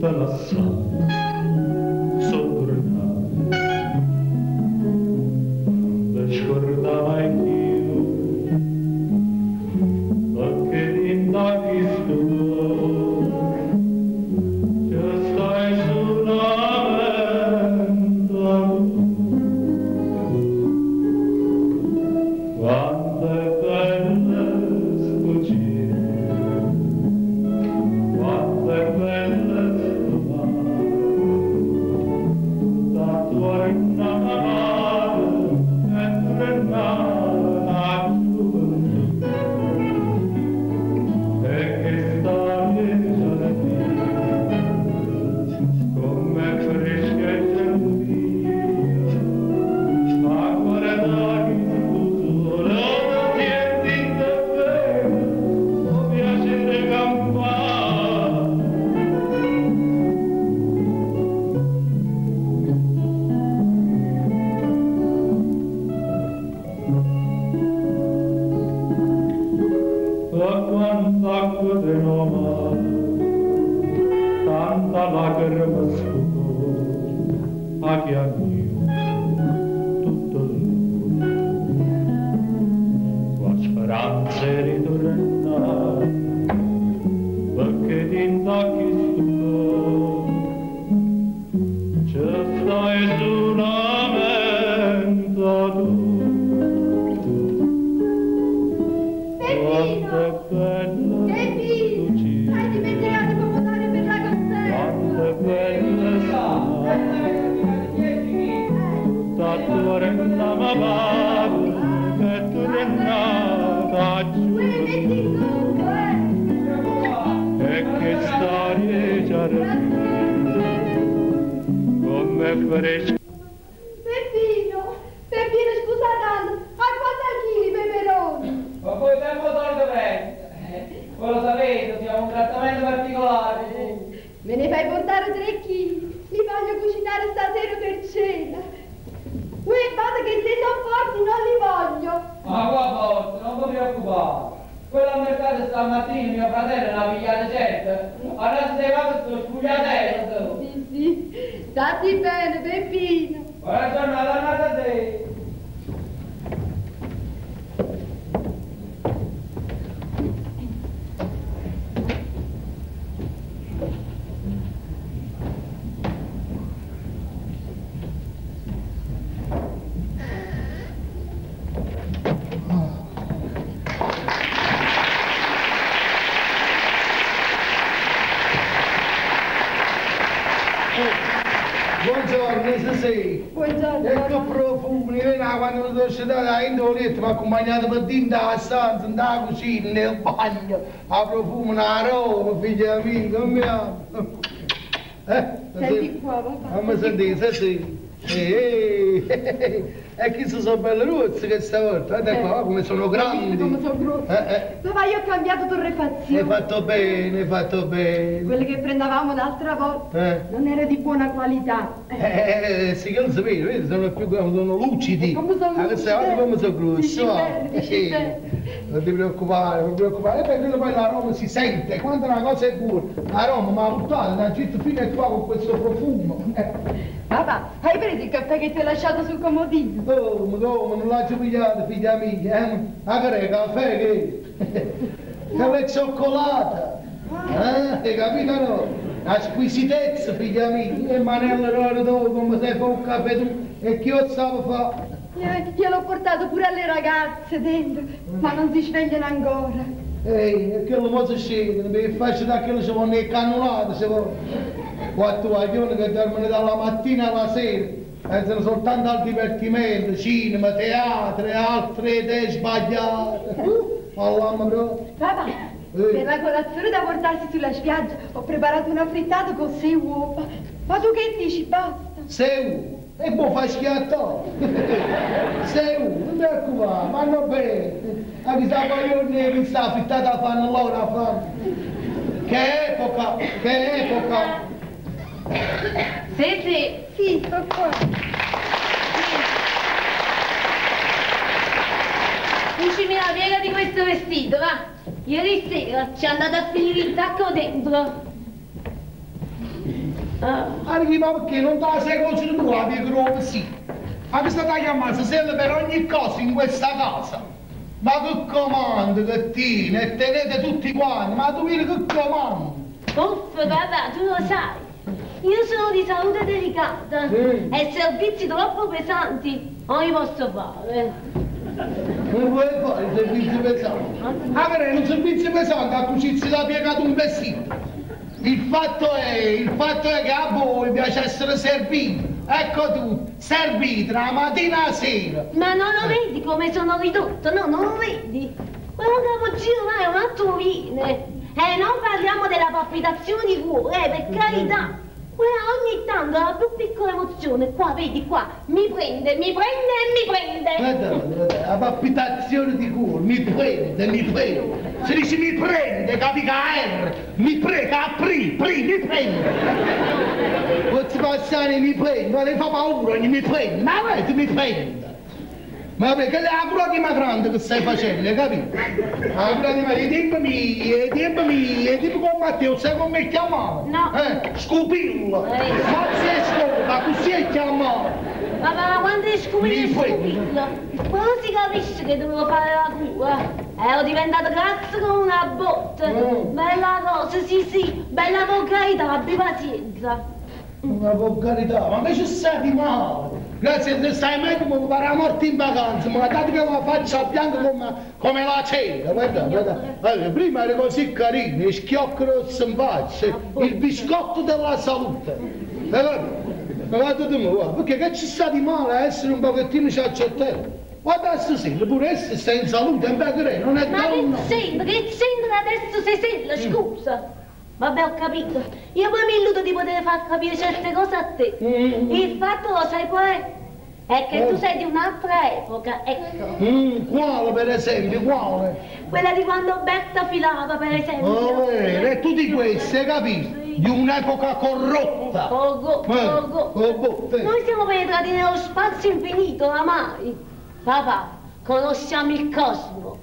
tutta la sala sottornata, non scordava anch'io, perché indaghi sto ci stai solamente quanto è bella sfuggire, quanto è bella acqua di Roma, tanta lacrima sfugò, a chi anch'io tutto lui, la speranza è ritornata, perché t'indaghi stupò, ci stai solamente tu. Quanto è bella Lucia, hai dimenticato come andare per la cozzetta. quanto è bella tutta tua renna ma pare che tu rennata giù e che storie già come fresca. Peppino, scusa tanto, a quanto chili peperoni? Ma poi tempo solito verde. Voi lo sapete, siamo un trattamento particolare. Me ne fai portare 3 chili. Li voglio cucinare stasera per cena. Uè, basta che se sono forti non li voglio. Ma qua forza, non vi preoccupare. Quello al mercato stamattina mio fratello l'ha pigliata certo. Adesso sei fatto sto spugliatello. Sì, stati bene, Peppino. Buona giornata, tornata a te. Buongiorno, sì. Buongiorno. Ecco profumi, quando sono uscita da Indoletta mi ha accompagnato per dentro alla stanza, nella cucina, nel bagno, a profumo, una Roma, figlia mia, come mi amo. Senti qua, papà. Non mi sentite, sì. E chi sono belle rozze che stavolta, guarda qua come sono grandi. Come sono grossi. Papà, io ho cambiato torrefazione. Hai fatto bene, hai fatto bene. Quelle che prendevamo l'altra volta non era di buona qualità. Sì, che lo sapete, vedi, sono lucidi. Come sono Queste volte come sono grossi. Dici bene, dici bene. Non ti preoccupare, non ti preoccupare. E per quello poi l'aroma si sente, quando una cosa è buona. L'aroma mi ha buttato da gitto fino a qua con questo profumo. Papà, hai preso il caffè che ti ho lasciato sul comodino? Come, non l'ho pigliato, figlia mia, Ma che caffè che? Che è cioccolata. Hai capito no? La squisitezza, figlia mia. E manello raro dopo, come se fa un caffè tu. E chi lo sa fare? Gliel'ho portato pure alle ragazze dentro, ma non si svegliano ancora. Ehi, quello mozo scende, mi faccio da quello ci vanno le cannolate, se vuoi. 4 guaglioni che dormono dalla mattina alla sera, pensano soltanto al divertimento, cinema, teatro e altre idee sbagliate. All'amma proprio. Papà, per la colazione da portarsi sulla spiaggia ho preparato una frittata con 6 uova. Ma tu che dici, basta? 6 uova? E poi fai schiattare. 6 uova, non mi preoccupare, vanno bene. Anche se poi io sta frittata fanno loro a fare. Che epoca, che epoca. Sì, sto qua. Cucimi la piega di questo vestito, va? Ieri sera ci è andato a finire il tacco dentro. Arriva perché non te la sei conosciuto tu, la via Grove, sì. Ma che state a chiamare Sesella per ogni cosa in questa casa? Ma che comando che tiene e tenete tutti quanti, ma tu vedi che comando? Uff, papà, tu lo sai. Io sono di salute delicata e servizi troppo pesanti non li posso fare. Non vuoi fare i servizi pesanti? Avrei un servizio pesante a cucirsi la piega di un vestito. Il fatto è che a voi piace essere serviti. Ecco tu, serviti la mattina alla sera. Ma non lo vedi come sono ridotto? No, non lo vedi? Quello cappuccino là è un altro viene. E non parliamo della palpitazione di cuore, per carità. Quella ogni tanto la più piccola emozione, qua, vedi qua, mi prende e mi prende. Guarda, la palpitazione di cuore, mi prende. Se dici mi prende, capica R, mi prega, mi prende. Questi passare mi prende, ma le fa paura, mi prende, ma vedi, mi prende. Ma perché è la cronaca grande che stai facendo, hai capito? La cronaca, i tempi come Matteo, sai come chiamava? No. Scupillo. Ma se scopa, così è chiamato. Ma quando è scupillo, quello si capisce che dovevo fare la cura. Ero diventato grasso come una botte. Bella cosa, sì, bella volgarità, abbi pazienza. Una volgarità, ma invece stai male. Grazie a te stai meglio come fare la morte in vacanza, ma date che la faccia bianca come la cera, guarda. Allora, prima era così carino, i schiocchi rossi in faccia, il biscotto della salute. Ma guarda tu, guarda, perché che ci sta di male a essere un pochettino ciacciotello? Guarda stasera, pure essere stai in salute, è un beccherè, non è donna. Ma che c'entra adesso Sesella, scusa? Vabbè, ho capito. Io poi mi illudo di poter far capire certe cose a te. Il fatto, lo sai qual è? È che tu sei di un'altra epoca, ecco. Quale per esempio, quale? Quella di quando Berta filava, per esempio. E tu di queste, hai capito? Di un'epoca corrotta. Noi siamo penetrati nello spazio infinito, oramai. Papà, conosciamo il cosmo.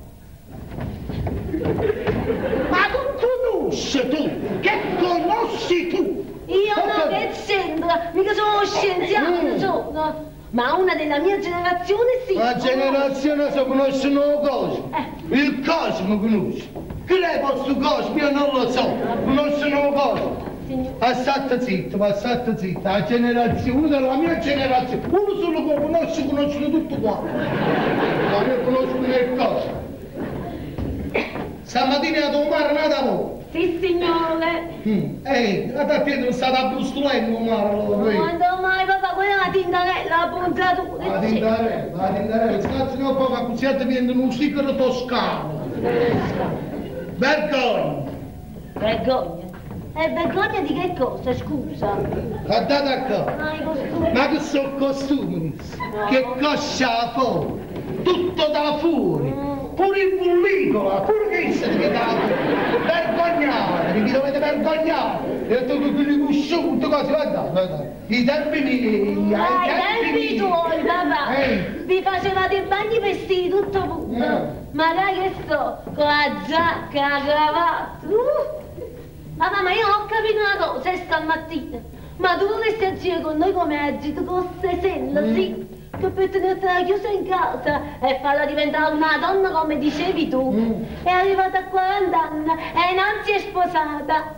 Ma tu conosci tu? Che conosci tu? Io no, che c'entra? Mica sono scienziato, sono. Ma una della mia generazione sì. La generazione se conoscono il cosmo. Il cosmo conosci. Che lei posto cosmo? Io non lo so. Conoscono il cosmo. State zitto, la generazione della mia generazione. Uno solo che conoscono tutto qua. Ma io conosco il cosmo. Stamattina è andato a mare, non è da voi? Sì, signore. Guarda te, non state a brustolendo a mare. Quando mai, papà, quella è la tintarella, la puntatura. La tintarella, scazzi un po' che così diventa un sticolo toscano. Vergogna. Vergogna? E vergogna di che cosa, scusa? Guardate qua. Ah, i costumi. Ma che sono costumi? No. Che coscia fuori? Tutto da fuori. Pure il bullicola, pure che siete da vergognare, vi dovete vergognare. E tutti quelli cusciuti, cose, guardate. I tempi miei, Ai tempi tuoi, papà. Vi facevate i bagni vestiti tutto punto. Magari che so, con la giacca, la cravatta. Papà, ma io ho capito una cosa stamattina. Ma tu vorresti agire con noi come agito con Sesella, sì? Che per tenertela chiusa in casa e farla diventare una donna come dicevi tu. È arrivata a 40 anni e non si è sposata.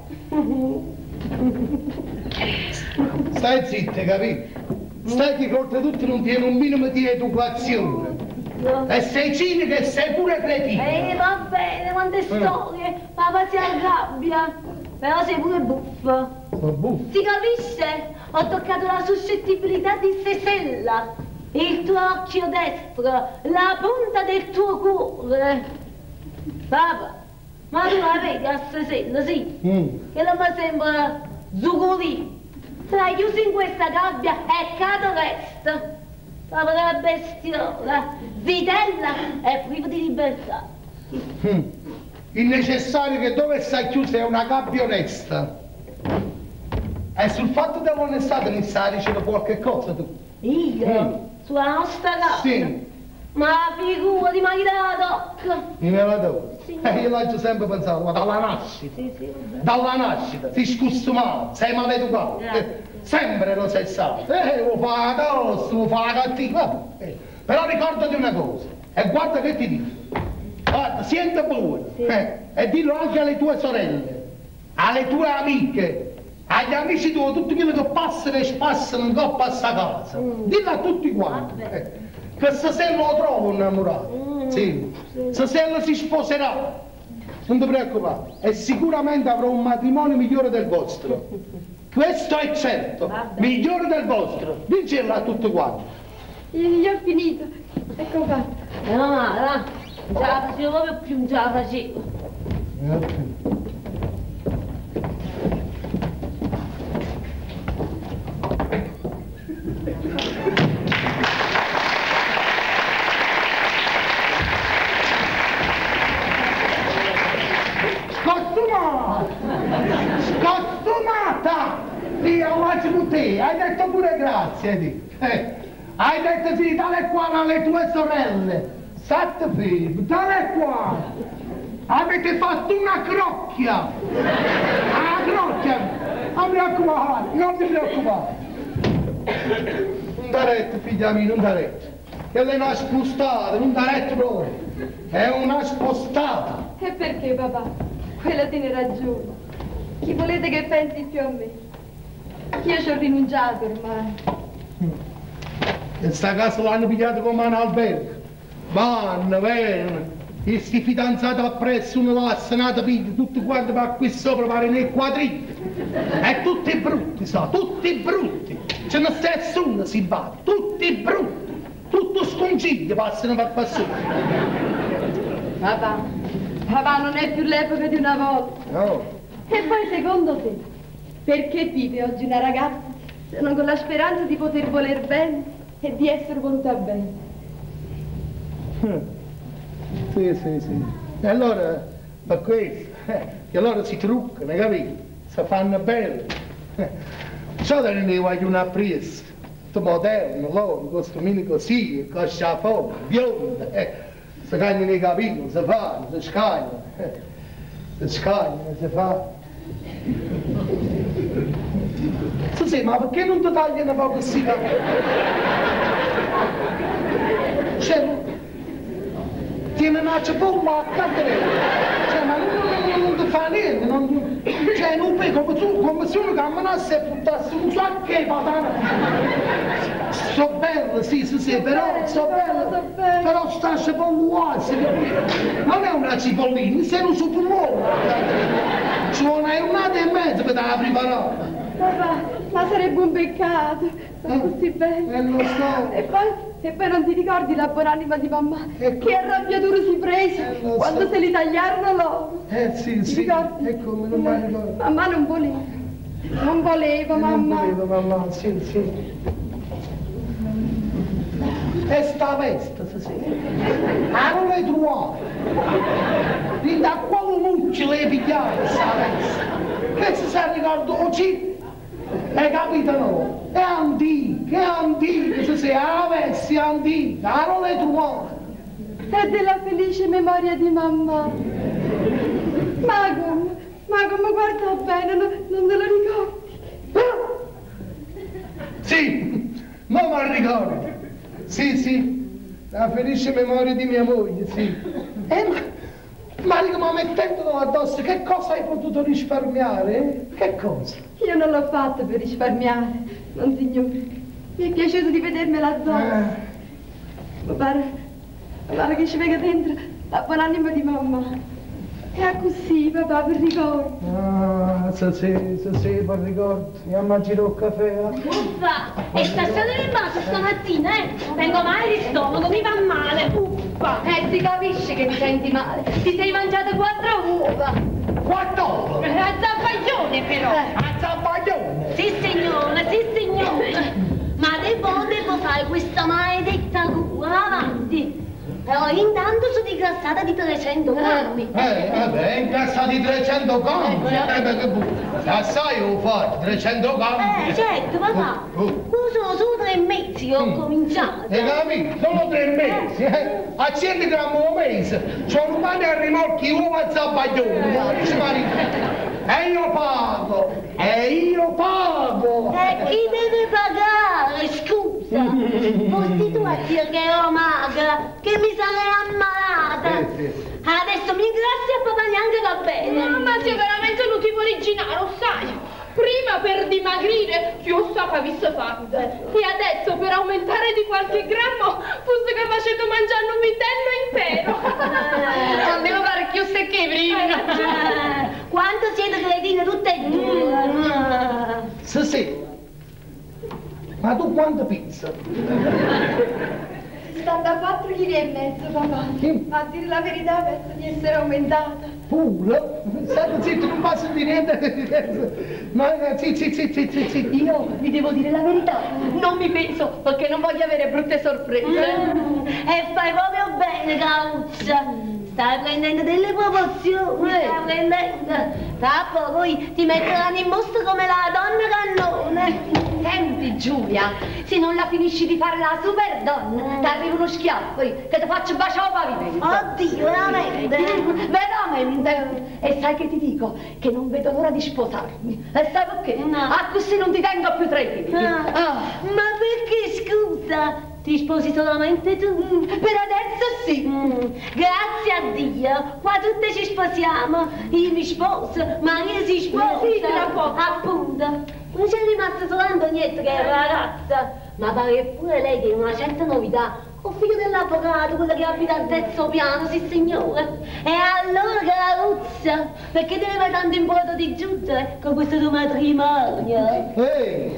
Stai zitta, capito? Stai che oltretutto non tieni un minimo di educazione. E sei cinica e sei pure cretina. Va bene, quante storie. Papà si arrabbia. Però sei pure buffo. Si capisce? Ho toccato la suscettibilità di Sesella. Il tuo occhio destro, la punta del tuo cuore. Papà, ma tu la vedi a Sesella, sì? Che non mi sembra zuccolino. Stai chiuso in questa gabbia e cado resta. Povera bestiola, zitella e privo di libertà. Il necessario che dove stai chiusa è una gabbia onesta. E sul fatto dell'onestà te ne stai dicendo qualche cosa tu? Io? Sulla nostra gabbia? Sì. Ma figurati, ma chi te la tocca? Mi me la do. Sì. Io l'ho sempre pensato, ma dalla nascita. Sì, sì, vabbè. Dalla nascita, sei scostumato, sei maleducato. Sempre lo sei stato. Lo fa addosso, lo fa cattivo. Però ricordati una cosa, e guarda che ti dico. Guarda, senti buono. Sì. E dillo anche alle tue sorelle, alle tue amiche, agli amici tuoi, tutti quelli che passano e spassano in coppa a sta casa. Dillo a tutti quanti. Che stasera lo trovo innamorato. Sì. Stasera si sposerà. Non ti preoccupare. E sicuramente avrò un matrimonio migliore del vostro. Questo è certo. Vabbè. Migliore del vostro. Dicelo a tutti quanti. Io ho finito. Ecco fatto. No, va. Non ce la facevo proprio più, non ce la facevo. Scostumata! Dio, faccio con te, hai detto pure grazie, di. Hai detto sì, tale qua alle tue sorelle. Sette figli, tale qua. Avete fatto una crocchia. Una crocchia. Non mi preoccupare, non ti preoccupare. Non darete, figlia mia, non darete. Che lei è una spostata, non darete proprio. È una spostata. E perché, papà? Quella tiene ragione. Chi volete che pensi più a me? Io ci ho rinunciato ormai. E sta casa l'hanno pigliato come un albergo. Vanno, vengono. E sti fidanzati appresso, uno là, assanato, pigli, tutti quanti per qui sopra, pare nei quadritti. E tutti brutti, so, tutti brutti. Ce ne stesso uno si va, tutti brutti. Tutto sconsiglio passano per qua sopra. Papà, non è più l'epoca di una volta. No. E poi secondo te, perché vive oggi una ragazza se non con la speranza di poter voler bene e di essere voluta bene? Sì, sì, sì. E allora, per questo, che allora si truccano, capito? Si fanno belle. So che ne voglio una presa, tutto moderno, loro, costumini così, coscia a fuoco, bionda, si cagnano i capelli, si fanno, si scagliano, si fa. Sì, ma perché non ti tagliano un po' questi capelli? Cioè, tiene una cipolla a cadere, cioè, ma non ti fa niente, cioè, non vedi come se uno camminasse e buttasse un sacco di patate. Sto bella, sì, però sto bella, però sta cipolla non è una cipollina, sei un superuomo. Ci vuole un'ora e mezza per la preparare. Papà, ma sarebbe un peccato, sta così bene. Lo so. E poi non ti ricordi la buonanima di mamma? Ecco. Che arrabbiatura si prese Lo quando so. se li tagliarono loro. Sì, Ti sì, ricordi? ecco, non mi ricordo. Mamma non voleva. Non voleva, mamma. Non volevo, mamma, sì, sì. E sta veste, sì. Ma non l'hai trovata. Da quale muccio l'hai pigliata, sta veste? Che si sa ricordo oggi? Hai capito no? È antica, se sei la veste, è antica, non l'hai trovata. È della felice memoria di mamma. Ma come guarda bene, non te lo ricordi? Sì, non me lo ricordo. Sì, la felice memoria di mia moglie, sì. Ma mettendolo addosso, che cosa hai potuto risparmiare? Che cosa? Io non l'ho fatto per risparmiare, non signore. Mi è piaciuto di vedermela addosso. Mi pare che ci venga dentro la buonanima di mamma. È così, papà, per ricordo. Ah, sì, per ricordo. Mi mangerò il caffè. Uffa! E stasera nel bacio stamattina, vengo male di stomaco, mi fa male, uffa! Si capisce che ti senti male. Ti sei mangiato 4 uova! 4 ore? A zappaglione però! A zappaglione? Sì signore! Ma devo fare questa maledetta cura, avanti! Intanto sono ingrassata di 300 grammi. Vabbè, incassati 300 grammi. Assai ho fatto, 300 grammi. Certo, papà. Sono solo 3 mesi che ho cominciato. Hai capito? Sono 3 mesi, A 100 grammi al mese. Sono umani a rimorchi uova e zabbaglione. E io pago. E chi deve pagare, scusa? Fossi tu a dire che ero magra, che mi sarei ammalata. Adesso mi ingrassi e papà neanche va bene. Ma sei veramente un tipo originale, lo sai? Prima per dimagrire io so che avesse fatto e adesso per aumentare di qualche grammo fosse capace di mangiare un vitello intero. Non devo fare più secche prima. Quanto siete cretine tutte e due? Sì. Ma tu quanto pizza? 74,5 kg, papà. Ma a dire la verità penso di essere aumentata. Pure? Stai zitto, non passa di niente. Ma sì. Io vi devo dire la verità, non mi penso perché non voglio avere brutte sorprese. E fai proprio bene, Cauccia. Stai prendendo delle proporzioni, stai prendendo. Tra poco poi ti metteranno in mostra come la donna cannone. Senti Giulia, se non la finisci di fare la super donna, ti arriva uno schiaffo che ti faccio baciare il pavimento. Oddio, veramente? Veramente. E sai che ti dico? Che non vedo l'ora di sposarmi. E sai perché? No. A così non ti tengo più tra i piedi. Ma perché, scusa? Ti sposi solamente tu? Per adesso sì. Grazie a Dio, qua tutte ci sposiamo. Io mi sposo, Maria si sposa. Sì, tra poco. Appunto. Non c'è rimasta solo Antonietta che è una ragazza, ma pare che pure lei che una certa novità. Ho figlio dell'avvocato, quello che abita al 3° piano, sì signore. E allora Caruccia, perché deve avere tanto importo di giungere con questo tuo matrimonio? Ehi!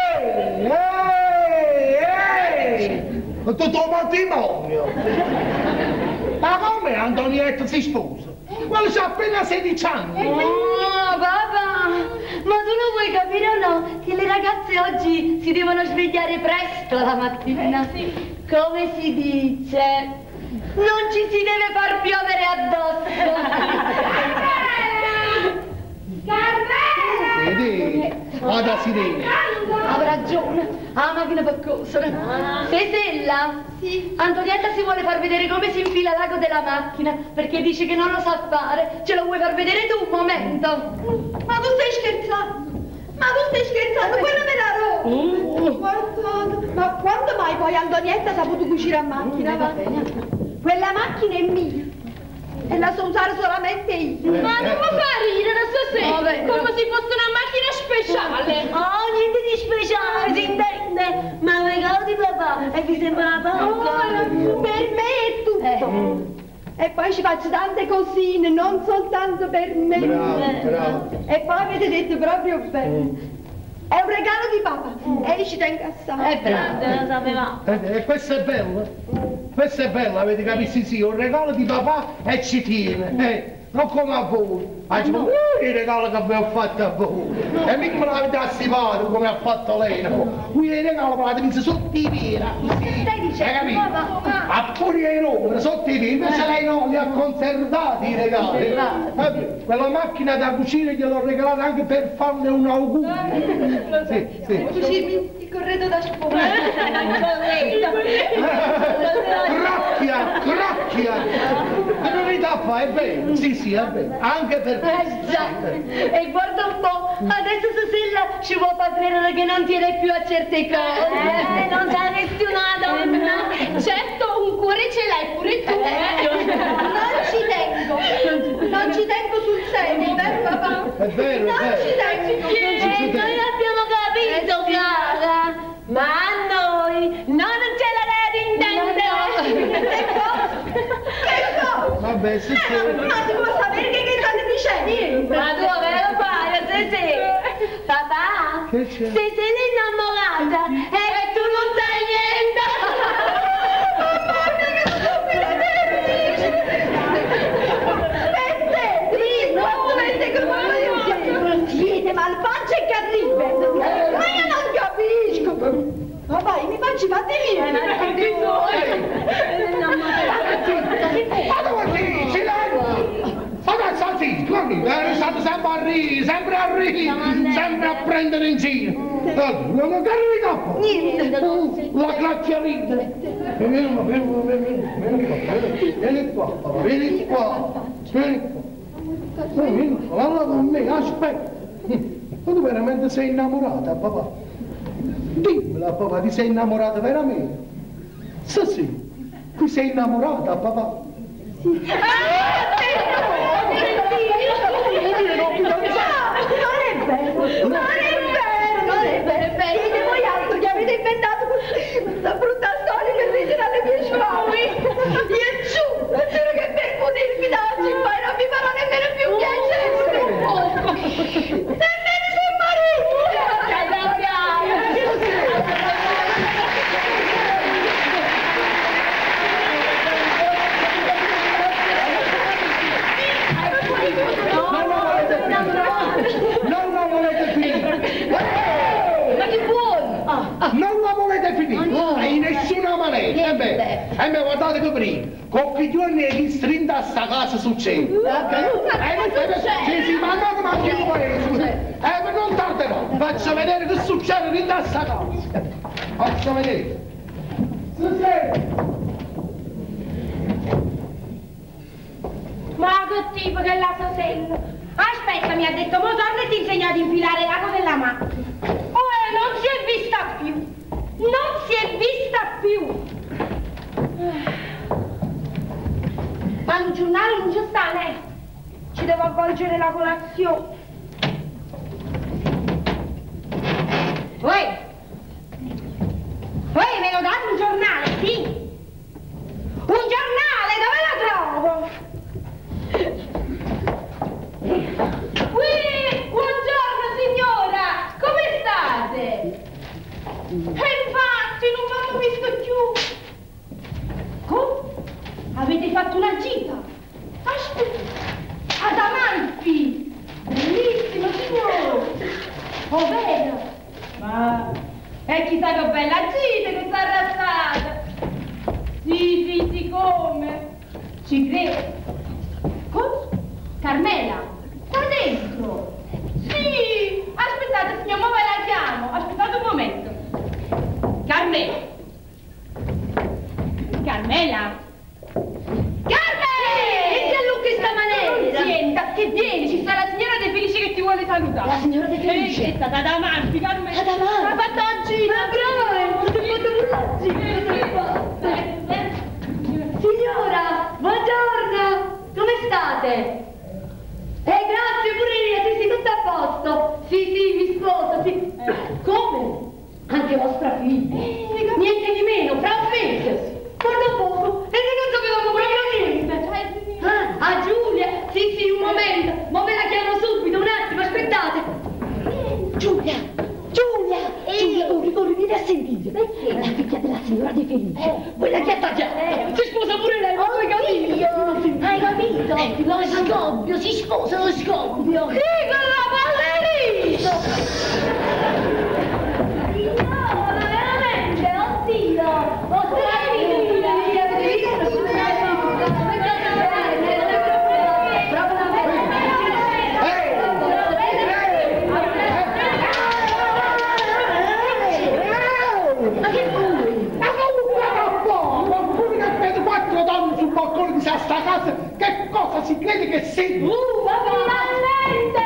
Tutto un matrimonio! Ma come Antonietta si sposa? Quello c'ha appena 16 anni! Papà, ma tu lo vuoi capire o no? Che le ragazze oggi si devono svegliare presto la mattina. Sì. Come si dice? Non ci si deve far piovere addosso. Vedi? Vada sirena. Ha ragione, ha la macchina per cosere. Tesella? Sì. Antonietta si vuole far vedere come si infila l'ago della macchina, perché dice che non lo sa fare. Ce lo vuoi far vedere tu un momento? Ma tu stai scherzando? Quello me la roba. Ma quando mai poi Antonietta ha saputo cucire a macchina? Quella macchina è mia. E la so usare solamente io. Ma non mi fa ridere stasera, come se fosse una macchina speciale. Oh, niente di speciale, si intende? Ma un regalo di papà e vi sembra poco? Per me è tutto. E poi ci faccio tante cosine, non soltanto per me. Bravo. E poi avete detto proprio bene. È un regalo di papà e io ci tengo assai. È bravo, lo sapevamo. E questo è bello. Questo è bello, avete capito? Sì, un regalo di papà e ci tiene. Non come a voi. Il regalo che abbiamo fatto a voi. E mica me l'avete assimato come ha fatto lei. Qui il regalo me l'avete messo sotto i piedi. Stai dicendo, papà? A pure i numeri, sotto i piedi. Invece lei non li ha conservati i regali. Quella macchina da cucire gliel'ho regalata anche per farle un augurio. Sì. Cucirmi il corredo da spuma. Crocchia! Che novità fa, è vero? Sì, è vero. Anche per te. Già. E guarda un po', adesso Susella ci vuole far credere che non tiene più a certe cose. Non saresti una donna. Certo, un cuore ce l'hai pure tu. Non ci tengo sul serio, vero papà? È vero, Non ci tengo. Noi abbiamo capito, cara. Ma a noi non ce l'avete intendere. Che cosa? Vabbè, sì. Ma si può sapere che state dicendo? Ma dove lo fai, se papà? Che c'è? Se sei innamorata e tu non sai niente. Siete malvagi e cattive! Ma io non capisco! Papà, mi facci fate via! state sempre a ridere, sempre a prendere in giro. Non ho capito. Niente. La clacchiarita. Vieni qua, papà, vieni qua. Guarda con me, aspetta. Ma tu veramente sei innamorata, papà? Dimmela, papà, ti sei innamorata veramente? Sì, ti sei innamorata, papà? Sì. Non è vero, siete voi altri che avete inventato questa brutta storia che ridere alle mie suavi. Io giuro che per punirmi da oggi in poi non mi farò nemmeno più piacere. Nemmeno se marito. Non la volete finire! Ma che vuoi? Non la volete finire! In nessuna maniera! E beh, guardate che prima! Con che giorni è ristrinta a sta casa succede? Sì, ma non manchi un paese! Non tarderò! Faccio vedere che succede in sta casa! Faccio vedere! Ma che tipo che la Sosella? Aspetta, mi ha detto, mo torna e ti insegno ad infilare l'ago della macchina. Non si è vista più. Non si è vista più. Ma un giornale non ci sta, lei. Ci devo avvolgere la colazione. Voi, me lo date un giornale, sì? Un giornale, dove lo trovo? Buongiorno signora, come state? E infatti non mi hanno visto più. Come? Avete fatto una gita? Aspetta, ad Amalfi! Bellissimo signore! Oh vero? Ma e chissà che bella gita che sta arrasata! Sì, come? Ci credo. Come? Carmela? Sta dentro! Sì! Aspettate, signor, ma ve la chiamo! Aspettate un momento! Carmela! Carmela! Carmela! E che lucca sta maniera? Sienta, che vieni, ci sta la signora De Felice che ti vuole salutare. La signora De Felice? È stata davanti, Carmela! Davanti? Ha fatto oggi! Ma bravo! Ti posso Signora, buongiorno! Come state? Grazie pure io, sì, tutto a posto. Sì, mi sposo, sì. Come? Anche vostra figlia. Niente di meno, fra un mese. Guarda poco, e noi non sapevamo proprio niente. A Giulia? Sì, un momento. Ma ve la chiamo subito, un attimo, aspettate. Giulia, corri, vieni a sentire. Perché? La figlia della signora De Felice. Quella che ha tagliato. Si sposa pure lei, ma puoi capire? Hai capito? Lo scoppio, si sposa lo scoppio. Sì, con la ballerina! Signora, veramente, oddio! Ma che vuoi? Ma pure che vede 4 donne sul balcone di sta casa, che cosa si crede che sia? Finalmente!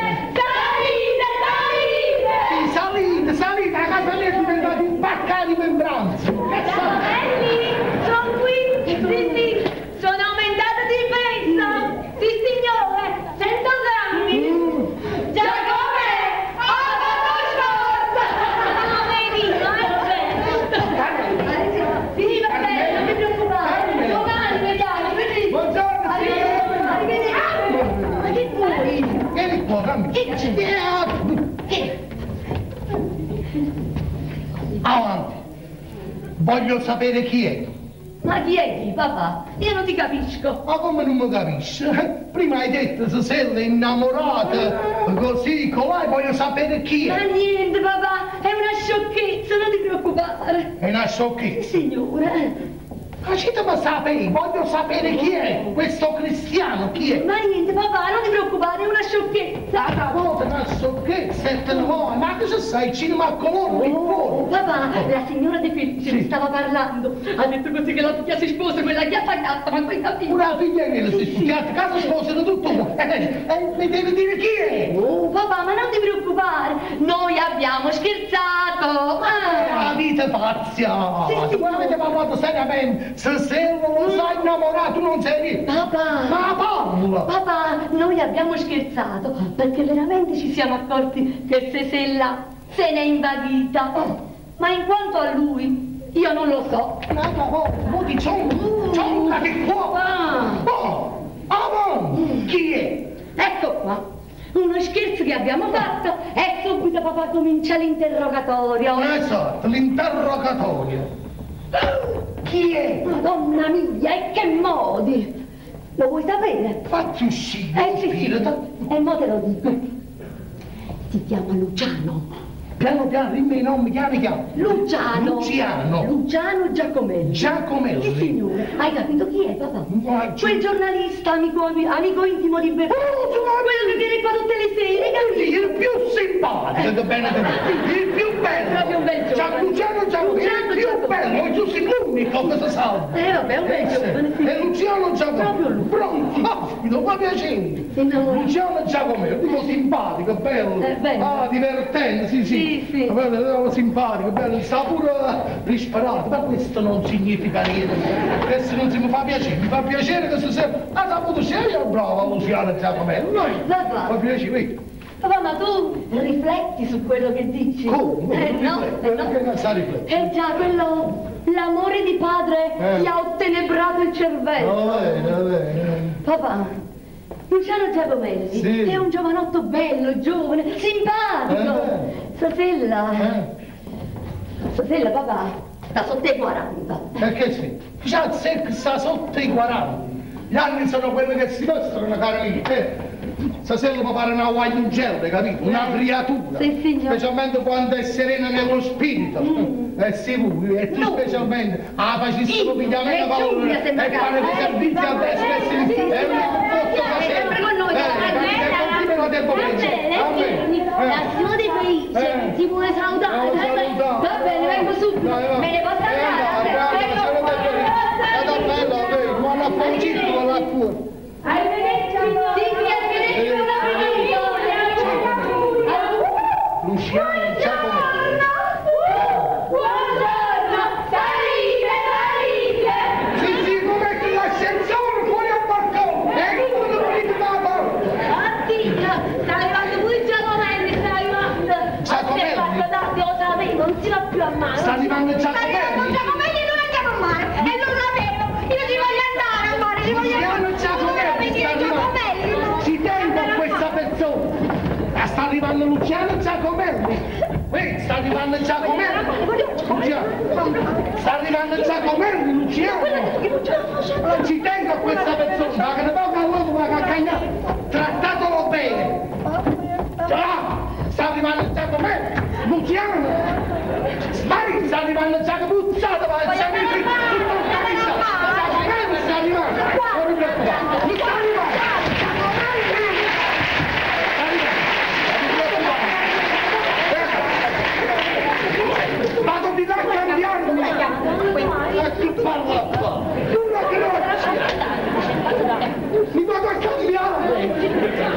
Salite, la casa mia è diventata un barca di membranze. Belli, sono qui! Sì, sono aumentata di peso! Sì, signore, 100 grammi! Già come? Sì, va bene, non mi preoccupare. Domani vediamo, vedi? Buongiorno, Arrivederci. Ma che vuoi? Vieni qua, dammi. Avanti. Voglio sapere chi è. Ma chi è chi, papà? Io non ti capisco. Ma come non mi capisci? Prima hai detto se sei innamorata, così, colà, voglio sapere chi Ma è. niente, papà, è una sciocchezza, non ti preoccupare. È una sciocchezza. Signore. Facetemi sapere, voglio sapere chi è questo cristiano, chi è? Ma niente, papà, non ti preoccupare, è una sciocchezza. Una volta una sciocchezza e te ne vuoi, ma cosa sai, il cinema a colore, che fuori? Papà, la signora De Felice mi stava parlando. Ha detto così che la figlia si sposa, quella gatta, ma quella figlia. Una figlia che si studiate, casa sposano tutto. Mi devi dire chi è? Oh, papà, ma non ti preoccupare, noi abbiamo scherzato. La vita pazia! Sì. Voi avete parlato seriamente, se non sei innamorato non sei lì! Papà! Ma parla! Papà, noi abbiamo scherzato perché veramente ci siamo accorti che Sesella se n'è invaghita. Ma in quanto a lui, io non lo so. Un'altra volta, mo di ciocca che qua! Chi è? Ecco qua, uno scherzo che abbiamo fatto e subito papà comincia l'interrogatorio. Esatto, l'interrogatorio. Chi è? Madonna mia, e che modi! Lo vuoi sapere? Fatti uscire, Sì, spirito. e mo te lo dico. Si chiama Luciano. Piano piano, dimmi i nomi, chiami. Luciano. Luciano Giacomelli. Giacomelli. Sì, signore. Hai capito chi è, papà? Quel giornalista, amico intimo di Bertone. Quello che viene qua tutte le sere, capito? Il più simpatico, che bene il più bello. Proprio un bel giovane. Luciano Giacomelli, il più bello, e tu sei l'unico che si salva. Vabbè, un bel giovane, sì. E Luciano Giacomelli. Proprio lui. Pronto, mi fa piacere. Sì, no. Luciano Giacomelli, tipo simpatico, bello. Bello. Ah, divertente, sì. Sì. Simpatico, bello, sta pure risperato, ma questo non significa niente. Questo non si mi fa piacere, mi fa piacere che si sempre. Ha saputo scegliere, brava Luciano Giacomelli. Papà. Fa piacere, vedi. Papà, ma tu rifletti su quello che dici? Come? No. Che sta riflettendo? Già, quello, l'amore di padre gli ha ottenebrato il cervello. Va bene. Papà, Luciano Giacomelli Sì. è un giovanotto bello, giovane, simpatico. Stasera, papà, sta sotto i 40. Perché sì? Già se sta sotto i 40. Gli anni sono quelli che si mostrano, caro mio. Stasera mi pare una guagliugella, capito? Una creatura. Sì, signor. Specialmente quando è serena nello spirito. E sicuro, e tu specialmente facessimo pigliamento paura e fare dei servizi a destra e a sinistra. È un posto sempre con noi. Massimo De Felice, ti vuole salutare? Va bene, vengo subito. Me ne posso andare? Non ha fuggito con la tua. Arrivederci. Sì, arrivederci. Luciano Giacomelli. Buongiorno. Salite. Sì, come che l'ascensore fuori al balcone. E come lo prende la porta? Oddio, sta arrivando pure Giacomelli, sta arrivando. Giacomelli? Guardate, lo sapevo, non si va più a mare. Sta arrivando Giacomelli, Giacomelli. non andiamo a mare. E lo sapevo, io ci voglio andare a mare, ci voglio andare. Luciano Giacomelli sta arrivando. Ci tengo a questa persona. Sta arrivando Luciano Giacomelli. Sta arrivando Giacomelli. Luciano. Sta arrivando Giacomelli, Luciano. Ci tengo a questa persona. Ma che ne poca l'uomo ma che cagnato. Trattatelo bene. Sta arrivando Giacomelli. Luciano. Spari, sta arrivando Giacomelli. Buzzate, ma c'è Giacomelli sta arrivando. Non mi preoccupare. Mi sta arrivando. Vado di là a cambiarmi! Ma chi parla qua? Una grazia! Mi vado a cambiare!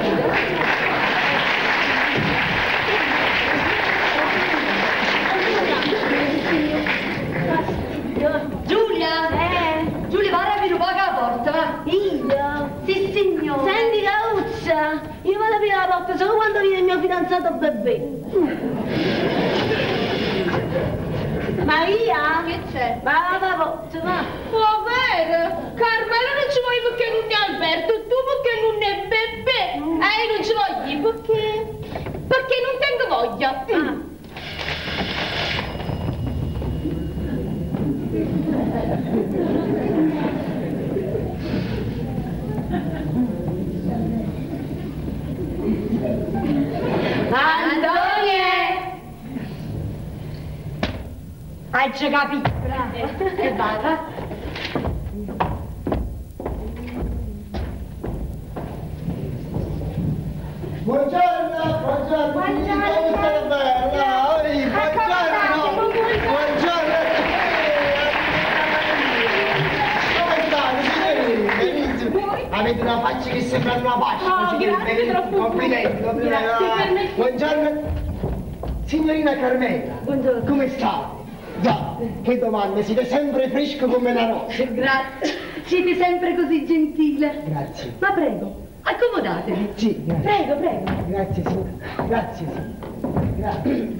Giulia? Giulia, va a aprire un po' la porta, va? Io? Sì, signore. Senti, Cauzza, io vado a aprire la porta solo quando viene il mio fidanzato bebè. Maria? Che c'è? Va alla porta, va. Va bene, Carmelo non ci vuoi perché non è Alberto, tu perché non è bebè. Io non ci voglio perché? Perché non tengo voglia. Hai già capito? Brava. E vada. Buongiorno, buongiorno. Buongiorno. Bella. Buongiorno. Buongiorno. Come state, signorina? Benissimo. Avete una faccia che sembra una pascia. Oh, grazie, troppo. Complimenti, complimenti. Grazie. Buongiorno. Signorina Carmela. Buongiorno. Come state? Già, che domande, siete sempre fresco come la rosa. Grazie. Siete sempre così gentile. Grazie. Ma prego, accomodatevi. Sì, grazie. Prego, prego. Grazie, signora. Grazie, signora. Grazie.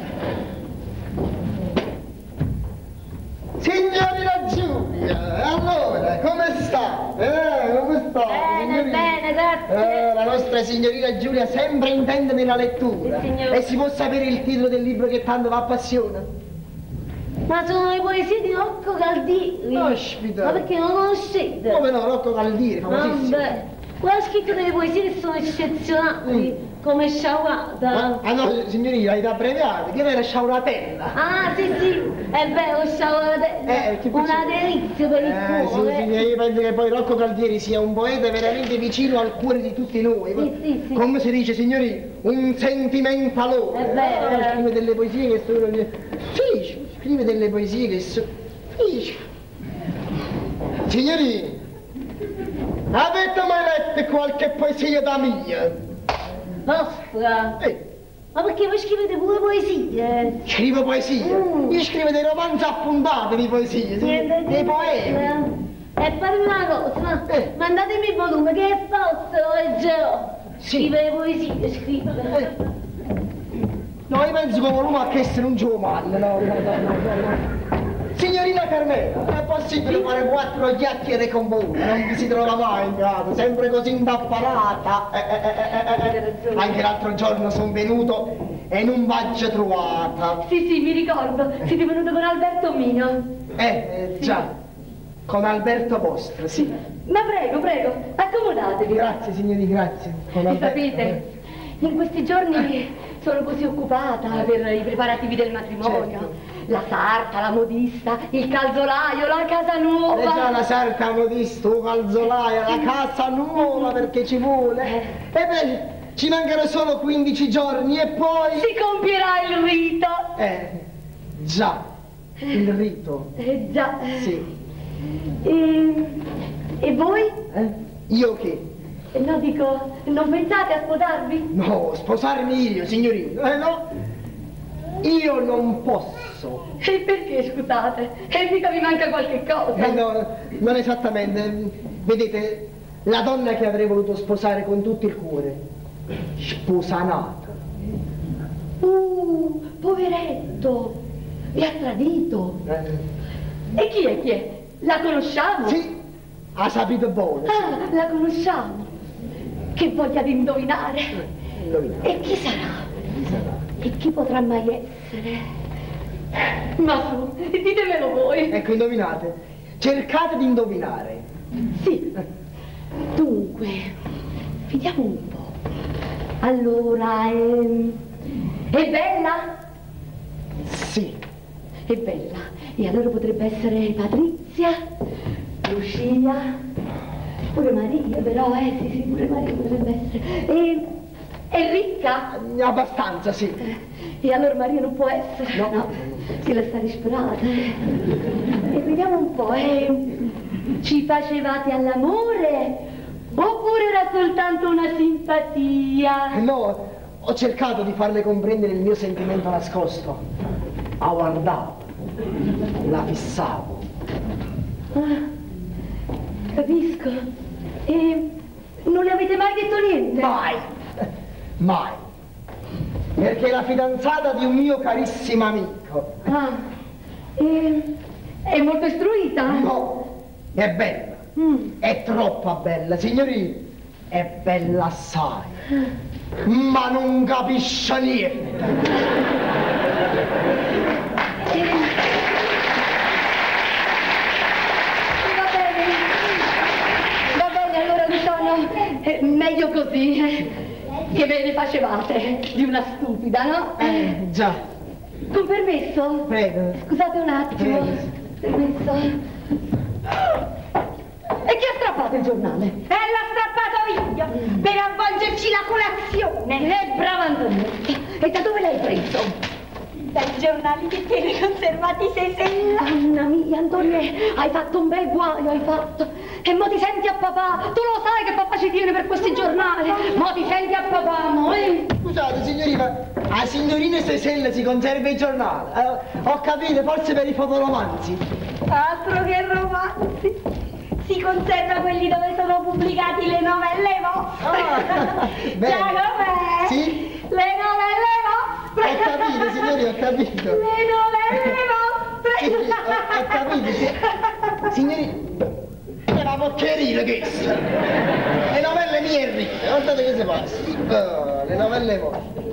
Signorina Giulia, allora, come sta? Come sta? Bene, bene, grazie. La nostra signorina Giulia sempre intende nella lettura. Sì, signore. E si può sapere il titolo del libro che tanto vi appassiona? Ma sono le poesie di Rocco Caldieri. Ospita. Ma perché non conoscete? Come no, Rocco Caldieri, famosissimo. Vabbè, qua ha scritto delle poesie che sono eccezionali, come Sciaguata. Ah no, signorina, hai da abbreviare, che era sciauratella. Ah, sì, sì, è vero, Sciaguata. Che Una delizia per il sì, cuore. signora, io penso che poi Rocco Caldieri sia un poeta veramente vicino al cuore di tutti noi. Sì, sì. Come si dice, signori, un sentimentalone. È vero. Scrive delle poesie che sono... Sì, scrive delle poesie che sono... Sì. Signori, avete mai letto qualche poesia da mia? Vostra? Ma perché voi scrivete pure poesie? Scrivo poesie? Io scrivo dei romanzi appuntati di poesie, dei poemi. E farmi una cosa, mandatemi il volume che è forte, lo leggerò. Scrivere poesie, scrivere. No, io penso che un volume a che se non gioco male, no. Signorina Carmela, è possibile fare 4 chiacchiere con voi? Non vi si trova mai in grado, sempre così indapparata. Anche l'altro giorno sono venuto e non v'aggia trovata. Sì, mi ricordo, siete venuto con Alberto mio. Già, con Alberto vostro, sì. Ma prego, accomodatevi. Grazie, signori, grazie. Sapete, in questi giorni sono così occupata per i preparativi del matrimonio. Certo. La sarta, la modista, il calzolaio, la casa nuova. Già la sarta, la modista, il calzolaio, la casa nuova perché ci vuole. E beh, ci mancano solo 15 giorni e poi... Si compierà il rito. Già, il rito. Già. Sì. E voi? Io che? No, dico, non pensate a sposarvi? No, sposarmi io, signorino. No, io non posso. E perché, scusate? E mica vi manca qualche cosa? No, non esattamente. Vedete, la donna che avrei voluto sposare con tutto il cuore, sposanata. Poveretto, vi ha tradito. E chi è? La conosciamo? Sì, ha sapito buono. Ah, la conosciamo. Che voglia di indovinare. E chi sarà? E chi potrà mai essere? Ma su, ditemelo voi. Ecco, indovinate. Cercate di indovinare. Sì. Dunque, vediamo un po'. Allora, è bella? Sì. È bella. E allora potrebbe essere Patrizia, Lucia, pure Maria, però, sì, pure Maria potrebbe essere. È ricca? Abbastanza, sì. E allora Maria non può essere? No, che la sta disperata. E vediamo un po', ci facevate all'amore? Oppure era soltanto una simpatia? No, ho cercato di farle comprendere il mio sentimento nascosto. Ha guardato, la fissavo. Ah, capisco. E non le avete mai detto niente? Mai. Perché è la fidanzata di un mio carissimo amico. Ah, è molto istruita? No, è bella. È troppo bella, signori. È bella assai. Ma non capisce niente. Va bene, allora Luciano, meglio così. Che ve ne facevate di una stupida, no? Già. Con permesso? Prego. Scusate un attimo. Permesso. E chi ha strappato il giornale? E l'ho strappato io per avvolgerci la colazione. brava Antonietta. E da dove l'hai preso? Dai giornali che tieni conservati Sesella. Mamma mia, Antonietta, hai fatto un bel guaio, hai fatto. E mo ti senti a papà. Tu lo sai che papà ci tiene per questi giornali. Mo ti senti a papà, mo, Scusate, signorina, a signorina Sesella si conserva i giornali. Ho capito, forse per i fotoromanzi. Altro che romanzi. Si conserva quelli dove sono pubblicati le novelle vostre. Bene. Già com'è? Sì? Le novelle vostre. Ho capito, signorina, ho capito. Le novelle vostre. Sì, ho capito, sì. Signorina, è una porcherina questa. Le novelle mie ricche, guardate che si passa. Le novelle vostre.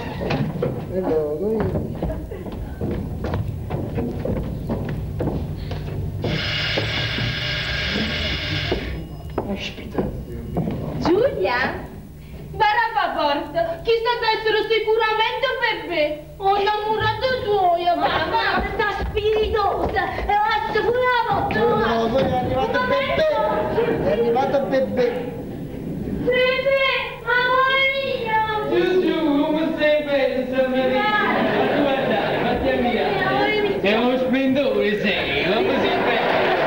Ospita. Giulia? Barabba porta, chi sta dentro sicuramente Peppe. Ho innamorato suo, mamma. Sta spiritosa. E lascia pure la volta. No, poi è arrivato Peppe. È arrivato Peppe. Peppe, amore mio. Giù, come sei bella, Maria. Guarda, Mattia mia. Sei uno splendore, sei. Come sei bella.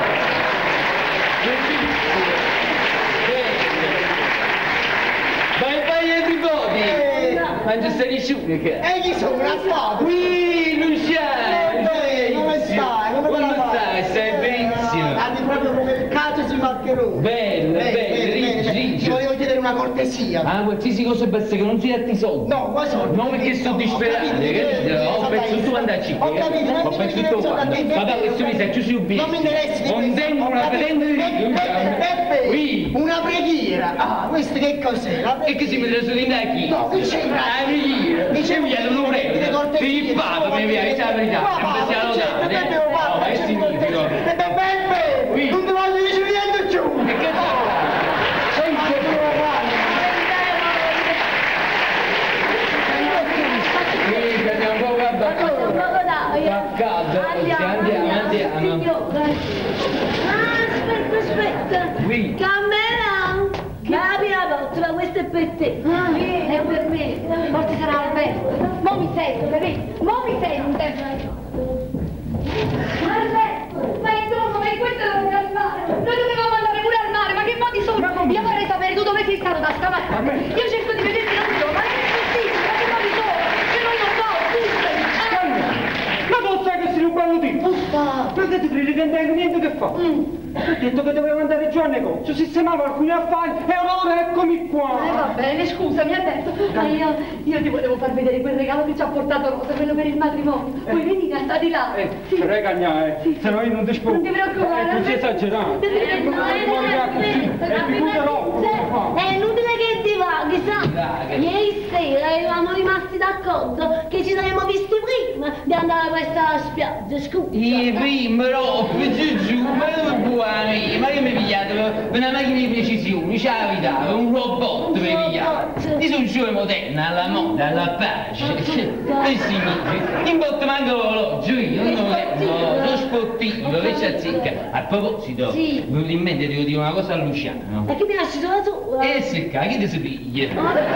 Mangia starisciune che è? Chi sono? Una foto? Qui, Luciano! Come stai? Come stai? Stai benissimo! Anzi, proprio come il cacio si maccherone. Bello, ricci. Ti volevo chiedere una cortesia. Ah, qualsiasi cosa basta che non ti datti soldi. No, ma soldi. Non perché sto disperato, capito? Ho pensato tu andarci. Ho capito, ho pensato tu quando. Vabbè, questo mi sa chiuso subito. Non mi interessa. Non tengo una patente di Peppe, qui. una preghiera. Ah, questo che cos'è? E che si mi trasferisce da chi? No, non c'entra. Ah, preghiera. Dicevo, io non prendo. Ti fatto, mi viene, la verità. Non sia lodare. No, è significato. Peppe, non ti voglio dire niente giù. E che fa? Aspetta. Qui. Camera. Apri la porta, questo è per te. È per me. Forse sarà Alberto. Mo mi sente, capito? Mo mi sente. Alberto, ma insomma, ma questo non è al mare. Noi dovevamo andare pure al mare, ma che modi sono? Io vorrei sapere tu dove sei stato da stamattina. Io cerco di vederti, non so, ma non è possibile, ma che modi sono? Che non lo so, scusami. Ma tu sai che si rubano tutti? Perché ti credi che non tengo niente che fa? Ho detto che dovevo andare giù al negozio, sistemavo alcuni affari e ora eccomi qua. Va bene, scusami, Alberto, ma io ti volevo far vedere quel regalo che ci ha portato Rosa, quello per il matrimonio. Puoi venire, sta di là. Sì. Regagna, se no io non ti sposo. Non ti preoccupare. Non si esagerare. Non ti preoccupare. È inutile che ti vaghi, sa? Ieri sera eravamo rimasti d'accordo che ci saremmo visti prima di andare a questa spiaggia, scusa. Prima, Rob, giù, ma dove buoni? Ma che mi pigliate per una macchina di precisione, c'è la verità, un robot mi pigliate. Io sono giovane moderna, alla moda, alla pace. Che significa? In botte manca l'orologio, io non sono sportivo, che c'è zicca. A proposito, mi è venuto in mente, devo dire una cosa a Luciano. E che mi lasci sola tu? Secca, chi ti si piglia?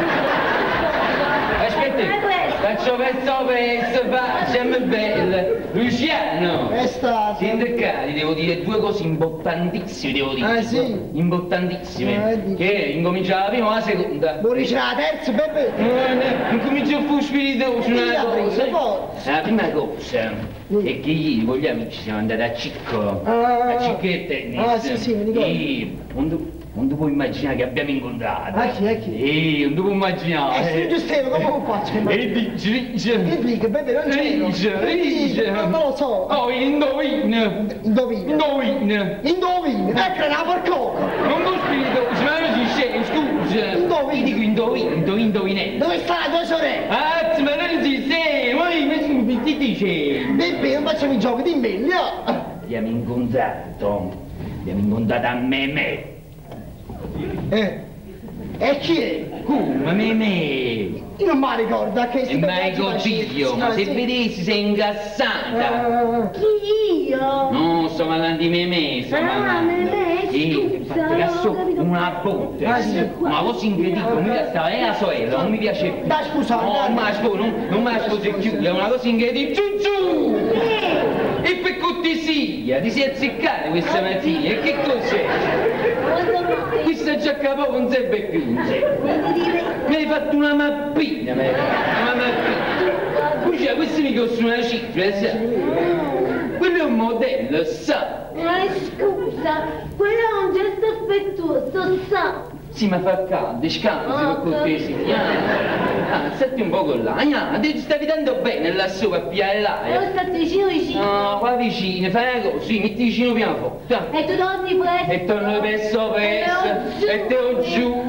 Aspetta, faccio pezzo, facciamo bella. Luciano! È stato. Sindacati, devo dire due cose importantissime, devo dire. Ah, sì? Importantissime. Che incomincia la prima o la seconda? Morisce la terza, Peppe. Incomincia a fu spiritoso una cosa. La prima cosa è che ieri con gli amici siamo andati a Cicco. A Cicco e tennis. Ah, sì, mi ricordo. Non ti puoi immaginare che abbiamo incontrato. Chi? Non ti puoi immaginare. Giustino, come lo faccio? E dice. Che dica, Peppe, non c'ero. Dice. Non lo so. Oh, indovina. Indovina. Ecco, una porcona. Non lo spirito, ma non si scende, scusa. Indovina. Io dico indovinello. Dove sta la tua sorella? Ah, ma non si sente, ma ti dice? Peppe, non facciamo i giochi, dimmi, no. Abbiamo incontrato a Memè. E chi è? Come, Memè? Io non mi ricordo che si Marco figlio, ma se vedessi sei incassata. Chi io? No, sto parlando di Memè, sto parlando. Memè, scusa, Infatti, non ho capito una botte. Una cosa incredibile, non mi piace, è la sorella, non mi piace più. Dai, scusa, no, non me la sposi più, è una cosa incredibile. Giù! E per cortesia, ti sei azzeccata questa mattina, e che cos'è? Questa giacca proprio non serve più, non serve. Mi hai fatto una mappina, una mappina. Cioè, questi mi costano una cifra, sai? Quello è un modello, sa? Scusa, quello è un gesto affettuoso, sa? Sì, ma fa caldo, scansi per cortesia. Senti un po' là, ti stai vedendo bene lassù a piare l'aria. Devo stare vicino. No, qua vicino, fai una cosa, sì, metti vicino piano forte. E tu torni presto. E torno presto, e te lo giù.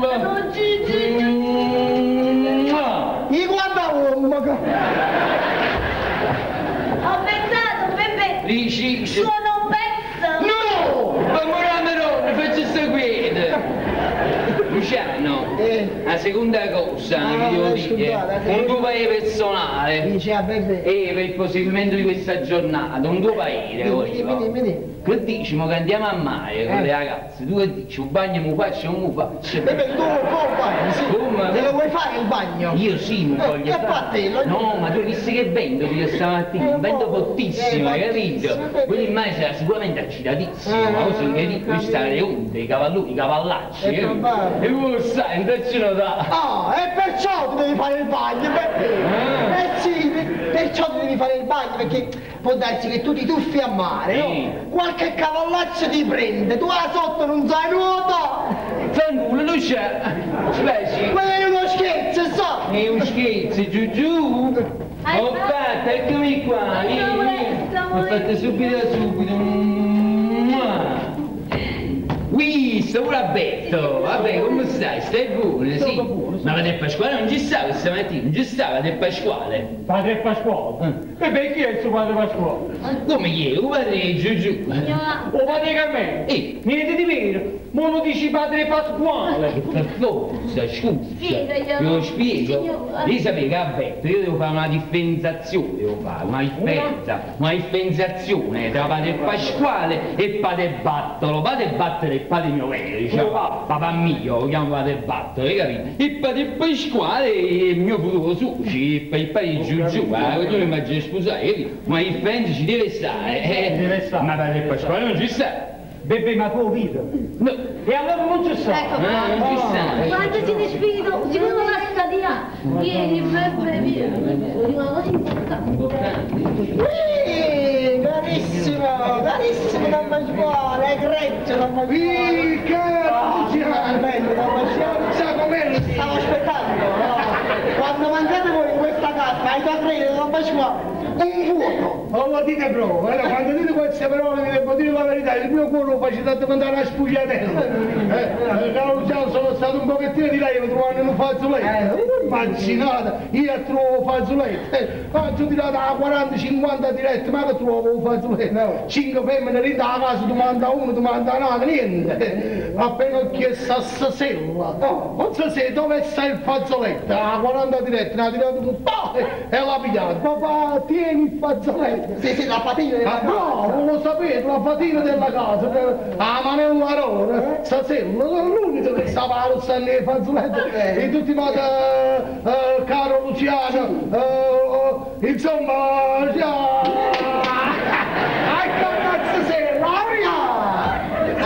Mi guarda uomo. Ho pensato, Peppe. Dici. Sono un pezzo. No! Mamma faccio seguire. Luciano, la seconda cosa che devo dire, un tuo parere personale e per il proseguimento di questa giornata, un tuo parere volevo. Che dici, che andiamo a mare con le ragazze, tu che dici, un bagno mi faccio o non mi faccio? Bebe, tu il bagno, sì. Come? Te lo vuoi fare il bagno? Io sì, mi voglio fare. No, ma tu visto che vento io stamattina, un vento fortissimo, hai capito? Quindi immagini sarà sicuramente accitatissimo, ma così che dico, qui stanno le onde, i cavalloni, i cavallacci, e tu sai, non ti notare. Ah, e perciò tu devi fare il bagno, sì, perciò tu devi fare il bagno, perché può darsi che tu ti tuffi a mare, no? Qualche cavallaccio ti prende, tu là sotto non sai nuotare! Tranquillo, non c'è! Specie! Ma è uno scherzo, so! È un scherzo, giù! Ho fatto, eccomi qua! L'ho fatto subito! Sto pure a Betto! Vabbè, come stai? Stai buono, sì? Ma Padre Pasquale non ci stava questa mattina, non ci stava Padre Pasquale! Padre Pasquale? E perché è il suo Padre Pasquale? Come chi è? Un padre Giugiù! O padre Carmelo? Niente di vero! Ma lo dici Padre Pasquale! Per forza, scusa! Lo spiego! Devi sapere che a Betto io devo fare una differenziazione, una differenziazione tra Padre Pasquale e Padre Battolo. Padre Battolo è il padre mio vero, diciamo, papà mio, lo chiamo Padre Battolo, hai capito? E Padre Pasquale è il mio futuro socio, il padre Giugiù, io non immagino sposare, capito? Ma il differenza ci deve stare, ma Padre Pasquale non ci sta. Bebe, ma tu vita? No. E allora non ci sta? Ecco, non ci sta. quando siete spirito, sicuro non la stadia. Vieni, Peppe, vieni. Una cosa importante. Carissimo da Pasquale, è greggio da Pasquale. Bello da Pasquale. Stavo aspettando, no? Quando mangiate voi in questa casa, hai da credere da Pasquale. Un vuoto! Non lo dite proprio, quando dite queste parole vi devo dire la verità, il mio cuore lo faccio tanto mandare a spugliatella. Caro Luciano, sono stato un pochettino di lei, mi trovano in un fazzoletto. Immaginate, io trovo un fazzoletto. Faccio tirare a 40-50 dirette, ma che trovo un fazzoletto? 5 femmine lì da casa, tu manda uno, tu manda un'altra, niente. Appena ho chiesto a stasella, non so se dove sta il fazzoletto, a 40 dirette, ne ha tirato tutto e l'ha pigliato. Papà, tieni il fazzoletto. Sì, la fatina della casa. No, lo sapete, la fatina della casa, la manella rora, stasera, l'unico che stava a rossare nei fazzoletti. E tutti i modi, caro Luciano, insomma, ecco stasera, Laura!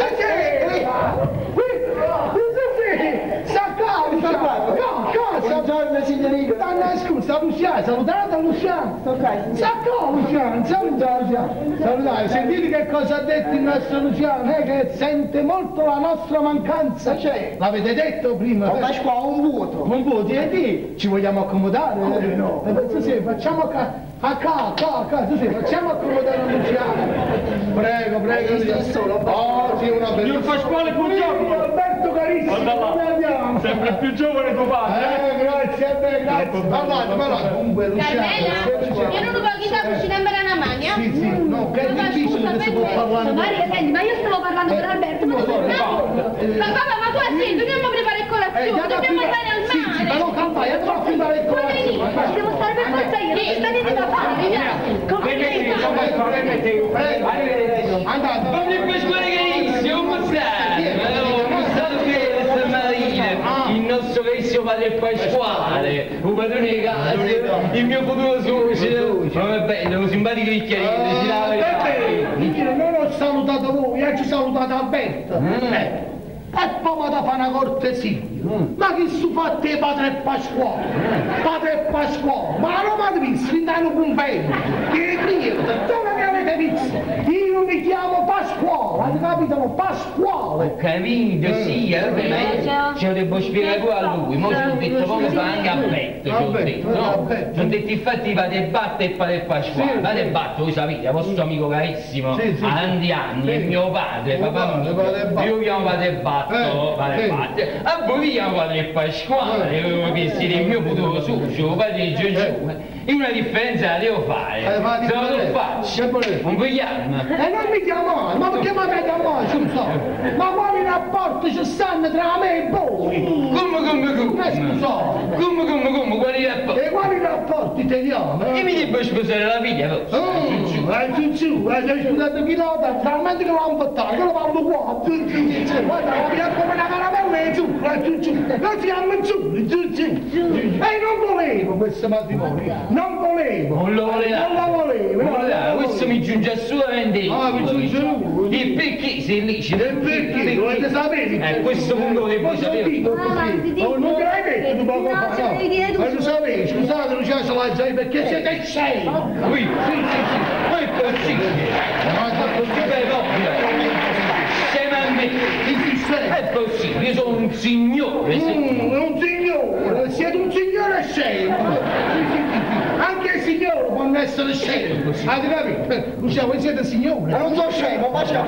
Buongiorno signorino. Scusa, Luciano, salutate Luciano. Sacco Luciano, salutate. Sentite che cosa ha detto il nostro Luciano, che sente molto la nostra mancanza. L'avete detto prima? Ma qua un vuoto. Un vuoto, e lì ci vogliamo accomodare? No. Facciamo facciamo accomodare a Luciano. Prego. Oggi una bella. Signor Pasquale, buongiorno. Alberto carissimo, come andiamo? Sempre più giovane tuo padre, Grazie a te, grazie. Ma comunque Luciano. Carmela, io non lo voglio chissà cucinare una mania. Sì, no, che è difficile che si può parlare. Maria, senti, ma io stavo parlando per Alberto, ma tu sei un ma papà, ma tu hai sentito, andiamo a preparare colazione. dobbiamo andare al mare. Sì, però calma, io devo affrontare il corazzo. Ci devo stare per forza io, non ci sta niente da fare. Andate. Ma che Pasquale carissimo, come stai? Come stato bene stamattina? Il nostro carissimo padre Pasquale, un padrone di casa, il mio futuro suocero. Ma è bello, simpatico bicchierino, ci dà la verità. Non ho salutato voi, ci salutate Alberto. E poi vado a fare una cortesia. Ma che su fate padre Pasquale? Padre Pasquale, ma non mi avete visto, in un convento. Che Dio, dove mi avete visto? Io mi chiamo Pasquale, avete capito? Pasquale. Ho capito, sì, vabbè, ma io ce lo devo spiegare pure a lui. Mo' ci ho detto come fa anche a petto, ci ho detto, no? Ci ho detto infatti Padre Batto e Padre Pasquale. Padre Batto, voi sapete, vostro amico carissimo, ha tanti anni, è mio padre, papà mio. Io chiamo Padre Batto, Padre Batto. A voi vi chiamo Padre Pasquale, che siete il mio futuro suocero, Padre Giorgio. Io una differenza la devo fare, se non lo faccio, non vi chiamo. E non mi chiamate, ma perché mi avete chiamato, non so. Ma quali rapporti ci stanno tra me e voi? Come? Scusate. Come, quali rapporti? E quali rapporti teniamo? E mi devo sposare la figlia, giù, sei studiato pilota, talmente che l'ho imbottato, che lo parlo qua, giù, guarda, la via come una caramella e giù, non siamo giù. E non volevo questo matrimonio, non volevo. Non lo volevo. Questo mi giunge assolutamente io. Mi giunge lui. E perché se lì ci deve perché? Dovete sapere. Questo punto lo devo sapere. Non te l'hai detto tu poco fa, no? Ma lo sapevi, scusate Luciano, ce l'hai già perché siete scemi. Qui, sì. Ma è possibile. Siamo a me. È possibile, io sono un signore. Un signore, siete un signore scemo. Anche il signore può essere scemo. Avete capito? Luciano, voi siete signore. Ma non sono scemo, ma c'è.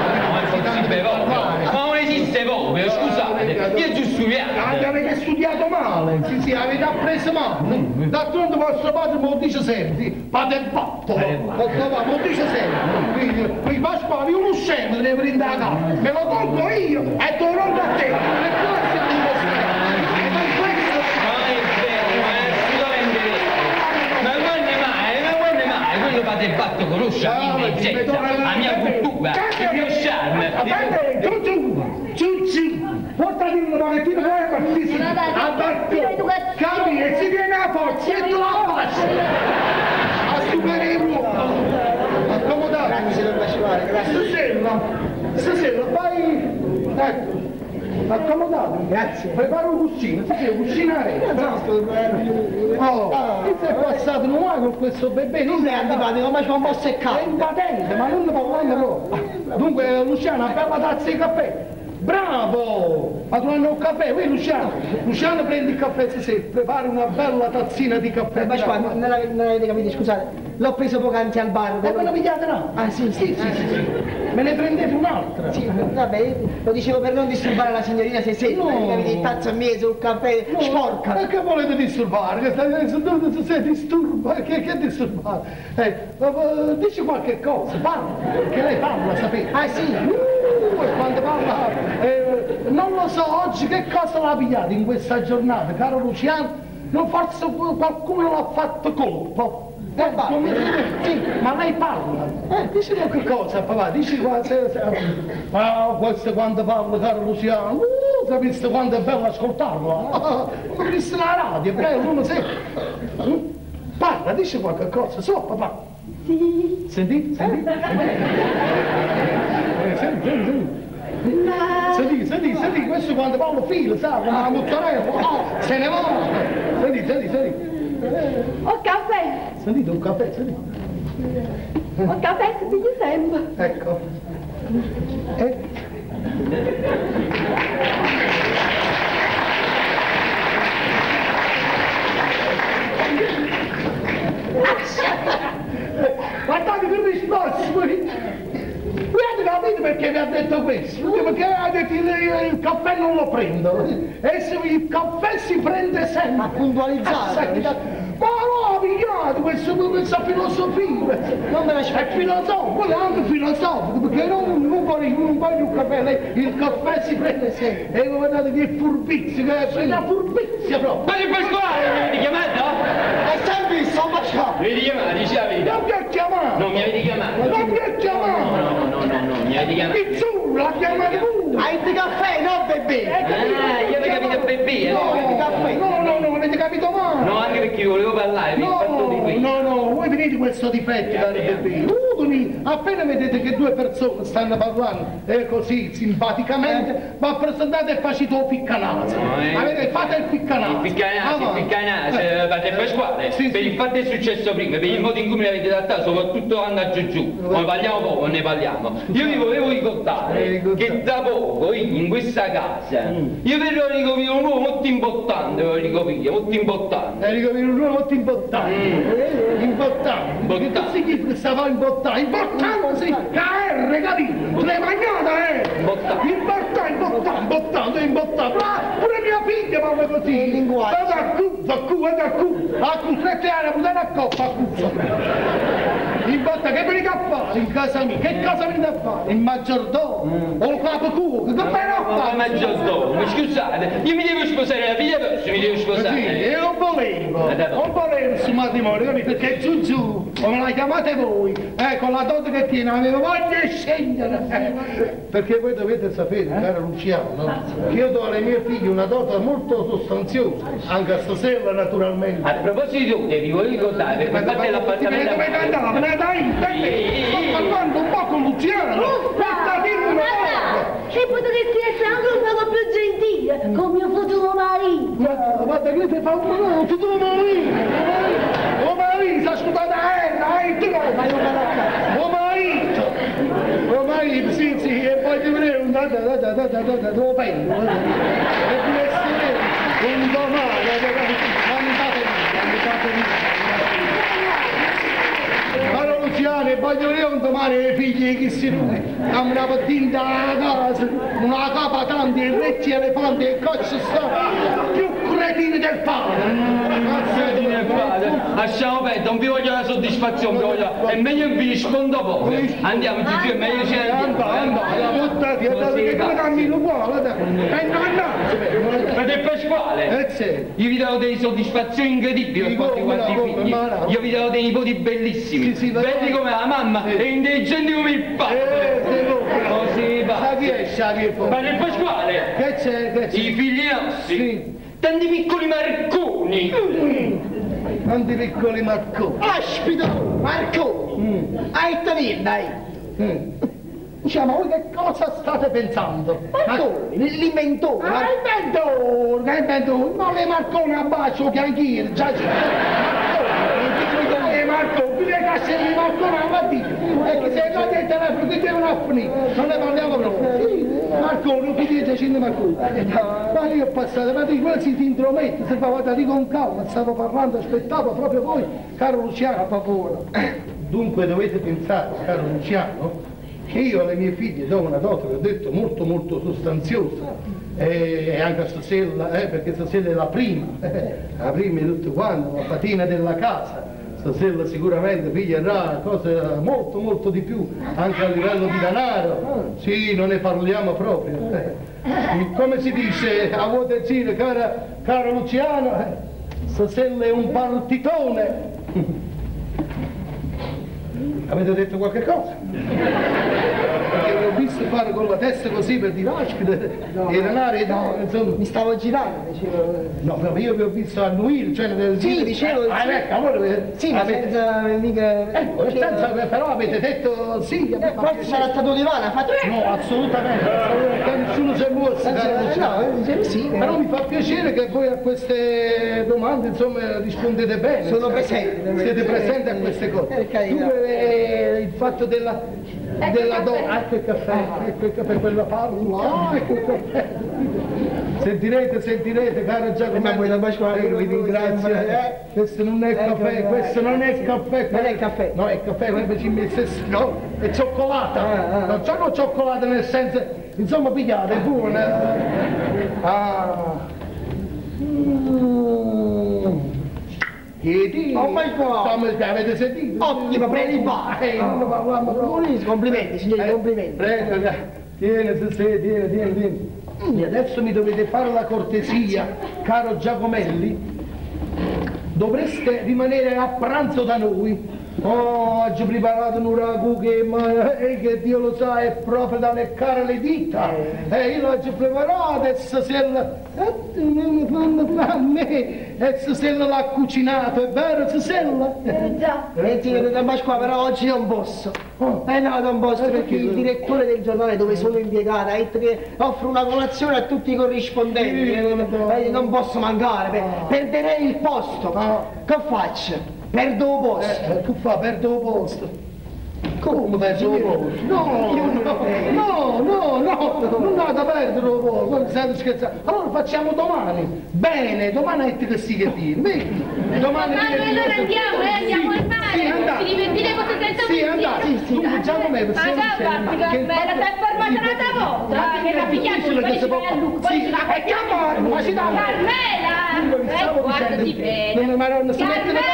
Ma non esiste proprio, scusate, io ci ho studiato. Avete studiato male, sì, avete appreso male. D'altronde vostro padre me lo dice sempre, padre Batto. Vostro padre me lo dice sempre. Quindi Pasquale, uno scemo deve prendere la casa. Me lo tolgo io e te lo rondo a te. E poi siamo in quello Padre Batto conosce la mia intelligenza, la mia cultura, il mio charme. Giù, porta di un pochettino come partito. Capi, e si viene a forza, e tu la faccia. A superare il ruolo. Accomodate. Grazie, signor Pasquale, grazie. Stasera, fai... Ecco. Accomodatevi. Grazie. Preparo un cuscino, sì, cucinare. Oh, che sei passato un uomo con questo bebè? Non è antipatico, ma c'è un po' È seccato. invadente, ma non ne parliamo proprio. Dunque, Luciano, una bella tazza di caffè. Bravo! Ma tu non hai un caffè? Qui Luciano. Luciano prendi il caffè stasera, prepara una bella tazzina di caffè. Pasquale, non avete capito, scusate. L'ho preso poc'anzi al bar. E me la pigliate no? Ah, sì. Me ne prendete un'altra? Sì, vabbè, lo dicevo per non disturbare la signorina se sei, capite, il tazzo a me sul caffè, sporca. Ma che volete disturbare? Che sei disturbato? Che disturbare? Dici qualche cosa, parla, perché lei parla, sapete? Ah, sì? E quando parla, non lo so, oggi che cosa l'ha pigliato in questa giornata, caro Luciano? Non forse qualcuno l'ha fatto colpo? Sì, ma lei parla. Dici qualche cosa, papà, dici qua. Questo quando parla, caro Luciano. Sapete quanto è bello ascoltarlo? Ho visto la radio, è bello, uno si... Parla, dici qualche cosa, so, papà. Sì. Senti? Senti, questo quando parlo filo, sa, come la mozzarella, se ne va. Senti. Ho caffè. Sentite un caffè, sentite. Ho caffè, si piglia sempre. Ecco. Guardate che risposta! Voi avete capito perché vi ha detto questo? Perché ha detto il caffè non lo prendo. E se il caffè si prende sempre. Ma puntualizzato. Ma no, ma pigliate questa filosofia. Non me la È spieghi. filosofico, è anche filosofico, perché non voglio un caffè, il caffè si prende sempre. E guardate che furbizia, che è una furbizia proprio. Ma che Pasquale, mi avete chiamato? Hai sempre visto, ma ciao. Mi avete chiamato, dice la verità. Non mi ha chiamato! Non mi avete chiamato. Non mi ha chiamato! No, mi avete chiamato. Pizzula, l'ha chiamato tu! Hai di caffè, non bebè. Ah, io avevo capito bebè. No, avete capito male! No, anche perché volevo parlare, vi ho fatto di qui. No, voi vedete questo difetto dalle bebè. Appena vedete che due persone stanno parlando così simpaticamente, ma presentate e facete il piccanaso. Fate il piccanaso. Il piccanaso, fate Pasquale. Sì, per sì. il fatto che è successo prima, per il modo in cui mi avete trattato, soprattutto quando a giù. Ne parliamo poco, ne parliamo. Io vi volevo ricordare che da poco in questa casa io verrò a ricoprire un ruolo molto importante, molto importante. Ricoprire un ruolo molto importante. Importante. Che significa stava importante? Importante, sì. KR, capito? Le magnate, Importante. Pure mia figlia parla così. Il linguaggio. A cu, 7 anni, puttana a coppa, a cu. Importa che venite a fare in casa mia? Che cosa venite a fare? Il maggiordomo? O il capo tuo? Che venite a fare? Ma maggiordomo, scusate, io mi devo sposare la figlia prossima, mi devo Sì, sposare. io non volevo il suo matrimonio, capito? Perché Giugiù, come la chiamate voi, con la dote che tiene, avevo voglia di scegliere. Perché voi dovete sapere, caro Luciano, no? Che io do alle mie figlie una dote molto sostanziosa, anche a stasera naturalmente. A proposito di dote, vi voglio ricordare, per parte dell'appartamento... Dove andava? Me ne dai? Sto parlando un po' con Luciano. Questa E potresti essere anche un poco più gentile con mio futuro marito. Guarda che ti fa un futuro marito. Oh marito, ascoltate, oh marito, sì, e poi ti vedere un lo prendo. E deve essere un domani, andate via. Caro Luciano, voglio io un domani le figlie che si camminava dentro la casa, una capa tanti, e recci elefanti e cocce sta, più cretini del padre. Lasciamo perdere, non vi voglio la soddisfazione, è meglio che vi rispondo poco. Andiamo, Gigi, è meglio che ci andiamo. Buttati, che come cammino uguale, Frate Pasquale, io vi do delle soddisfazioni incredibili per tutti quanti i figli. Io vi do dei nipoti bellissimi, belli come la mamma e intelligenti come il padre. Così va. Frate Pasquale, Che c'è? i figli nostri, tanti piccoli marconi. Tanti piccoli marconi. Aspito, Marconi. Hai tenere, dai. Diciamo, voi che cosa state pensando? Marconi, l'inventore. Inventore, ma le marcone a bacio che anch'io, già c'è. Marconi, le casse di marcone a mattina. E che se non il telefono che devono finire, non ne parliamo proprio. Marconi, che dite cinque Marconi? Ma io ho passato, ma di quello si intromette, se fa guardare con calma, stavo parlando, aspettavo proprio voi, caro Luciano, a favore. Dunque dovete pensare, caro Luciano, che io alle mie figlie do una dote, vi ho detto, molto sostanziosa, e anche stasera, perché stasera è la prima di tutto quanto, la fatina della casa. Stasera sicuramente piglierà cose molto di più, anche a livello di denaro. Sì, non ne parliamo proprio. Come si dice a vuote giro, caro Luciano, stasera è un partitone. Avete detto qualche cosa? Perché vi ho visto fare con la testa così per dire ospite, e denaro, insomma. Mi stavo girando, dicevo. No, io vi ho visto annuire, cioè nel Sì, dicevo. ecco, allora, Sì, ma senza mica. però avete detto sì. Forse sarà stato di vana, fa tre. No, assolutamente, nessuno si è mosso, No, dicevo sì. però mi fa piacere che voi a queste domande, insomma, rispondete bene. Sono presente. Siete presenti a queste cose. Per carità. Dunque, il fatto della donna, ecco il caffè, per quella parola, ecco il caffè. Sentirete, caro Giacomo. Ma voi da Pasquale, vi ringrazio. Questo non è caffè, questo non è caffè. Non è caffè. No, è caffè, no, è cioccolata. Non sono cioccolata nel senso, insomma, pigliate, è buona. Chiedi. Oh my God. Avete sentito? Ottimo, prelibato. Complimenti, signori, complimenti. Prego, tieni, tieni. E adesso mi dovete fare la cortesia, caro Giacomelli. Dovreste rimanere a pranzo da noi. Oh, oggi preparato un ragù che Dio lo sa è proprio da leccare le dita. Io l'ho preparato e stasera non fanno fa a me. E stasera l'ha cucinato, è vero stasera? Già. Senti, Pasqua, però oggi non posso. No, non posso perché il direttore del giornale dove sono impiegata ha detto che offre una colazione a tutti i corrispondenti. Non posso mancare, perderei il posto. Che faccio? Perdo il posto. Tu fa, perdo il posto. Come perdo il posto? No, non ha da perdere il posto, non state scherzando. Allora facciamo domani. Bene, domani hai che sì che dire. Vedi? Domani allora andiamo al mare. Sì, andate. Ti divertite cose senza Sì, andate. Tu già come ma ciao, Carmela, stai formata un'altra volta, che la pigliato, poi ci vai a Luca, poi ci vai a Carmela, guardati bene. Ma non si mette le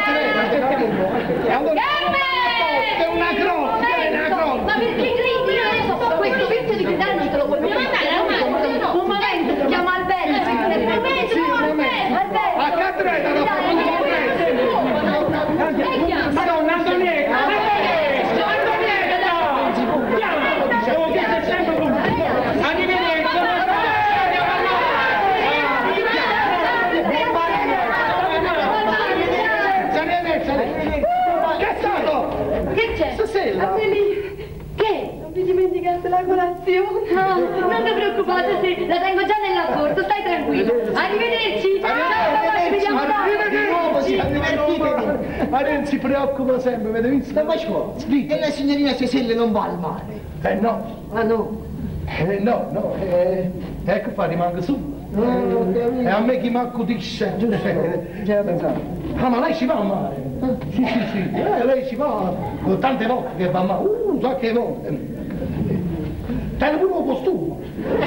mani è una croce, ma perché gridi? Adesso questo pezzo di gridare non te lo puoi più mandare avanti. Un momento, chiamo Alberto. Un momento, Alberto. A Catrina, Madonna Antonietta! Che? Non vi dimenticate la colazione? No, non ti preoccupate, sì, la tengo già nell'apporto, stai tranquillo. Arrivederci. Ciao, papà, ci vediamo Divertitevi. Ma non si preoccupa sempre, avete visto? Ma scuola, e la signorina Ceselle non va al mare? No. Ah no? No, ecco fa, rimanga su. E a me chi mi accudisce. Ma lei ci va al mare? Sì. Lei ci va tante volte che va al mare. So che volte. Tiene pure un costume.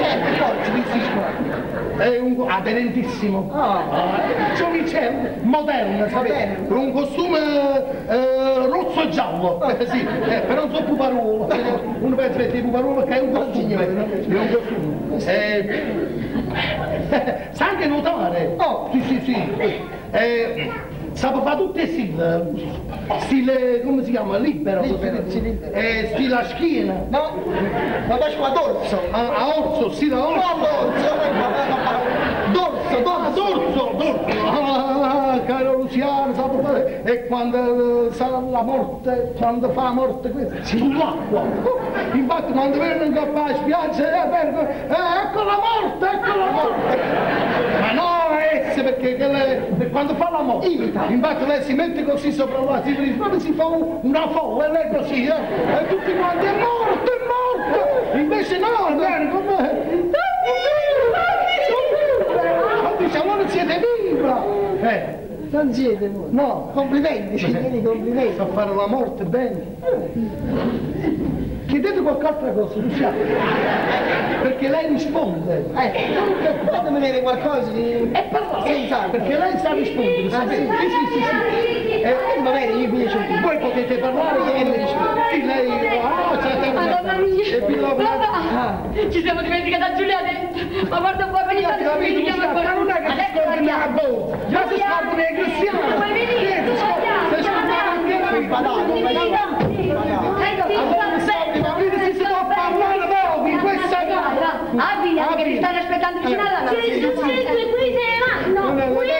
È un aderentissimo. Giovicello, moderno, sapete? Un costume rosso e giallo. Sì, però non so più parole. Uno pensa che è più parole che è un costume. È un costume. Sa anche nuotare? Oh, sì. Sa fare tutte stile, come si chiama? Libero. Stile a schiena. No, ma faccio a dorso. A orso, stile a orso. Dorso. Caro Luciano, sa fare. E quando sarà la morte, quando fa la morte questa, sull'acqua. Infatti quando vengono in a spiaggia, ecco la morte. Ma no, perché quando fa la morte, infatti lei si mette così sopra la si fa una folla e lei così, e tutti quanti è morto, invece no, bene, come? Dice, allora siete viva! Non siete voi? No. Complimenti, signori, complimenti. Sa fare la morte bene. Chiedete qualche altra cosa, Luciano. Perché lei risponde. Fatemi vedere qualcosa di... Senz'altro, perché lei sa rispondere, sapete? Sì. Va bene, io vi dico. Voi potete parlare e mi risponde. Sì, lei... Madonna mia. Papà, ci siamo dimenticati a Giulia dentro. Ma guarda un po', vedi tanto che mi chiama ancora. Non è che si scorda a boh. Già si scorda nei cristiani. Vuoi venire? Se scorda anche la vita. Ma vedete, si può parlare dopo, in questa... Abili, anche ti stanno aspettando vicino alla nave. Gesù, qui sei no.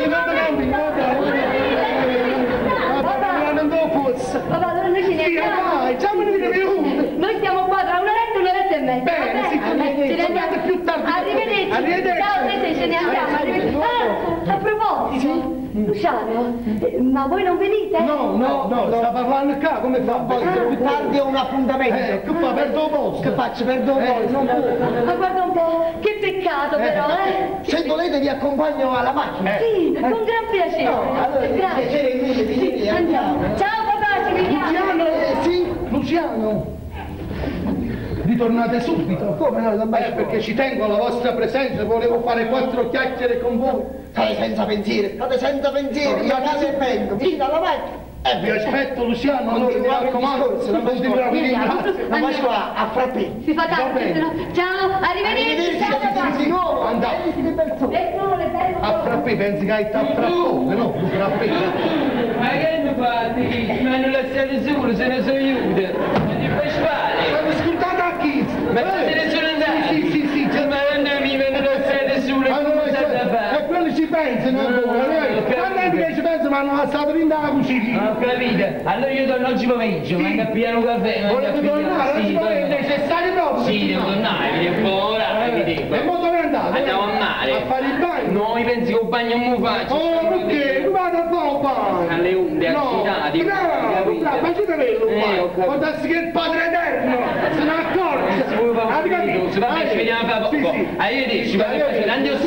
Non devo fosse. Papà, allora noi ce ne andiamo. Già me ne venuto. Noi stiamo qua tra un'oretta e mezza. Bene, sì, ce ne andiamo più tardi. Arrivederci. Ciao, noi ce ne andiamo. Arrivederci. A proposito, Luciano, ma voi non venite? No, sta parlando qua, come fa? Più tardi ho un appuntamento. Che fa? Perdo il posto. Che faccio? Perdo il posto. Non può. Ma guarda un po', che peccato però, Se volete vi accompagno alla macchina. Sì, con gran piacere. Allora, Grazie. piacere mille, signori, Andiamo. Ciao papà, ci vediamo. Luciano! ritornate subito. Come no? Perché ci tengo alla vostra presenza, volevo fare 4 chiacchiere con voi. State senza pensieri, io vado e vengo, vicino alla macchina. Vi aspetto Luciano, allora mi raccomando, non continuerò, vi ringrazio. Non faccio a frappè. Si fa tardi, però. Ciao, arrivederci. Di nuovo, andate. Le sole, bello. A frappè, pensi che hai a frappone, no? Frappè. Ma che ne fate? Ma non lasciate solo, se ne so aiuto. Ma che fai fare? Ma ascoltate a chi? Ma se ne sono andati? Sì. Ma non lasciate solo, come state a fare? E quelli ci pensano ancora, quando è che ci pensano, ma hanno lasciato in la cucina. Ho capito, allora io torno oggi pomeriggio, manca a pigliare un caffè. Volete tornare? Oggi è necessario proprio? Sì, devo tornare, vi devo lavorare, vi dico. E mo dove andate? Andiamo a mare. A fare il bagno? No, io pensi che un bagno non lo faccio. Oh, perché? Tu vado a fare un bagno. Alle onde, agitati. Bravo, facete quello un bagno. Ho capito. Può darsi che il Padre Eterno se ne accorge. Vabbè, ci vediamo fra poco. Arrivederci, vabbè, andiamo.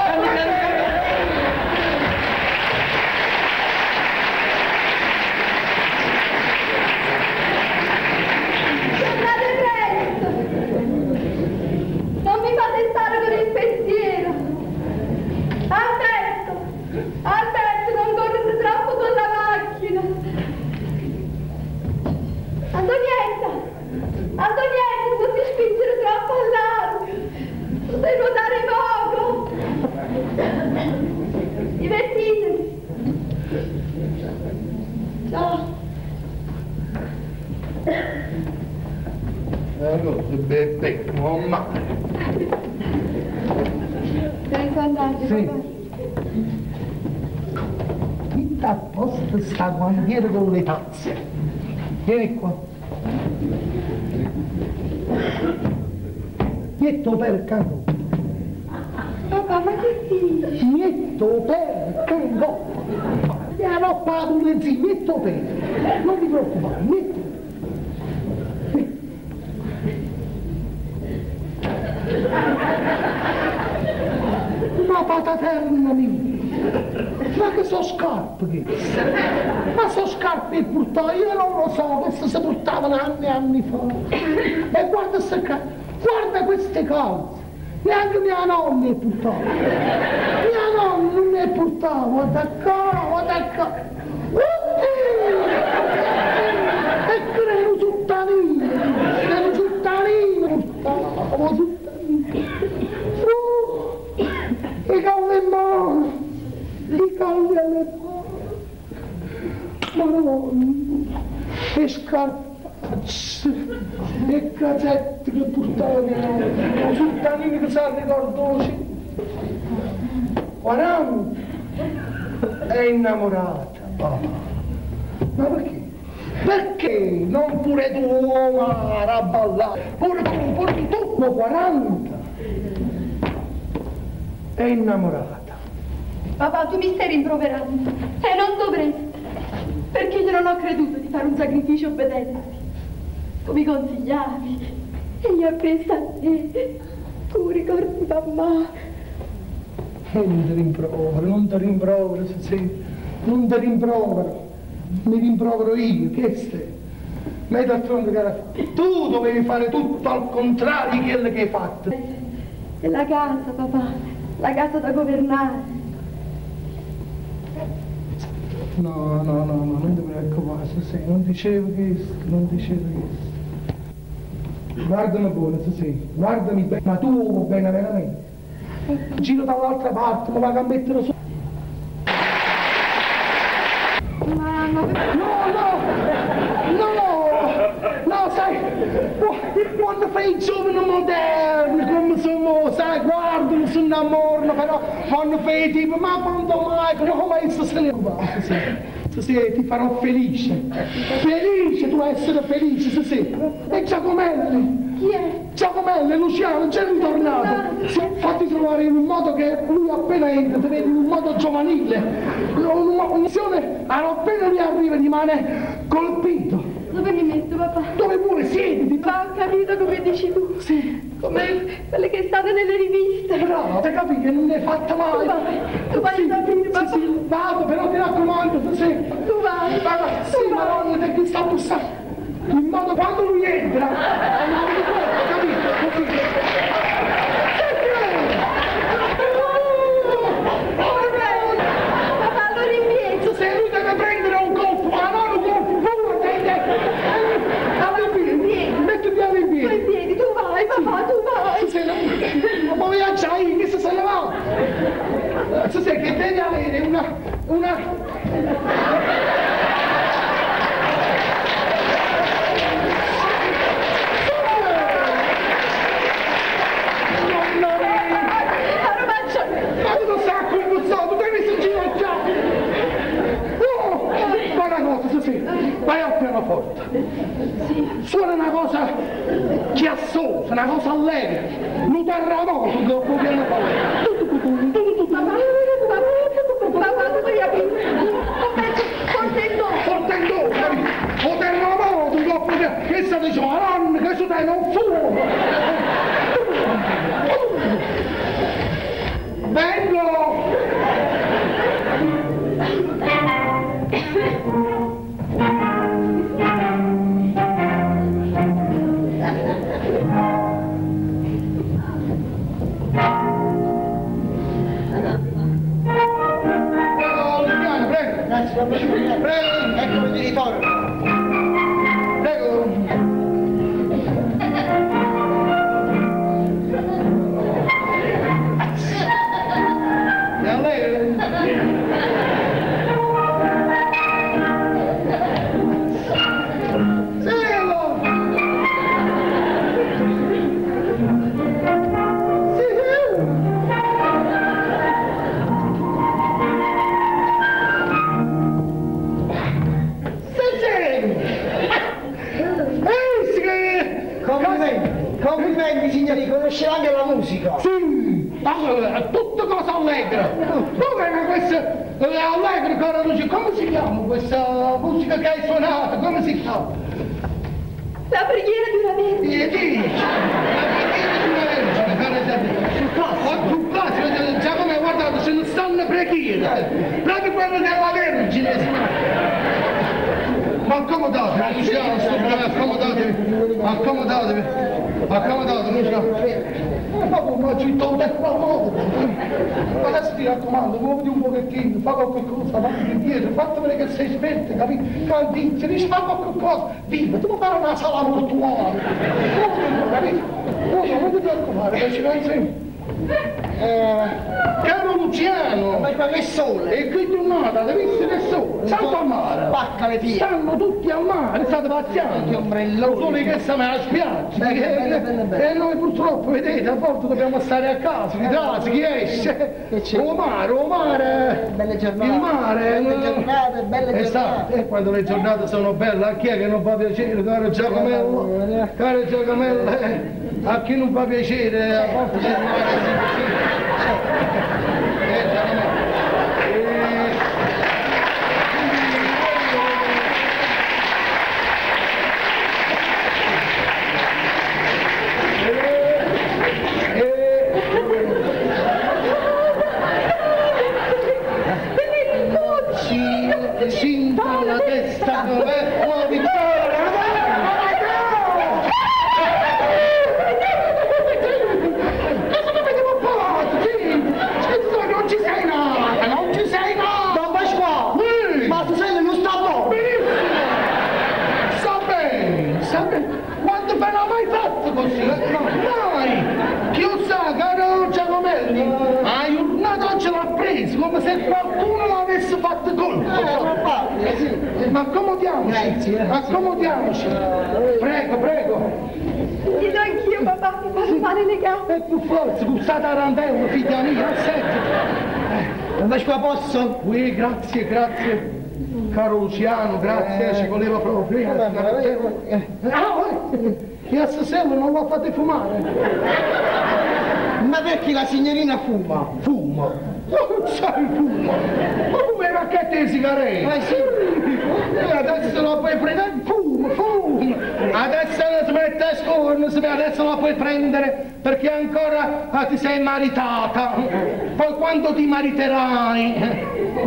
Non mi fate stare con il pensiero. Alberto, non correte troppo con la macchina. Antonietta, non ti spingere troppo a largo. Tu sai nuotare poco. Divertitevi. Ciao. Allora, beh, mamma. Sei andati, Sì. papà? Metti a posto sta guandiera con le tazze. Vieni qua. Metto per cano. Papà, ma che dici? Metto per cano. Mi hanno fatto un benzino, metto per. Non ti preoccupare, metto. Ma pataterna mia! Ma che sono scarpe queste? Ma sono scarpe che portavo, io non lo so, queste si portavano anni e anni fa. E guarda queste calze, neanche mia nonna le portava. Mia nonna non le portava, guarda qua. E credo sultanino, portavo sultanino. I calli in mano, i calli alle mani, madonna, e scarpacce, e casette che portavo di nuovo, sultanini che sa ricordosi, 40, è innamorata, ma perché? Perché non pure tu, Omar, a ballare, pure tu, ma 40. È innamorata. Papà, tu mi stai rimproverando. E non dovresti. Perché io non ho creduto di fare un sacrificio obbedendoti. Tu mi consigliavi. E io ho preso a te. Tu ricordi mamma. Non ti rimprovero, sì. Non ti rimprovero. Mi rimprovero io, che stai? Ma d'altronde cara, tu dovevi fare tutto al contrario di quello che hai fatto. E la casa, papà. La casa da governare. No, non ti preoccupare, sì, non dicevo questo. Guardami buono, sì, guardami bene, ma tu bene veramente. Giro dall'altra parte, mi vado a mettere su. No, sai, quando fai i giovani moderni, come sono, sai, guardano, si innamorano, però quando fai tipo, ma quando mai, come se ne va, sì, ti farò felice, tu essere felice, sì, e Giacomelli? Chi è? Giacomelli, Luciano, già è ritornato, fatti trovare in un modo che lui appena entra, ti vedi in un modo giovanile, un'azione, appena mi arriva rimane colpito. Dove mi metto, papà? Dove vuoi, siediti. Ma ho capito come dici tu. Sì. Come quelle che state nelle riviste. Bravo, hai capito che non ne hai fatta mai. Tu vai da aprire, papà. Sì, vado, però mi raccomando, sì. Tu vai. Sì, madonna, perché sta bussando. In modo quando lui entra, non mi ricordo, capito? Vai al pianoforte. Suona una cosa chiassosa, una cosa allegra. Un terremoto dopo il pianoforte. Portendo, capito? Un terremoto dopo che sta dicendo, Aran, che su te non fumo. Vengo! Prego, eccomi di ritorno. Prego. E a lei? Complimenti signori, conosce anche la musica? Sì, allora, tutto cosa allegra. Come questa allegra, cara luce, come si chiama questa musica che hai suonato? Come si chiama? La preghiera di una vergine. Che dici? La preghiera di una vergine, cara Gianni. Sul classico, Giacomo, guardate, se non stanno preghiere, proprio quello della vergine. Ma accomodatevi, Luciano, accomodatevi, Luciano. Ma ci tolgo il modo. Adesso ti raccomando, muoviti un pochettino, fa qualche cosa, avanti indietro, fatemi che sei esperto, capito? Canticchia, dici fa qualche cosa, viva, tu mi fare una sala mortuaria. Capito? Non ti preoccupare, che ci vai sempre. Caro Luciano, Ma che sole! e qui tornata, hai visto che sole? Salto al mare! Spacca le pie! Stanno tutti al mare, state pazziando! Che ombrelloni! Sole che sta alla spiaggia! E noi purtroppo, vedete, a volte dobbiamo stare a casa, ritrasi, chi esce? Che c'è? O mare! Belle giornate! Il mare! Belle giornate, belle giornate! E quando le giornate sono belle, a chi è che non fa piacere, caro Giacomello? Caro Giacomello, a chi non fa piacere, a volte c'è il mare così. Cinta la testa, muovi non ci sei nata! Don Pasquale! Ma tu sei non sta buono! Sta bene! Quanto bene l'ha mai fatto così? Mai! Chi lo sa, caro Giacomelli? La giornata oggi l'ha preso, come se qualcuno l'avesse fatto colpo! Ma accomodiamoci! Grazie. Accomodiamoci! Prego! Chiedo anch'io, papà, mi fa male le gambe. E più forza, questa tarantella, figlia mia, senti! Don Pasquale posso? Oui, grazie. Caro Luciano, grazie, ci voleva proprio. E a stasera non lo fate fumare? Ma perché la signorina fuma? Fuma? Non sai fuma? Ma come i pacchetti di sigarette? Sì. E adesso la puoi prendere? Fuma! Adesso si mette a scorno, adesso la puoi prendere perché ancora ti sei maritata. Poi quando ti mariterai?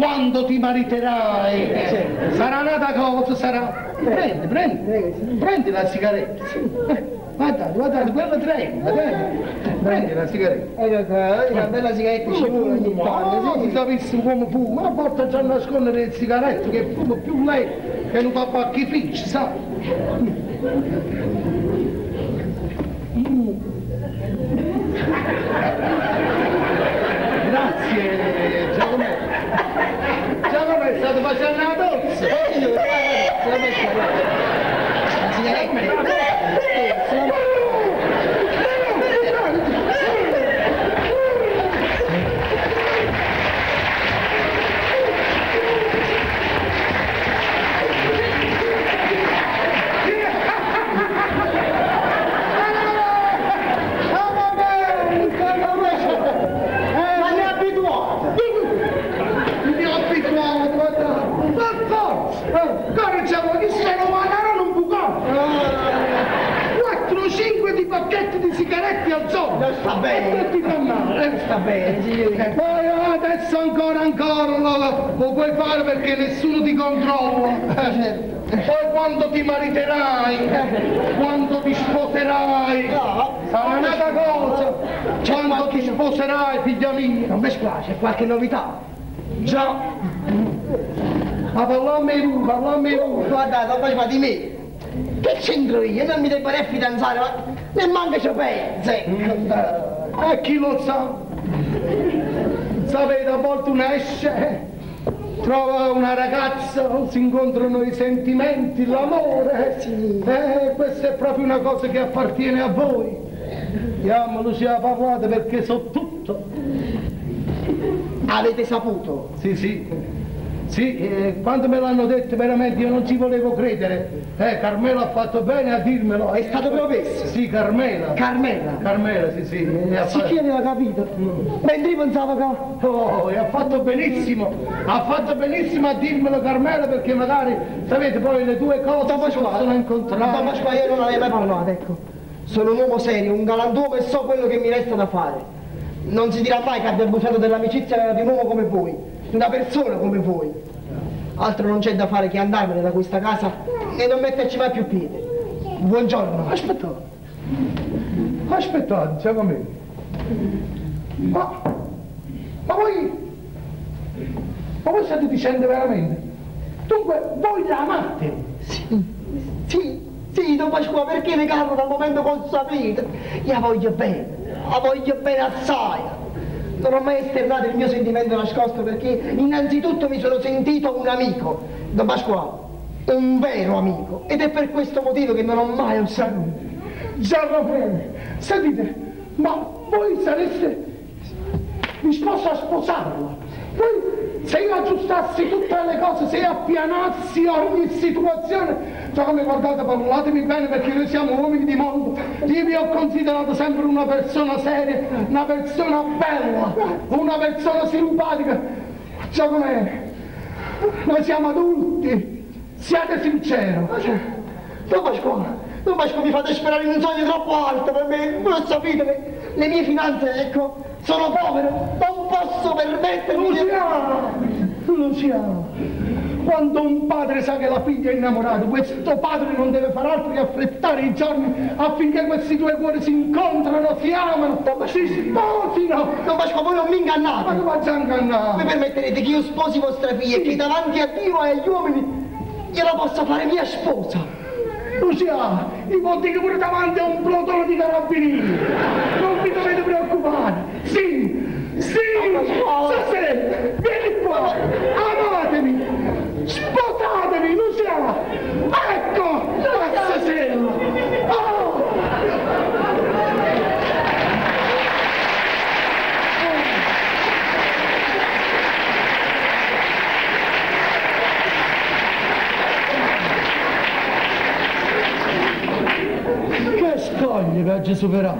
Sarà nata cosa, sarà... Prendi la sigaretta. Guardate, quella prendi la sigaretta. Una bella sigaretta ci vuole ogni tanto, Ti capissi come fuma, ma a volte già nascondere le sigarette che fuma più lei che non fa pacchifici, sai? Grazie, Giacomello, sta state facendo la doccia? Pacchetti di sigarette al giorno. Sta bene. E ti fa male. Sta bene, signore. Poi adesso ancora lo puoi fare perché nessuno ti controlla. Poi quando ti mariterai, quando ti sposerai, sarà un'altra cosa. Quando ti sposerai, figlia mia. Non mi spiace, c'è qualche novità? Già. Ma parlammi tu. Guardate, ma di me. Che c'entro io? Non mi devo fare fidanzare, ma ne manca c'è pezze. E chi lo sa? Sapete, a volte uno esce, trova una ragazza, si incontrano i sentimenti, l'amore. Sì. Questa è proprio una cosa che appartiene a voi. Andiamo, Lucia, parlate perché so tutto. Avete saputo? Sì, quando me l'hanno detto veramente io non ci volevo credere. Carmela ha fatto bene a dirmelo. È stato promesso? Sì, Carmela. Carmela, sì. Sì, chi aveva capito? Mentre io pensavo che... Oh, e ha fatto benissimo a dirmelo Carmela perché magari, sapete, poi le due cose si possono incontrare. Ma io non l'avevo mai parlato, ecco. Sono un uomo serio, un galantuomo e so quello che mi resta da fare. Non si dirà mai che abbia abusato dell'amicizia di un uomo come voi. Una persona come voi. Altro non c'è da fare che andarmene da questa casa e non metterci mai più piede. Buongiorno. Aspettate, c'è con me. Ma voi state dicendo veramente? Dunque, voi la amate? Sì, Don Pasqua, perché ne carro dal momento che ho sapito? Io la voglio bene assai. Non ho mai esternato il mio sentimento nascosto perché innanzitutto mi sono sentito un amico, Don Pasquale, un vero amico, ed è per questo motivo che non ho mai usato. Già va bene, sentite, ma voi sareste disposto a sposarla? Poi se io aggiustassi tutte le cose, se io appianassi ogni situazione, cioè come guardate, parlatemi bene perché noi siamo uomini di mondo, io vi ho considerato sempre una persona seria, una persona bella, una persona simpatica, cioè com'è? Noi siamo adulti, siate sinceri. Don Pasqua, mi fate sperare in un sogno troppo alto per me, voi lo sapete, le mie finanze, ecco, sono povere, non posso permettermi di... Luciano, quando un padre sa che la figlia è innamorata, questo padre non deve far altro che affrettare i giorni affinché questi due cuori si incontrano, si amano, si sposino. Don Pasqua, voi non mi ingannate. Ma come faccio a ingannare? Mi permetterete che io sposi vostra figlia e che davanti a Dio e agli uomini io la possa fare mia sposa. Lucia, ti può dire pure davanti a un plotone di carabinieri. Non vi dovete preoccupare. Sì, stasera, vieni qua, amatemi, sposatevi, Lucia. Ecco, stasera. Oh. Che scogli che oggi superato.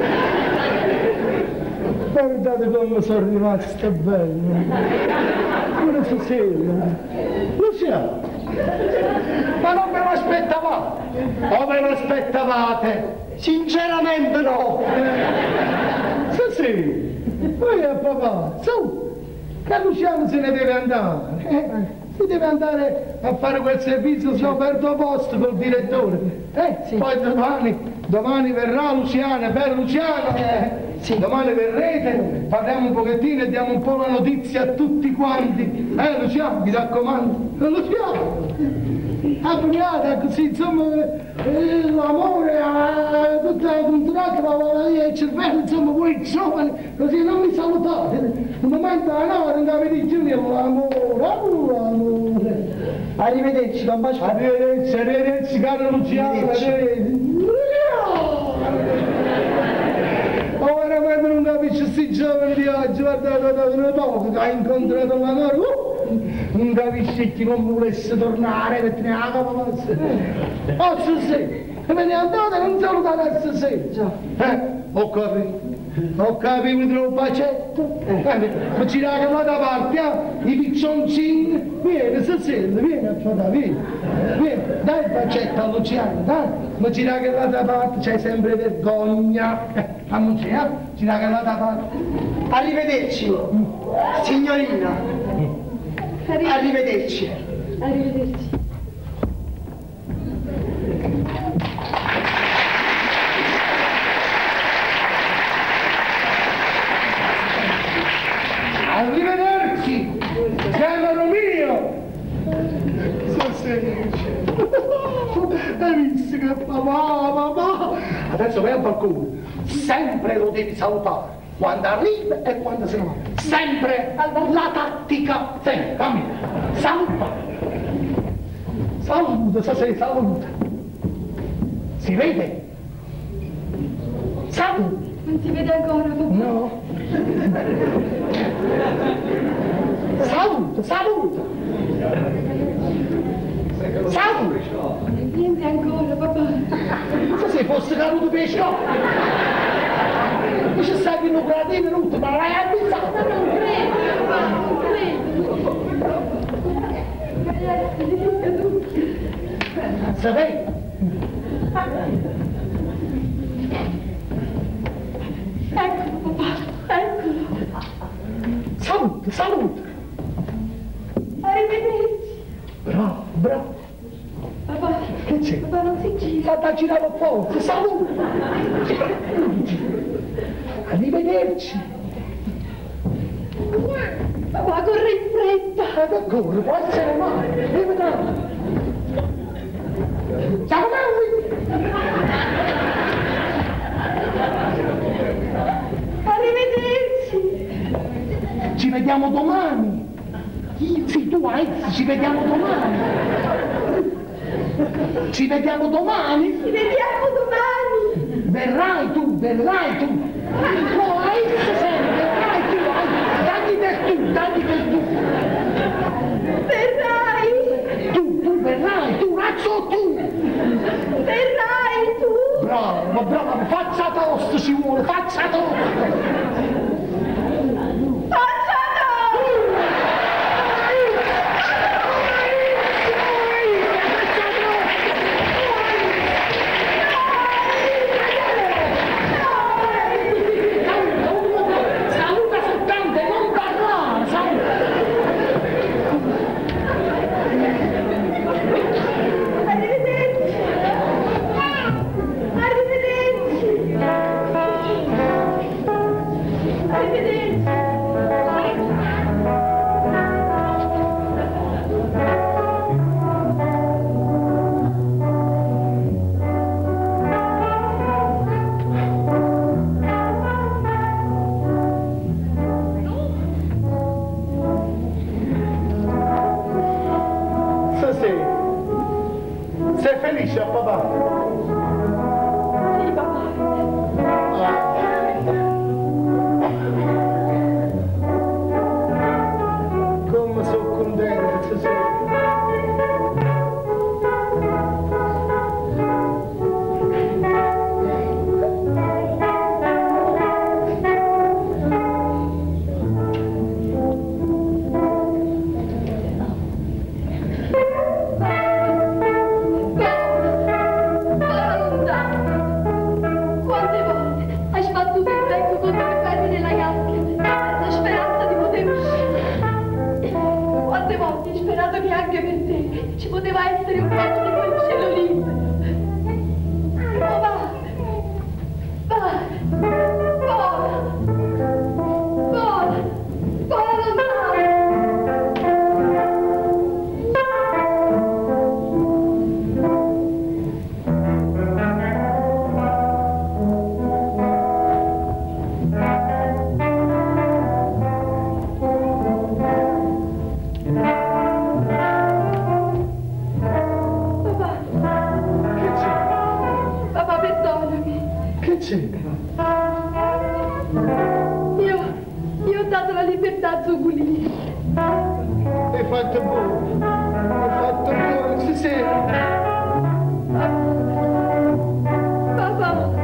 Guardate come sono rimasta bella. Pure stasera. Lucia, ma non me lo aspettavate? O me lo aspettavate? Sinceramente no. Sì. Poi a papà, su, che Luciano se ne deve andare. Si deve andare a fare quel servizio scoperto a posto col direttore. Sì. Poi domani verrà Luciana, bella Luciana. Sì. Domani verrete, parliamo un pochettino e diamo un po' la notizia a tutti quanti. Luciano, mi raccomando. Luciano! Apriate così, insomma, l'amore ha tutta la contratta, il cervello, insomma, voi giovani, così non mi salutate. Un momento, no, non avete più l'amore. Arrivederci, Don Pasquale. Arrivederci, caro Luciano. Oh, veramente non capisci questi giovani di oggi, guardate, dopo che ha incontrato l'amore, non capisci che non volesse tornare per tenere la capa passa. Oh, stasera, e ve ne andate, non salutate stasera. Ho capito troppo bacetto. Ma girare da parte, i piccioncini. Vieni, stasera, vieni a fare, vieni. Dai il bacetto a Luciano, dai. Ma girare da parte, c'hai sempre vergogna. Annuncia, girare da parte. Arrivederci, signorina. Arrivederci. Arrivederci. Arrivederci, caro mio! Hai visto che papà? Adesso vai al balcone, sempre lo devi salutare, quando arriva e quando se ne va. Sempre la tattica, sempre, cammina, saluta. Saluta, stasera saluta. Si vede? Saluta. Non si vede ancora, papà? No. Saluta, saluta! Saluta! Niente ancora, papà. Se fosse caduto pesce, no! Ci stai in un gradino tutto, ma l'hai avvisato! Ma non credo, papà, non credo. Sapete? Eccolo, papà, eccolo. Saluta, saluta! Arrivederci. Bravo, bravo! Papà, Che c'è? papà non si gira. Fate girare un po', saluta! Arrivederci! Papà, corre in fretta. Corre, può essere male! Vedrà! Ciao, Maui! Arrivederci. Ci vediamo domani! Sì, tu ci vediamo domani! Ci vediamo domani! Ci vediamo domani. Verrai tu! No, sempre, verrai tu! Dagli per tu! Verrai. Tu verrai, tu, razzo tu! Verrai tu. Bravo, faccia tosto ci vuole, faccia tosto! Sei felice, papà? Sì, papà. Come sono contento stasera. Ci poteva essere un poco di quel cielo libero. Oh, va! Sì. Io ho dato la libertà a Zugulini. Hai fatto buono. Hai fatto buono, sì, sì. Papà.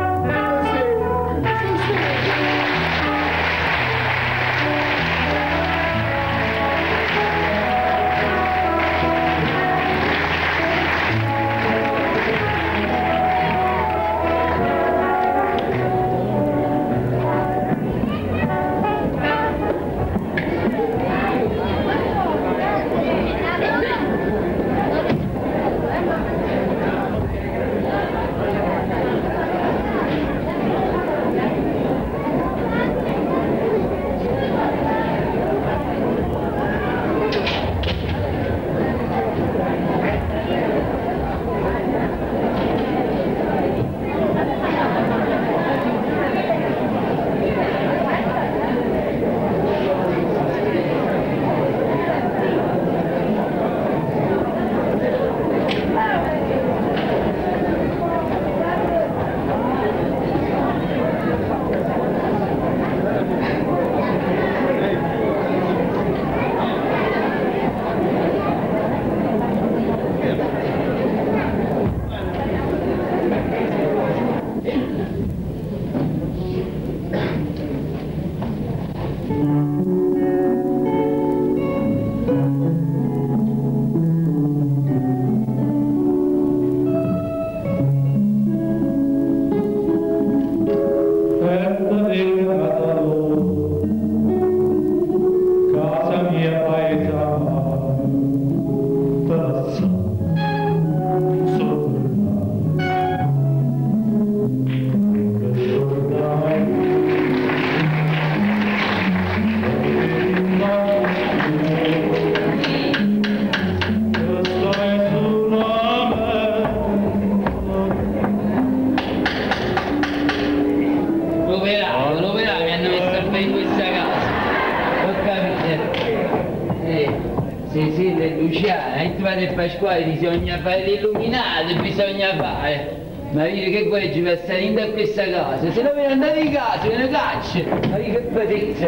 Pasquale bisogna fare l'illuminato, bisogna fare. Ma vedi che vuoi ci va salendo a questa casa? Se non me ne andate in casa, me ne caccia. Ma vedi che patezza.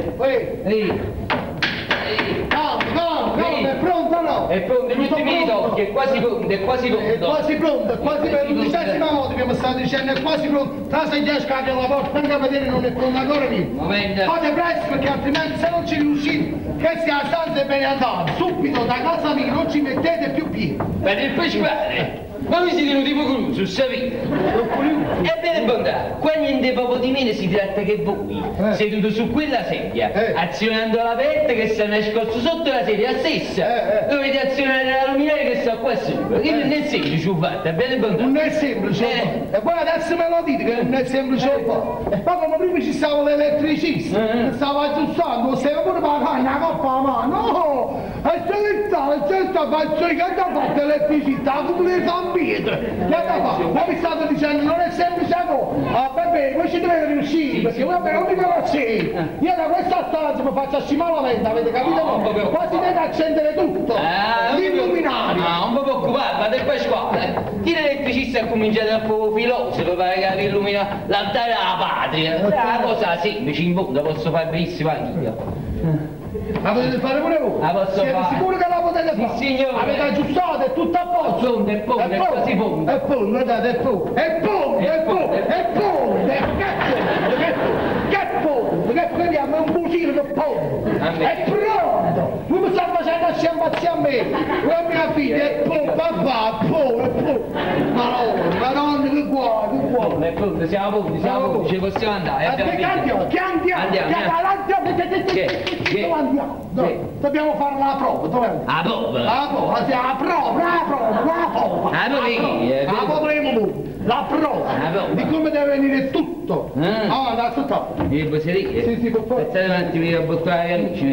No, è pronto o no? È pronto, gli ultimi tocchi, è quasi pronto, è quasi pronto. È quasi pronto, è quasi per l'undicesima volta che mi state dicendo, è quasi pronto. Tra se già scade alla porta, venga a vedere non è pronto ancora niente. Momento. Fate presto perché altrimenti se non ci riuscite, che sia a stanza e ve ne andate. Subito da casa mia non ci mettete più piedi. Per il Pasquale, ma voi siete un tipo cruzo, sapete? Ebbene bontà, qua niente poco di meno si tratta che voi, seduto su quella sedia, azionando la pette che sta nascosto sotto la sedia stessa, dovete azionare la luminaria che sta qua sopra, che non è semplice ho fatto, ebbene bontà. Non è semplice, e poi adesso me lo dite che non è semplice ho fatto. E poi come prima ci stava l'elettricista, stava aggiustando, stava pure pagando la coppa a mano, no! E c'è sta faccio che ha fatto l'elettricista, come le fa pietre, che ha fatto? Ma mi state dicendo non è semplice a voi, ah beh, voi ci dovete riuscire, perché voi non mi conoscete, io da questa stanza mi faccio scimare la venta, avete capito? Quasi deve accendere tutto, l'illuminario. Non vi preoccupate, fate il Pasquale, chi l'elettricista ha cominciato a poco filosofo per che illumina l'altare della patria, è una cosa semplice, in fondo posso fare benissimo anche io. La potete fare pure voi? La posso Siete fare. sicuri che la potete fare? Sì, signore. Avete aggiustato, è tutto a posto? È quasi fondo. È fondo, guardate, è fondo. È fondo, è fondo, è fondo. Che fondo? Che prendiamo? È un fucile che fondo. È pronto. Voi mi state facendo a sciambazzi a me. Voi mia figlia, è fondo, papà, è fondo. Madonna, che buono, che buono. È pronto, siamo pronti, ci possiamo andare. Andiamo. Dobbiamo fare la prova, dov'è? La prova? La prova. La prova di come deve venire tutto. No, andate tutto. Mi posso dire? Sì, per favore. Aspettate un attimo, mi devo buttare gli amici.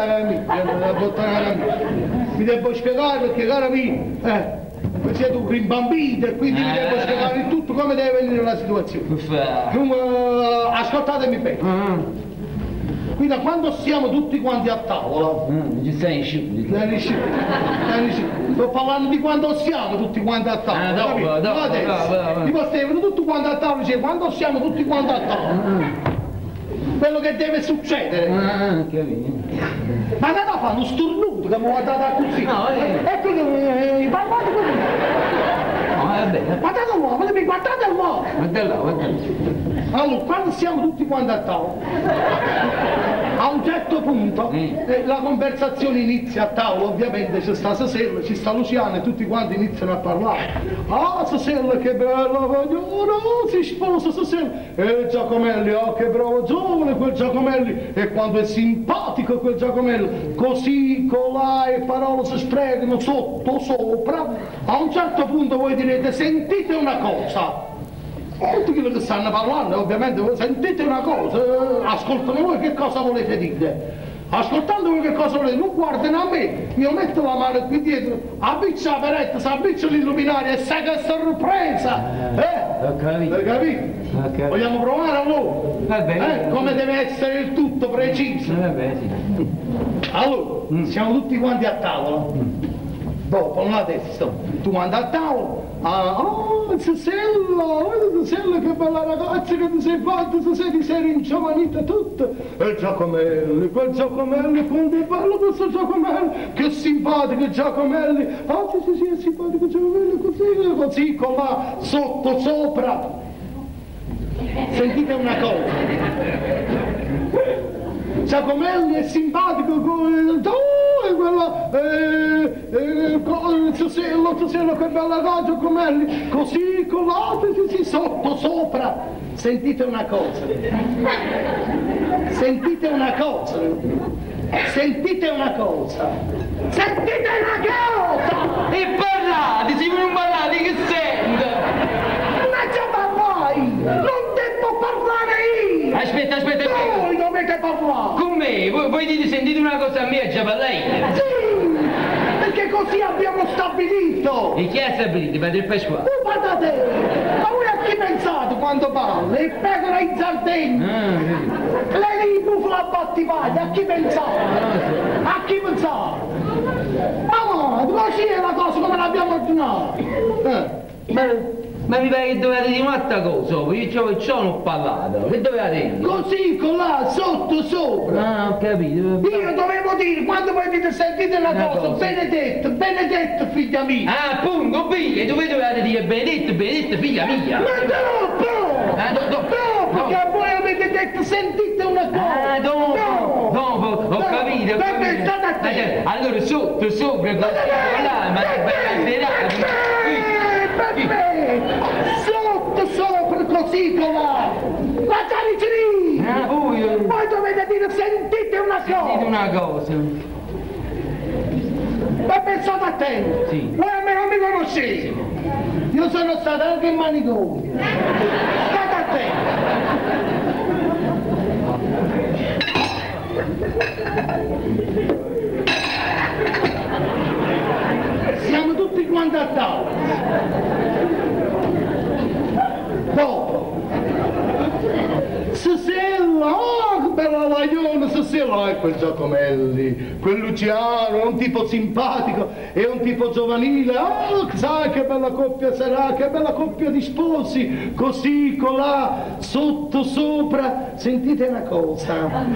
Mi devo spiegare perché, caro mio, voi siete un rimbambito e quindi vi devo spiegare tutto come deve venire la situazione. Ascoltatemi bene. Qui da quando siamo tutti quanti a tavola, ci stai in sciuti. Sto parlando di quando siamo tutti quanti a tavola. dopo. Tipo Stefano, tutti quanti a tavola, dice quando siamo tutti quanti a tavola. Quello che deve succedere. Capito. Ma da fa uno stornuto che mi ha dato così. No, ecco che parlate così. No, va bene. Guardate l'uomo, guardate l'uomo. Guarda là. Allora, quando siamo tutti quanti a tavola, a un certo punto la conversazione inizia a tavola, ovviamente c'è sta Sasella, ci sta Luciano e tutti quanti iniziano a parlare. Ah, Sasella, che bella vagnona, si sposa Sasella. E Giacomelli, ah, che bravo giovane quel Giacomelli. E quando è simpatico quel Giacomelli, così, colà e parole si sprecano sotto, sopra. A un certo punto voi direte, sentite una cosa. Tutti quelli che stanno parlando, ovviamente, voi sentite una cosa, ascoltano voi che cosa volete dire. Ascoltando voi che cosa volete, non guardano a me, io metto la mano qui dietro, abbiccia la peretta, si abbiccia l'illuminario e sai che sorpresa! Ho capito. Hai capito? Ok. Vogliamo provare allora? Va bene. Come deve essere il tutto preciso. Va bene, sì. Allora, siamo tutti quanti a tavola. Dopo, non adesso, tu quanti a tavola. Sasella, che bella ragazza che ti sei fatta, ti sei ringiovanita tutta. E Giacomelli, quel Giacomelli, quanto è bello questo Giacomelli, che simpatico Giacomelli. Ah, sì, è simpatico Giacomelli, così, con là, sotto, sopra. Sentite una cosa. Giacomelli è simpatico con Sasella, che bella cosa, Giacomelli, così, con l'altro, sì, sotto, sopra. Sentite una cosa. Sentite una cosa. Sentite una cosa. Sentite una cosa! E parlate, se non parlate che sente? Ma già parlai! Non devo parlare io! Aspetta. Voi dovete parlare! Con me, voi dite sentite una cosa a me e già parlate? Sì! Perché così abbiamo stabilito! E chi ha stabilito? Padre Pasquale? Guardate! Ma voi a chi pensate quando parla? Il pecora in Sardegna! Lei di bufala a battipaglia, a chi pensate? A chi pensate? Ma così è la cosa come l'abbiamo ordinata! Ma mi pare che dovete dire un'altra cosa, io non ho parlato, che dovete dire? Così, con là, sotto, sopra! Ah, ho capito. Io dovevo dire, quando voi dite sentite una cosa, benedetto, figlia mia! Ah, appunto, bene, dove dovete dire benedetto, figlia mia? Ma dopo, che voi avete detto sentite una cosa! Ah, dopo, ho capito. Perché state a te? Allora, sotto, sopra, così, là, ma sotto, sopra, così, con là! Guardate lì! Ah, voi dovete dire sentite una cosa! Sentite una cosa. Ma pensate a te! Sì. Voi a me non mi conoscete! Io sono stato anche in manicomio! State a te! Siamo tutti quanti a tavola! Dopo! Sasella, che bella vagliona, Sasella, quel Giacomelli, quel Luciano, è un tipo simpatico, è un tipo giovanile, sai che bella coppia sarà, che bella coppia di sposi, così, colà, sotto, sopra, sentite una cosa,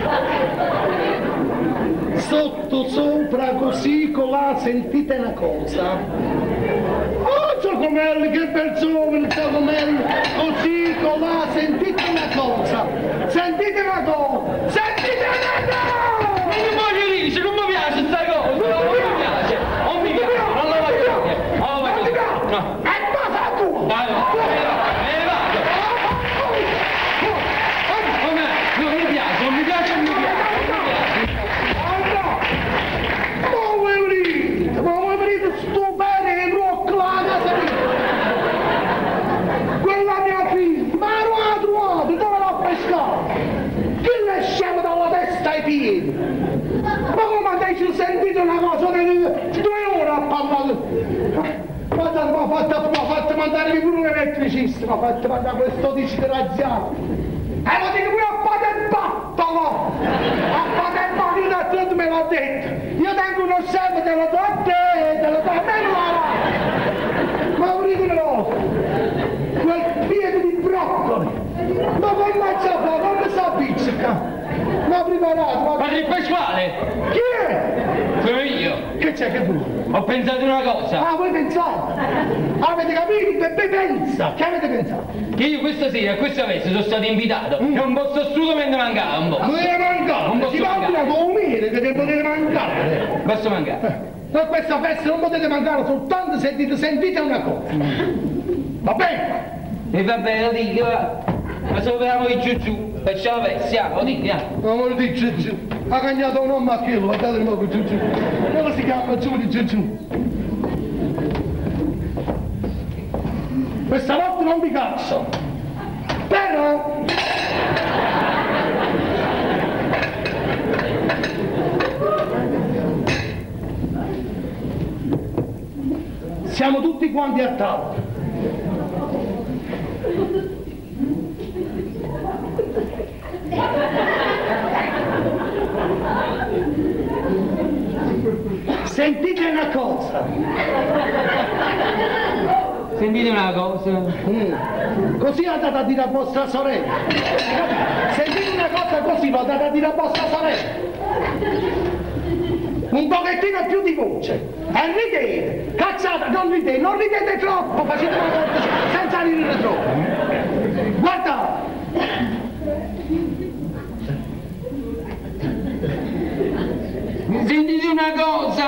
sotto, sopra, così, colà, sentite una cosa. Oh, Giacomelli, che bel giovane, Giacomelli, così, colà, sentite una cosa, sentite una cosa, sentite una cosa! Non mi voglio dire, non mi piace sta cosa, non mi piace, non mi piace, non la voglio dire, non la voglio dire. No. E cosa tua? Vai, me ne vado. Non mi piace, non mi piace. Ma vuoi venire sto bene che rocca la casa mia? Quella mia figlia, ma non l'ha trovato, dove l'ha pescato? Chi le scemo dalla testa ai piedi? Ma come te ci sentite una cosa? 2 ore a parlare. Guardate, mi ha fatto mandare pure un elettricista, mi ha fatto mandare questo disgraziato. E lo dico pure a Paterbattolo! A Paterbattolo, io me l'ha detto! Io tengo uno scemo, te lo do a te, te lo do a me, Ma come mangia fa? Non mi sa pizzica! Ma preparato! Padre Pasquale! Chi è? Sono io! Che c'è che vuoi? Ho pensato una cosa! Ah, voi pensate? Avete capito? Bebè pensa! Che avete pensato? Che io questa sera a questa festa sono stato invitato e non posso assolutamente mancare un po'! Non deve mancare! Non posso Si va mancare! a umile che potete mancare! Posso mancare? Per questa festa non potete mancare soltanto se sentite una cosa! Va bene? E va bene, lo dico, va! Ma salviamo i giù, facciamo la festa, siamo, lo dico, Non me lo dice giù! Ha cagnato un uomo a chilo, guardate un po' giù! Come si chiama giù di giù? Questa volta non vi cazzo! Però... siamo tutti quanti a tavola. Sentite una cosa. Sentite una cosa. Così andate a dire a vostra sorella. Sentite una cosa così, lo andate a dire a vostra sorella. Un pochettino più di voce. E ridete. Cazzata, non ridete troppo, facete una cosa senza ridere troppo. Guardate. Sentite una cosa!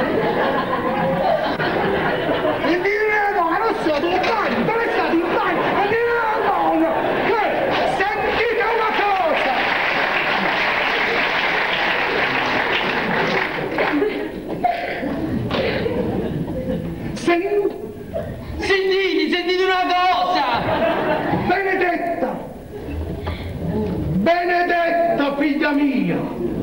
Sentite una cosa, non so, dove state? Dove state? In bagno? Sentite una cosa! Sentite una cosa! Sentite una cosa! Benedetta! Benedetta, figlia mia!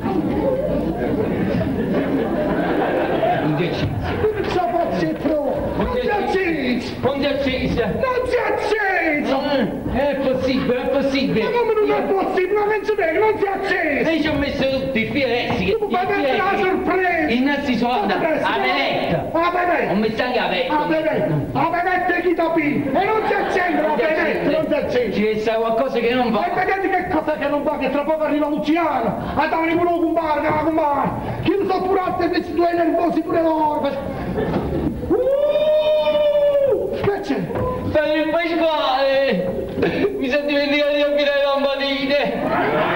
Non ti accesi! Non si faccia troppo! Non si accesa! Non ti accesi! Non si accesa! È possibile, è possibile! Ma come non è possibile? Ma penso bene che non si accesa! E ci ho messo tutti i filetti! Tu fai mettere la sorpresa! Innanzi sono andato a Benetta! A Benetta! Ho messo anche a Benetta! A Benetta! A Benetta chi tapì! E non si accende la Benetta! Non si accende! Ci deve essere qualcosa che non va! E vedete che cosa che non va, che tra poco arriva Luciano! A dare pure un compare, che la compare! Chi lo so pure altri questi due nervosi pure loro! Che c'è? Padre Pasquale! Mi sono dimenticato di affidare le lampadine!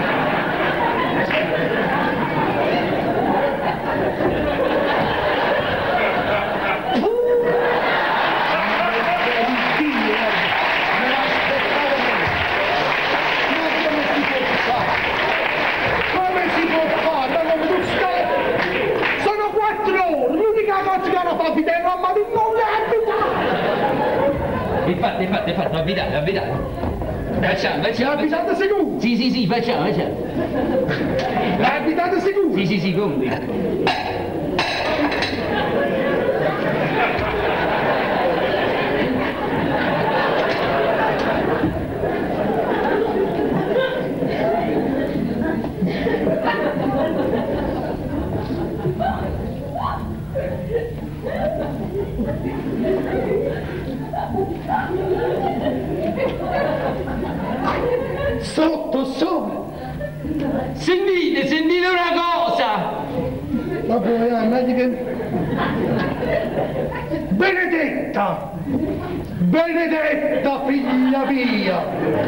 Infatti, avvitate. Facciamo. L'abitante sicuro? Sì, facciamo. L'abitante sicuro? Sì, come? Sotto, sopra! Sentite una cosa! Vabbè, meglio che... Benedetta! Benedetta, figlia mia!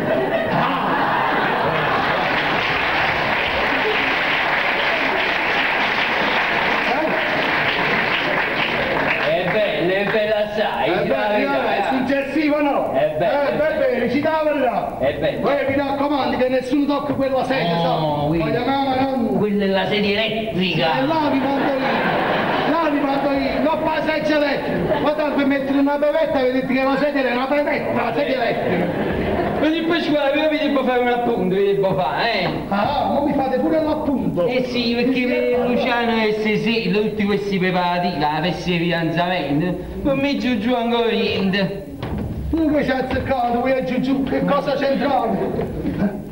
È bella assai! È suggestivo no? È bene, ci dà la verità! È bello! Poi mi raccomando che nessuno tocca quella sedia, No, Voglio mamma, quella è la sedia elettrica! E là mi mando io, non fa sedia elettrica! Guarda, per mettere una bevetta, vedete che la sedia è una bevetta, la sedia elettrica! Ma di Pasquale, vi devo fare un appunto, vi devo fare, Ah, ma mi fate pure l'appunto! Eh sì, perché Luciano avesse sì, tutti questi preparativi, la festa di fidanzamento, non mi giù ancora niente. Tu che ci hai azzeccato, vuoi giù, che cosa c'entrate?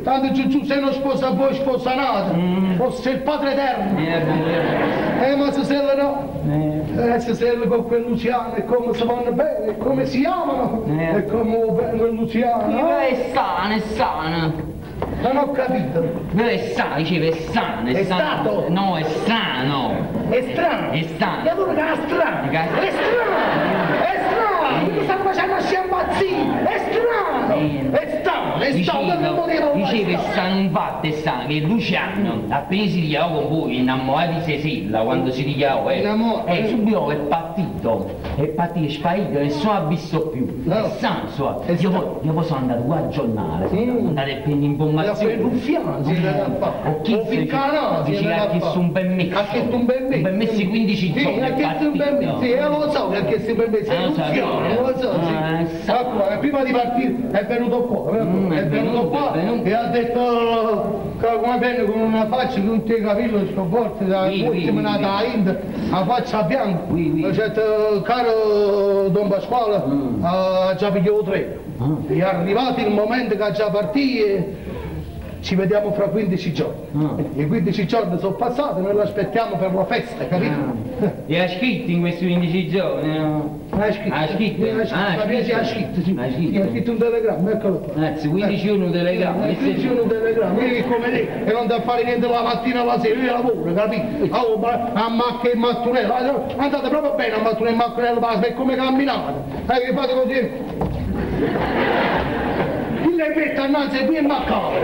Tanto giù sei uno sposa poi sposanato, fosse il Padre Eterno. Ma Sasella no. Sasella con quel Luciano e come si vanno bene, come si amano, e come quel Luciano. È sano. Non ho capito. È sano, diceva è sano. È stato? No, è strano. È strano. È strano. E allora che è strano? È strano. È strano. Mi stanno facendo a sciambazzini. È strano. È strano. Non potevo mai diceva è strano un fatto, è strano che Luciano appena si dichiarò con voi, innamorato di Sesilla, quando si dichiarò, subito è partito, sparito, nessuno ha visto più. È strano, io poi sono andato qua al giornale, andate a prendere informazioni. Ho chiesto, diceva ha chiesto un permesso. Ha chiesto un permesso? Un permesso di 15 giorni. Sì, ha chiesto un permesso, sì, lo so che ha chiesto un permesso, è Luciano, lo so, sì. Prima di partire è venuto qua, è venuto qua e ha detto come viene con una faccia che non ti capello sconforti da ultima nata India, la faccia bianca. Ha detto caro Don Pasquale, ha già pigliato 3. È arrivato il momento che ha già partito. Ci vediamo fra 15 giorni. I 15 giorni sono passati, noi lo aspettiamo per la festa, capito? E ha scritto in questi 15 giorni? Ha scritto. Ha scritto un telegramma, eccolo qua. Anzi, 15 giorni un telegramma. 15 giorni un telegramma, vedi come lì, e non da fare niente la mattina alla sera, io lavoro, capito? A macchia e mattonello, andate proprio bene a macchia e mattonello, per come camminate. Che fate così? Le mette annanzi qui e maccabro.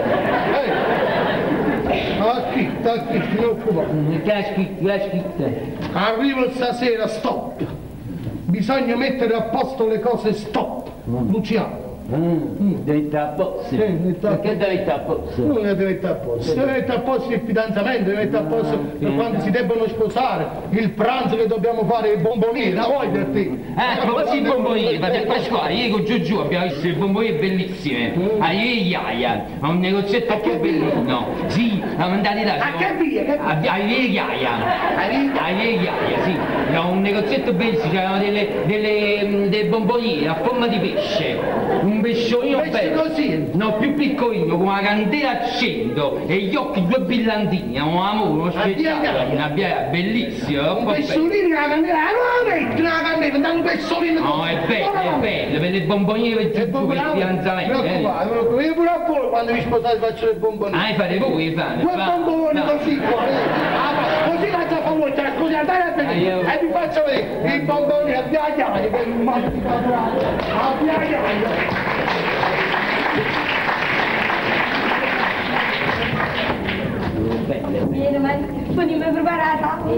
Ha scritto, non occupare. Che ha scritto? Arrivo stasera, stop. Bisogna mettere a posto le cose, stop. Luciano. Deve mettere a posto? Perché deve mettere a posto? Non deve mettere a posto. Deve mettere a posto il fidanzamento, deve mettere a posto quando si debbono sposare, il pranzo che dobbiamo fare, i bombonieri, la vuoi per te? Così i bombonieri, Padre Pasquale, io con Giugiù abbiamo visto i bombonieri bellissimi, a Iaia, a un negozietto più bellino. Sì, siamo andati là. A che via? A Iaia, sì, a un negozietto bellissimo, c'erano delle bomboniere a forma di pesce. Un pesciolino bello, così? No, più piccolino, con una candela a 100 e gli occhi 2 brillantini, un amore, uno spettacolo, una biaia bellissima. Un pesciolino, una candela, una candela, non un pesciolino. No, è bello, per le bomboniere per il fidanzamento. Io pure a voi quando vi sposate faccio le bomboniere. Fate voi, fate. Due bomboni così, così faccio a favore, così andate a vedere, e vi faccio vedere, i bomboni a biaia, per il masticato, a biaia. Vieni, ma mi preparata? Ma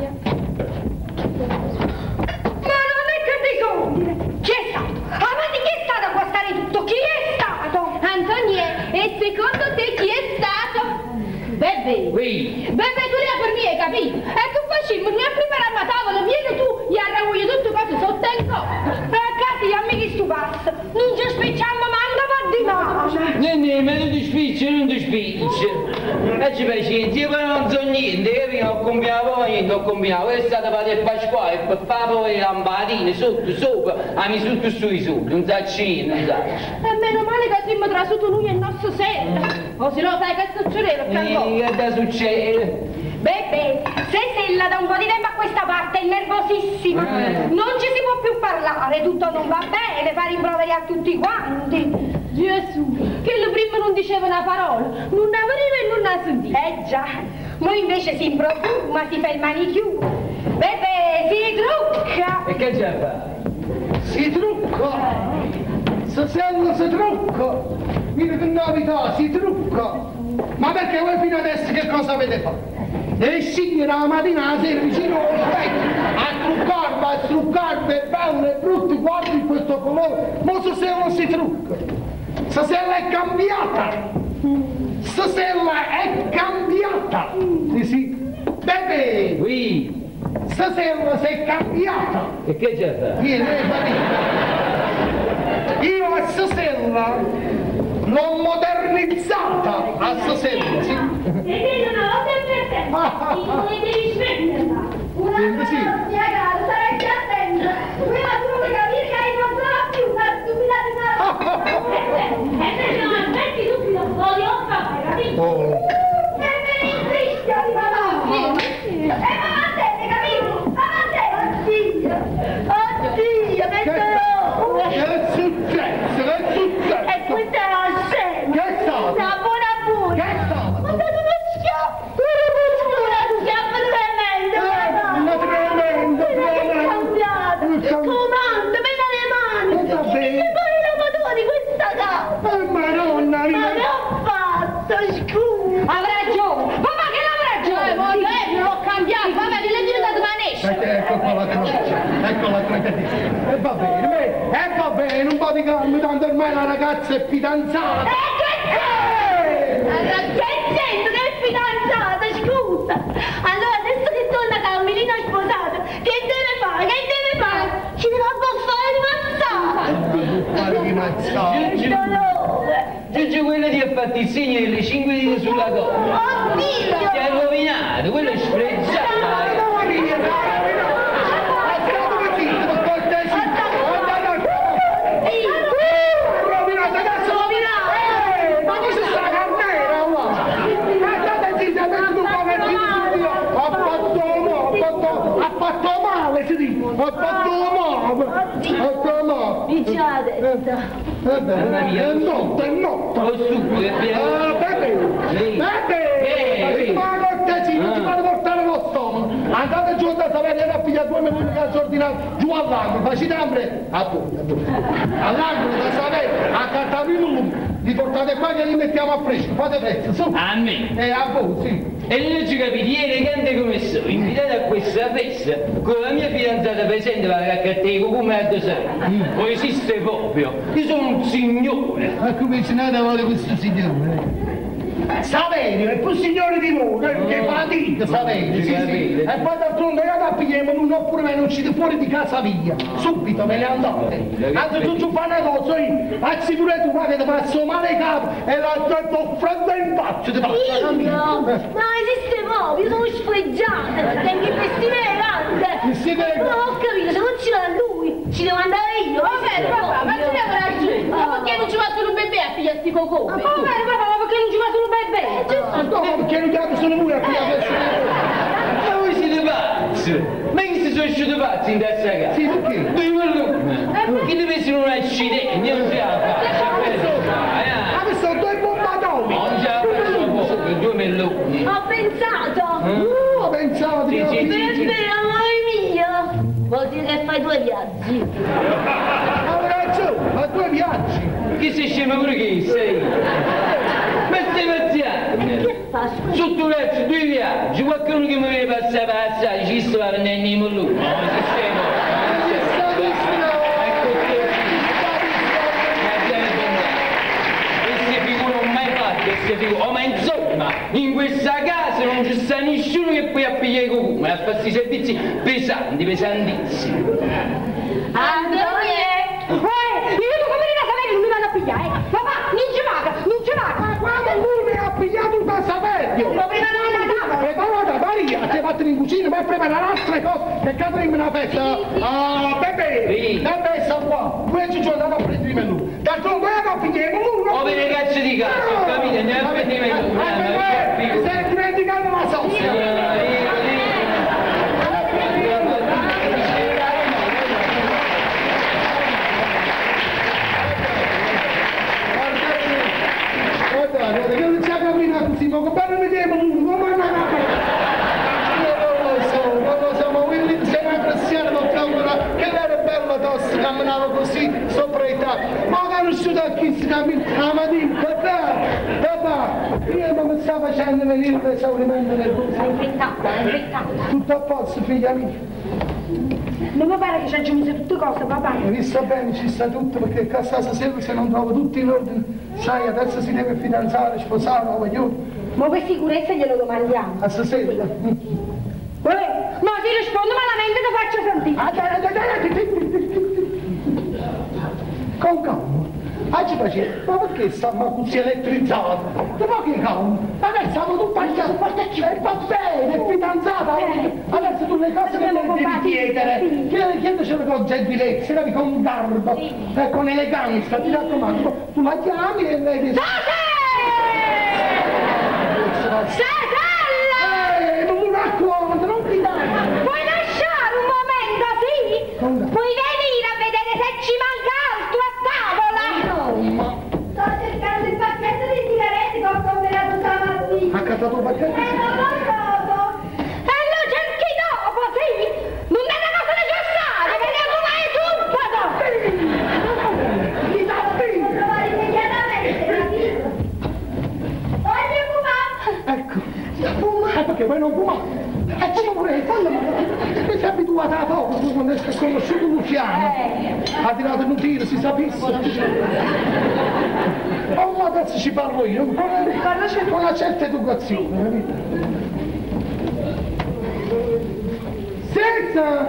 non è che ti condire! Chi è stato? Avanti, chi è stato a guastare tutto? Chi è stato? Antonie, e secondo te chi è stato? Bebe! Oui. Bebe, tu lì per me, hai capito? E tu facciamo, noi prepariamo a tavola, vieni tu, gli arravoglio tutte cose sotto il coppa. E a casa gli amici stu passa, non ci spicciamo manca per di mano. Ma non ti spicci, non ti spicci. Facci pazienza, io però non so niente, io prima ho combinato niente, ho combinato, è stata Padre Pasquale, per fare poi le lampadine, sotto, sopra, a mi sotto sui sotto, non sa niente, non sa. E meno male che abbiamo trasuto lui e il nostro Sella. O se no sai che succedeva, Che da succede? Bebe, se Sella da un po' di tempo a questa parte è nervosissima, non ci si può più parlare, tutto non va bene, fa rimproveri a tutti quanti. Gesù, che lui prima non diceva una parola, non ne veniva e non ne sentiva. Già, noi invece si profuma, si fa il manicure. Bebe, si trucca. E che già fa? Si trucca! Stasera si trucca! Vieni che novità, si trucca! Ma perché voi fino adesso che cosa avete fatto? E scegliere la mattina la sera vicino allo specchio a truccarvi, è bello, è brutto, guardi questo colore, ma stasera non si trucca! Stasera è cambiata! Stasera è cambiata! Sì. Bebe! Oui. Stasera sei cambiata! E che già fa? Vieni, io a stasera l'ho modernizzata a stasera, sì? E che non ho sempre tempo, devi smetterla. Una cosa spiegata, saresti attento. Prima tu devi capire che hai non sarà più una stupida di una... E se non aspetti subito, lo di Comanda, mena le mani! Va bene. E poi la madonna di questa casa! Madonna, Ma che ho fatto, scusa! Avrà ragione! Papà che l'avrà ragione! Non l'ho cambiato, vabbè, mi l'hai diventato manescia! Ecco qua la croce, ecco la croce. E va bene, un po' di calma, tanto ormai la ragazza è fidanzata. Che è fidanzata, scusa! Allora adesso che torna Carmelina sposata, che deve fare? Ci deve abbuffare di mazzata! Che dolore! Giugi quello ti ha fatto il segno delle 5 dita sulla colla. Oddio! Ti ha rovinato, quello è sfregiato. Ho fatto male! Dice la testa! È notte! Lo stupido che viene. Bebe! Ma non ti fate portare lo stomaco! Andate giù da sapere a pigliare 2 minuti che ha ordinato giù all'angolo, facite hambre! A voi! All'angolo da sapere, a Catamino li portate qua che li mettiamo a fresco, fate prezzo, su! A me? A voi, sì! E non ci capite, elegante come sono, invitato a questa festa, con la mia fidanzata presente per la cattiva come a dosare. Non esiste proprio, io sono un signore. Ma come ce n'è da vuole questo signore? Saverio, è più signore di voi, che fatica, Saverio, sì. E poi d'altronde io pigliamo uno oppure me ne uscite fuori di casa mia, subito me ne andate. Anzi tu fai una cosa, anzi pure tu, ma che ti passo male capo e l'altro è offrendo in faccia, ti passa No, esiste proprio, io sono sfregiata, tengo il vestito elegante. No, ho capito, se non ci va lui, ci devo andare io. Va bene, papà, ma tu ne avrai ragione. Ma perché non ci va solo un bebè a pigliare sti coconi? Va bene, papà, ma perché non ci va solo un bebè? No, perché non chiamo solo voi a pigliare. Ma voi siete pazzi! Ma che si sono usciti pazzi in terza casa? Sì, perché? Due malumni! Che deve essere un accidente, non ce la faccio! Questo sono 2 bombatoni! Non ce la faccio proprio, 2 meloni! Ho pensato! Ho pensato di Bebè, amore mio! Vuol dire che fai 2 viaggi! Ma 2 viaggi! Che sei scemo pure che sei? Ma stai pazziando! Che fa? Sotto letto 2 viaggi, qualcuno che mi deve passare per assaggi, ci sta per andare nei molluti! Ma sei scemo! Oh, ma insomma, in questa casa non ci sta nessuno che puoi appigliare i cocumi, a fare questi servizi pesanti, pesantissimi. Antonie! Io devo come da sapere non mi vanno a pigliare, Papà, non ci vada! Ma quando lui mi ha pigliato da Saverio! Ma prima non la tavola! Preparata Maria, ti hai fatto in cucina, ma preparare altre cose, che cadremo una festa. Ah, Bebe! Bebe sta qua, qui ci sono andato a prendere lui. D'altronde io non pigliamo uno! Oh, per le cazzo di casa, capite? Andiamo a prendere lui. Stai dimenticando la sosia! Guardate, che non c'è camminato così, ma come non vediamo uno, ma non lo so, ma quelli sei una pressione non trovo che era bello tosto, camminava così sopra i tavoli, ma ho conosciuto a chi si cammina, ma dico, papà, io non mi sta facendo venire l'esaurimento del gusto. È infettata! Tutto a posto, figlia mia. Non mi pare che ci aggiungi tutte cose, papà. Hai visto bene, ci sta tutto, perché casa stasera se non trovo tutto in ordine, sai, adesso si deve fidanzare, sposare, voglio. Ma per sicurezza glielo domandiamo. A stasera. Ma se rispondo malamente ti faccio sentire. Con calma. Oggi faceva, ma perché stiamo così elettrizzato? Ma che calma? Ma noi stiamo tutti a e va bene, è fidanzata. Adesso tu le cose che le devi chiedere. Chiedecelo con gentilezza, con garbo, con eleganza, ti raccomando. Tu la chiami e lei dice... Non mi racconto, non ti dai! Puoi lasciare un momento, sì? Puoi venire a vedere se ci manca altro a tavola? Sto cercando il pacchetto di sigarette che ho comprato stamattina. Ha cattato il pacchetto? E lo cerchi dopo, sì? Non è una cosa necessaria, vediamo mai non fumare. Ci vorrei, mi sei abituata a poco, tu quando hai conosciuto Luciano, ha tirato un tiro, si sapesse. Oh, adesso ci parlo io, con una certa educazione, capito? Senza!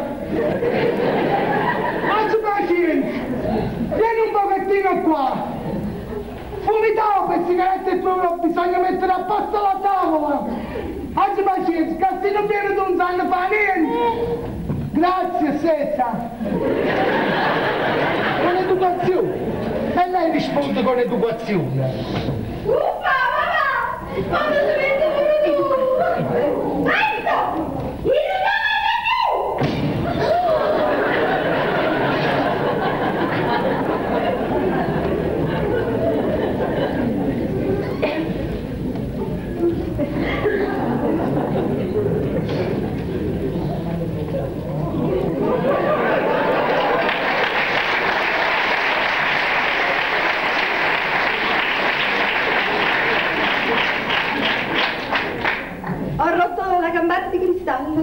Oggi pazienza! Vieni un pochettino qua! Fumitavo per sigarette e proprio bisogna mettere a posto la tavola! Oggi pazienza, che se non viene non sanno fa niente! Grazie, Senza! Con educazione! E lei risponde con educazione! Papà! Quando si mette pure tu! Aspetta! Ho rotto la campana di cristallo.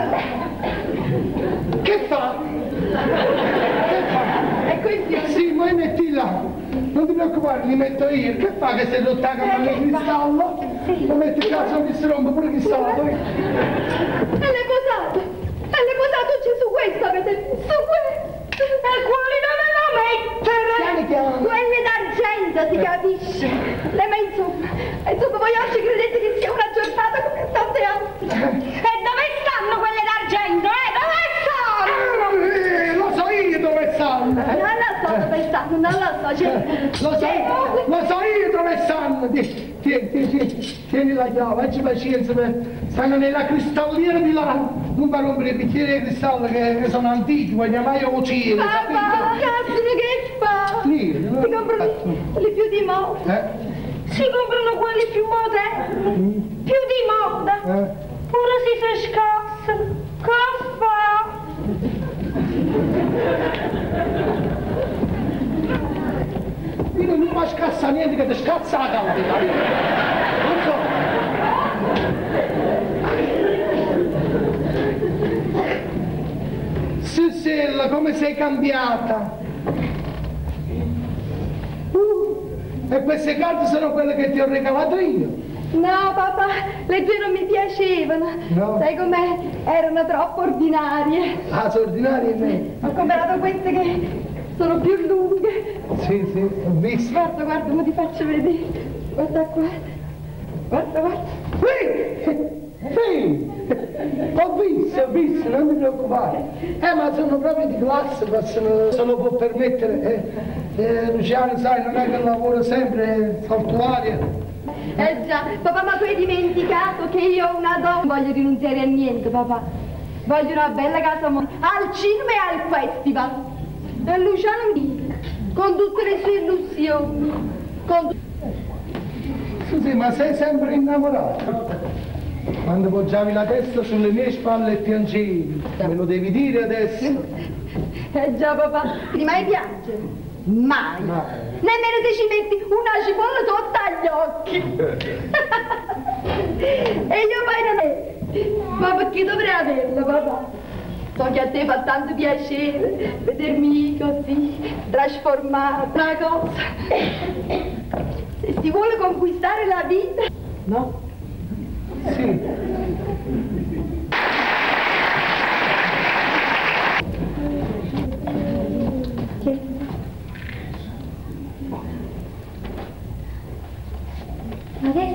Che fa? Che fa? Ecco il fiore. Sì, vuoi metti là. Non ti preoccupare, li metto io. Che fa che sei rotta la campana di cristallo? Sì. Lo metti in casa che si rompe pure cristallo. E l'hai posato? E l'hai posato su questo, avete visto? Su questo. E quali non me lo mettere? Piano. Quelle d'argento, si capisce. Le ma insomma, voi oggi credete che sia una giornata come tante altre? E dove stanno quelle d'argento, Dove sono? Lo so io dove stanno. Non lo so dove stanno, non lo so. Lo so io dove stanno. Tieni la chiave, facci pazienza. Stanno nella cristalliera di là. Non mi rompere i bicchieri di cristallo che sono antichi, vogliamo io uccidere. Papà, cazzo che fa? Sì, Si comprano quelli più di moda. Si comprano quelli più moderni. Più di moda. Pure si scassano. Che fa? Io non mi scassa niente che ti scazza la calda. Non so. Sussella, come sei cambiata? E queste carte sono quelle che ti ho regalato io? No, papà, le tue non mi piacevano. No. Sai com'è? Erano troppo ordinarie. Ah, sono ordinarie me. Ho comprato queste che sono più lunghe. Sì, ho visto. Guarda, ma ti faccio vedere. Guarda qua. Guarda. Sì, ho visto, non ti preoccupare. Ma sono proprio di classe, ma se lo può permettere. Luciano, sai, non è che lavora sempre saltuaria. Già, papà, ma tu hai dimenticato che io ho una donna. Non voglio rinunciare a niente, papà. Voglio una bella casa al cinema e al festival. E Luciano mi con tutte le sue illusioni. Scusi, ma sei sempre innamorato? Quando poggiavi la testa sulle mie spalle e piangevi, me lo devi dire adesso? Già, papà, ti mai piange? Mai. Nemmeno se ci metti una cipolla sotto agli occhi. E io poi non è. Ma perché dovrei averla, papà? So che a te fa tanto piacere vedermi così, trasformata, una cosa. Se si vuole conquistare la vita... No? Sì. Ma che?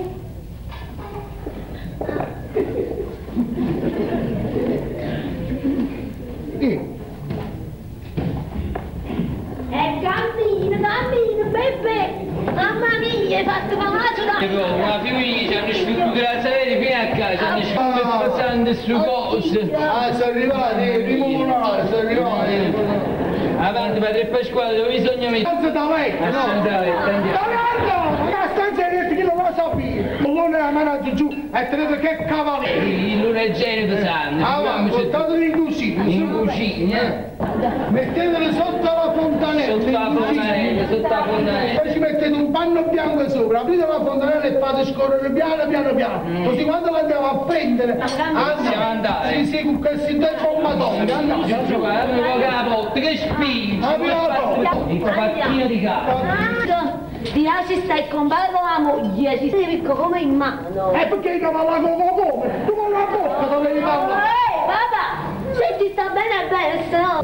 Cammino, Beppe! Mamma mia, hai fatto malato da... Una figlia ci hanno scritto che la sapete fino a casa, hanno scritto passando su cose. Sono arrivati, primo monale, sono arrivati. A avanti, padre Pasquale, dove bisogna mettere? Stanza da letto, no? Da letto, andiamo. Ma la stanza di letto chi non lo sapere? Bullone la mano giù e tenete che cavaliere. Il luneggene pesante, Allora, portateli in cucina. in cucina. Metteteli sotto la fontanella. Sotto la fontanella, sotto la fontanella. Poi ci mettete un panno bianco sopra, aprite la fontanella e fate scorrere piano piano piano. Così quando la andiamo a prendere, Possiamo andare. sì, con questo informatori, Guarda la porta, che spingi! Il copattino di capo. Di là si sta il compare con la moglie, si sta ricco come in mano. E perché i cavalli come? Tu con la bocca dovevi parlare. Papà, se ti sta bene, se no...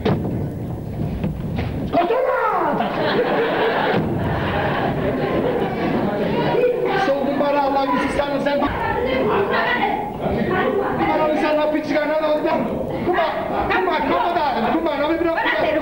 Scontrolata! Sono comparato là che si stanno sempre... Ma non mi stanno appiccicando, come accomodate, come non vi preoccupate,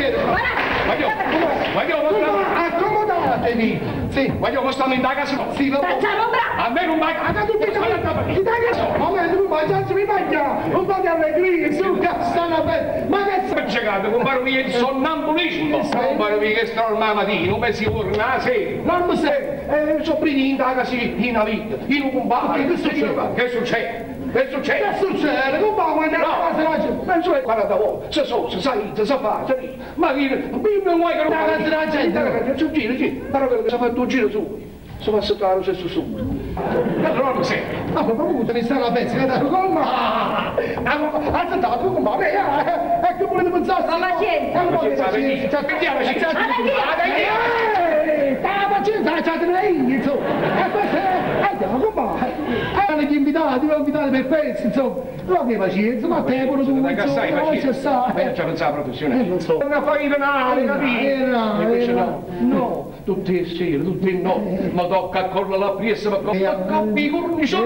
accomodatevi, sì, voglio stare in casa, sì, lo Facciamo bravo! a me non va, a tutti i ma tu mangiarsi mi mangia, un po' di allegria, su, stanno bene, ma che stai cercando, compare via il sonnambulismo, compare via che sto ormai mattina, non mi si torna, sì, non mi sei, sono primi in casa in una vita, in un compare, che succede? Che succede? Che succede? Che succede? Come va quando la casa la gente? Penso che 40 volte, se so, se sai, se fa, se ma che non vuoi che non la casa la gente? Su giro, sì, però quello che si ha fatto un giro su. Sono passato lo stesso subito. Allora non mi senti. Ma come te ne stai la pezza? Che dato come? Aspetta, tu come? E che volete pensare? Ma pazienza! Ma pazienza, aspettiamoci. La pazienza, la c'è insomma. E questo è... Andiamo, come? Erano gli invitati, per questo, insomma. Ma che pazienza, ma te pure tu, insomma, lascia stare. Io già pensavo alla professione. Non so. Una farinale, capito? Invece no. No. Tutti sì, tutti no. Ma tocca correre la pressa, ma coppi cornicione.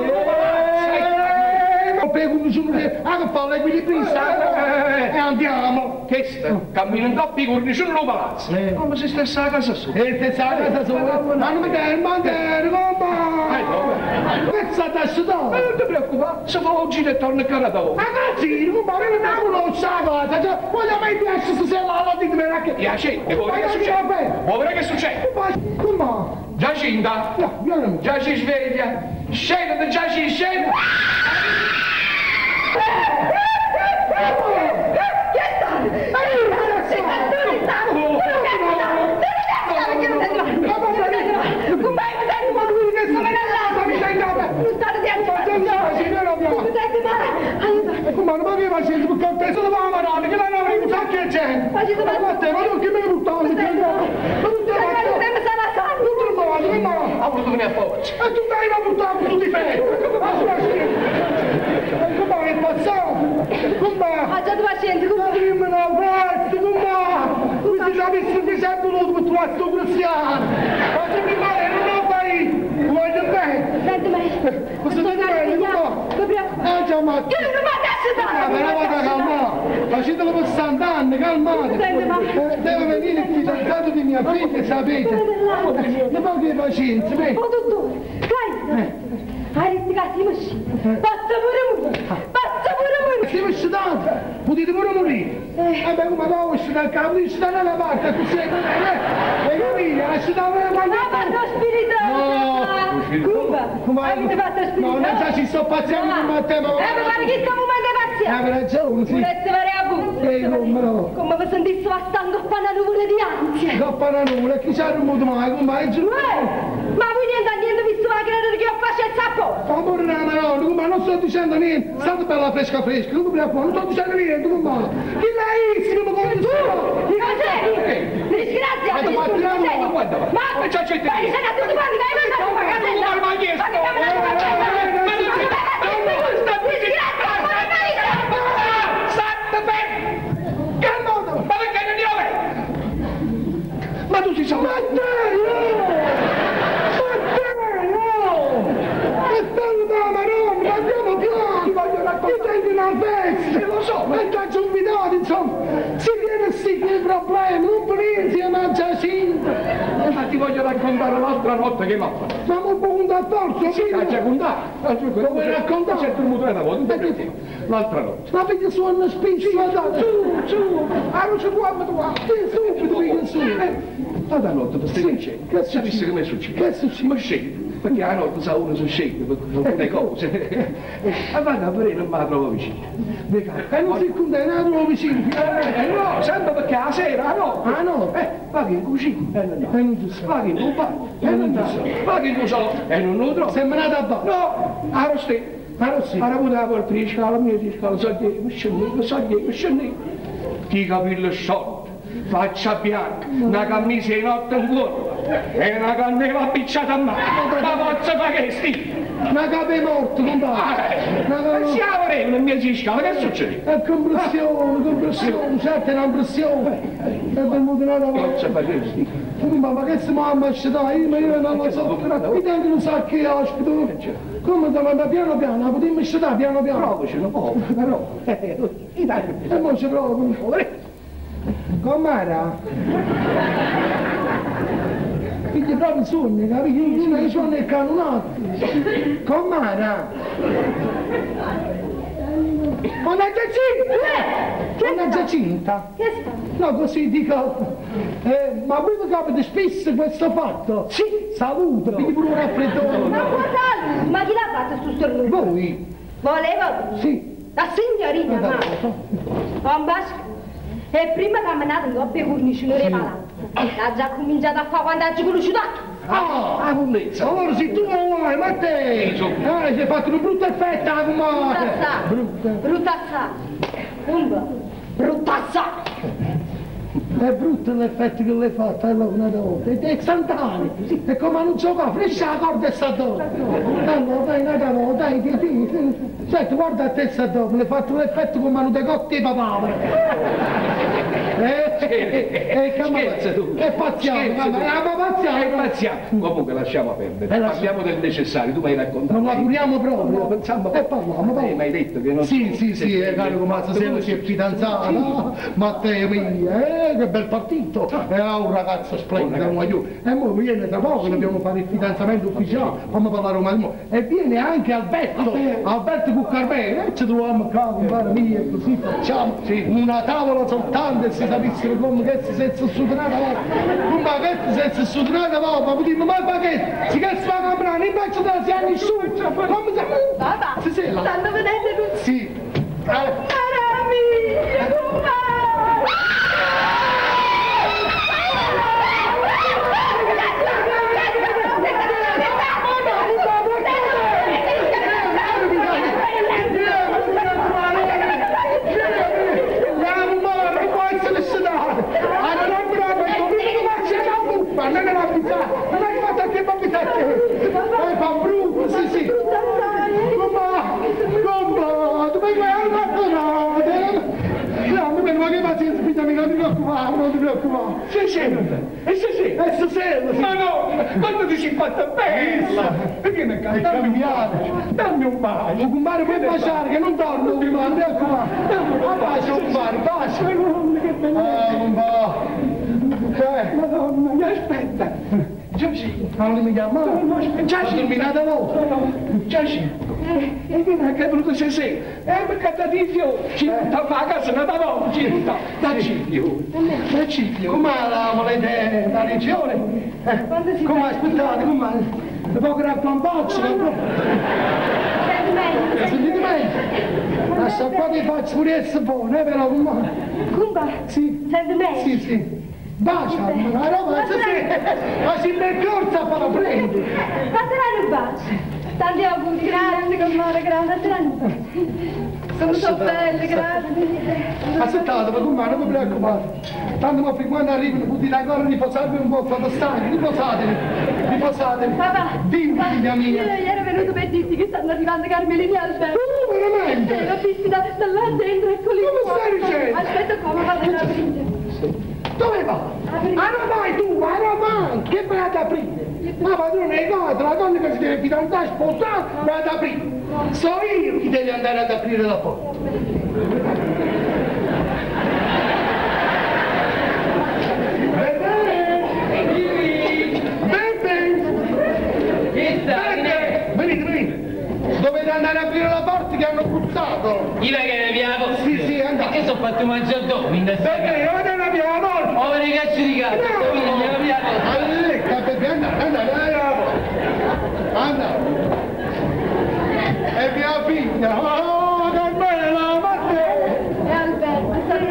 Non per cornicione, a fare l'equilibrista. E andiamo. Che sta? Cammino in coppi cornicione lo palazzo. No, ma si stessa a casa sua. E stessa a casa sua. Ma non mi dai, compa. Che sta da asciugare? Non ti preoccupare, se fa un giro e torna a casa da voi. Ragazzi, compa, non mi sa cosa. Voglio mai piace stasera la dite per che. Piace, e vuoi vedere che succede? Vuoi vedere che succede? Compa. Giacinta, già si sveglia, scende, già si scende. Ma non mi va a sentire perché il testo doveva amarare, che la non avrei usato che c'è. Ma te, ma non che mi buttavo, ma non te Ha voluto venire a forza. e tu dai la buttavo su di me. Come è passato? Come? Ha già tu pazienza, come? Dimmi una pezza, come? Tu si già visto che sei voluto per trovare sto cristiano. Ma se mi pare non lo fai, voglio bene. Senti, ma... Questo ti bene, come? Già ma... Io non mi adesso Ma la vado a calmare, facetelo per sant'anni, calmate. Deve venire il fidanzato di mia figlia, sapete? Ne poche pazienza, vedi? Oh, dottore, dai! Hai ritirato i macchini! Pazza pure morire! Siamo sciutati, potete pure morire. Vabbè, come no, uscite dal capo, uscite dalla parte, così è capito? Asciutare la mano. Ma fatto spirito! Come? Avete fatto spirito? No, già ci sto paziendo con te, ma... Ma pare che stiamo mai paziendo! Avete ragione, sì. Volete fare a busta! Come vi sentisse bastando qua una nuvola di ansia! Coppa una nuvola, chi ci ha remuto mai, come è giù? Ma voi niente, visto la credo che io faccio il sappo! Amore, no, ma non sto dicendo niente, state bella fresca, non mi preoccupare, non sto dicendo niente, come? Chi lei, si mi vuole tu? Mi disgrazia, Ma c'è gente ma sei andato tutti quanti, dai, ma chi è sto? State bene! Calmato! Ma perché non io? Ma tu si sa... Lo so, ma è già subitato, insomma, si viene sì che problemi, non pensi a mangiare cinta. Ma ti voglio raccontare l'altra notte che m'ha fatto. Ma non può a forza, Sì, figlio. caccia con Come raccontare? C'è il mutore una volta, l'altra notte. Ma perché suona spiccio, su, non ci può, ma tu va, subito, figlio, su. Vado a notte, per stare insieme. Che Capisci che mi è successo? Che è successo? Ma scende, perché a notte sa uno succede, per le cose. E vado a vedere, non me la trovo vicino. E non si contenta, non trovo vicino. No, sempre perché la sera, no. Ah no? Vado in cucina, non ci sta. vado in compagno, non so. Vado in cucina, non lo trovo. Sembra nata a base. No, a roste. Ma sì. Ora avuto la porta di scala, mia di scala, mi scende. Ti capelli sciolti, faccia bianca, una camicia in otto in cuore e una cannella appicciata a mano. Ma forza fa che sti? Una cape morto, compadre. Siamo nel mio di scala, che succede? È compressione, certo è una pressione. È venuto una volta. Forza fa che sti? Ma che si mamma ci dai? Ma io non lo so. Mi tengo un sacco di ospito. Come devo andare piano piano? La potremmo scegliere piano piano. Provaci, non può, però. E poi ci provo. Com'era? Quindi proprio sogni, capisci? Ma i sogni è canonato. Com'era? Una Giacinta! Una Giacinta! Che sta? No, così dico. Ma voi mi capite spesso questo fatto? Sì! Saluto! Quindi pure un raffreddore! Ma guarda, ma chi l'ha fatto sto stornello? Voi? Volevo? Sì! La signorina, ma... Un basco. E prima che mi nato io ho cornici non reparato. Ha già cominciato a fare quando ha conosciuto. Ah, bullezza! Allora se tu non vuoi, ma te! Ci hai fatto un brutto effetto, la comadre! Brutta sa. Brutta sa. È brutto l'effetto che l'hai fatto, una volta. È istantaneo. È come non so qua, fresca la corda e sta dopo. Allora, dai, dai. Senti, guarda a te sta dopo, l'hai fatto l'effetto come hanno decotti i papaveri. Scherza tu! È pazziato, È pazziato! Comunque lasciamo perdere, parliamo del necessario, tu mi hai raccontato. non la curiamo proprio. Pensando E parliamo, mi hai detto che non Sì, caro Comazzo, se si è fidanzata, Matteo mia, che bel partito, è un ragazzo splendido, un aiuto. E ora viene tra poco, dobbiamo fare il fidanzamento ufficiale, fammi parlare romano. E viene anche Alberto Cuccarmè, ci troviamo qua, compare mia, e così facciamo una tavola soltanto e si sapessero come che si senza sudanata ma che si senza sudanata ma potremmo mai fare che si fa comprare, invece da si ha nessuno, come si Papà, stanno vedendo tutti. Sì. Maraviglia, non ti preoccupare. E stasera? Ma no, quando ti sei fatta bella! Perché mi dammi un bacio! Un compare puoi baciare che non torno, non ti preoccupare. Un bacio, compare, bacio. Madonna, mi aspetta! Giacinto! Non mi chiama? Giacinto! Terminata volta? Giacinto! E che è caduto stasera? Perché da di fiori! Ci butta a casa, non da no! Ci butta! Dacci fiori! Com'è la volete la regione? Come aspettate? Come? Dopo che raccontacci? Sentite meglio? Lascia qua che faccio pure essere buono, però come? Cumba, Sì. senti me? Sì. Bacia, ma roba, ma si percorsa a fare prendi. Fatela un bacio. Tanti auguri, grande, comare, grande, sono so belle, grandi. Aspettate, ma come non vi preoccupate. Tanto ma fin quando arrivano potete ancora riposarvi un po', fate stare, riposatevi. Papà, Dimmi, figlia mia. Io ero venuto per dirti che stanno arrivando Carmelini e Alberto. Veramente? L'ho visti da là dentro, eccoli Come qua. stai dicendo? Aspetta come vado ad aprire. Dove va? Ah, non vai tu, ma non vai! Che vai ad aprire? Ma padrone, no, la donna che si deve fidanzare, sposare, vai ad aprire! So io chi deve andare ad aprire la porta! Che sta? che hanno puzzato. Gli vai che ne piamo? Sì, andiamo. Perché sono fatto mangiardoni in questa casa? Perché? Ora ne abbiamo! Oh, le cazzo di cazzo! Anda! E mia figlia! Oh, che bella! Matteo! E Alberto,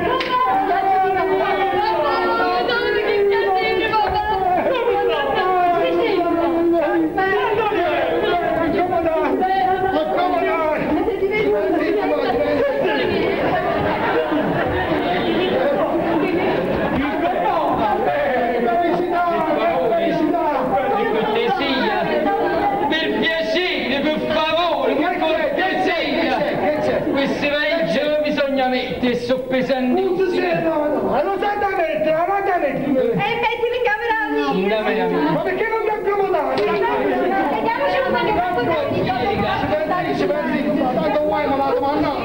queste valigie non bisogna mettere, sono pesantissime. Ma lo sai da mettere, la vada metti! e mettili in camera mia. In camera mia. Ma perché non mi accomodate? Vediamoci un po' che Ci pensi, tanto vuoi ma la domandata.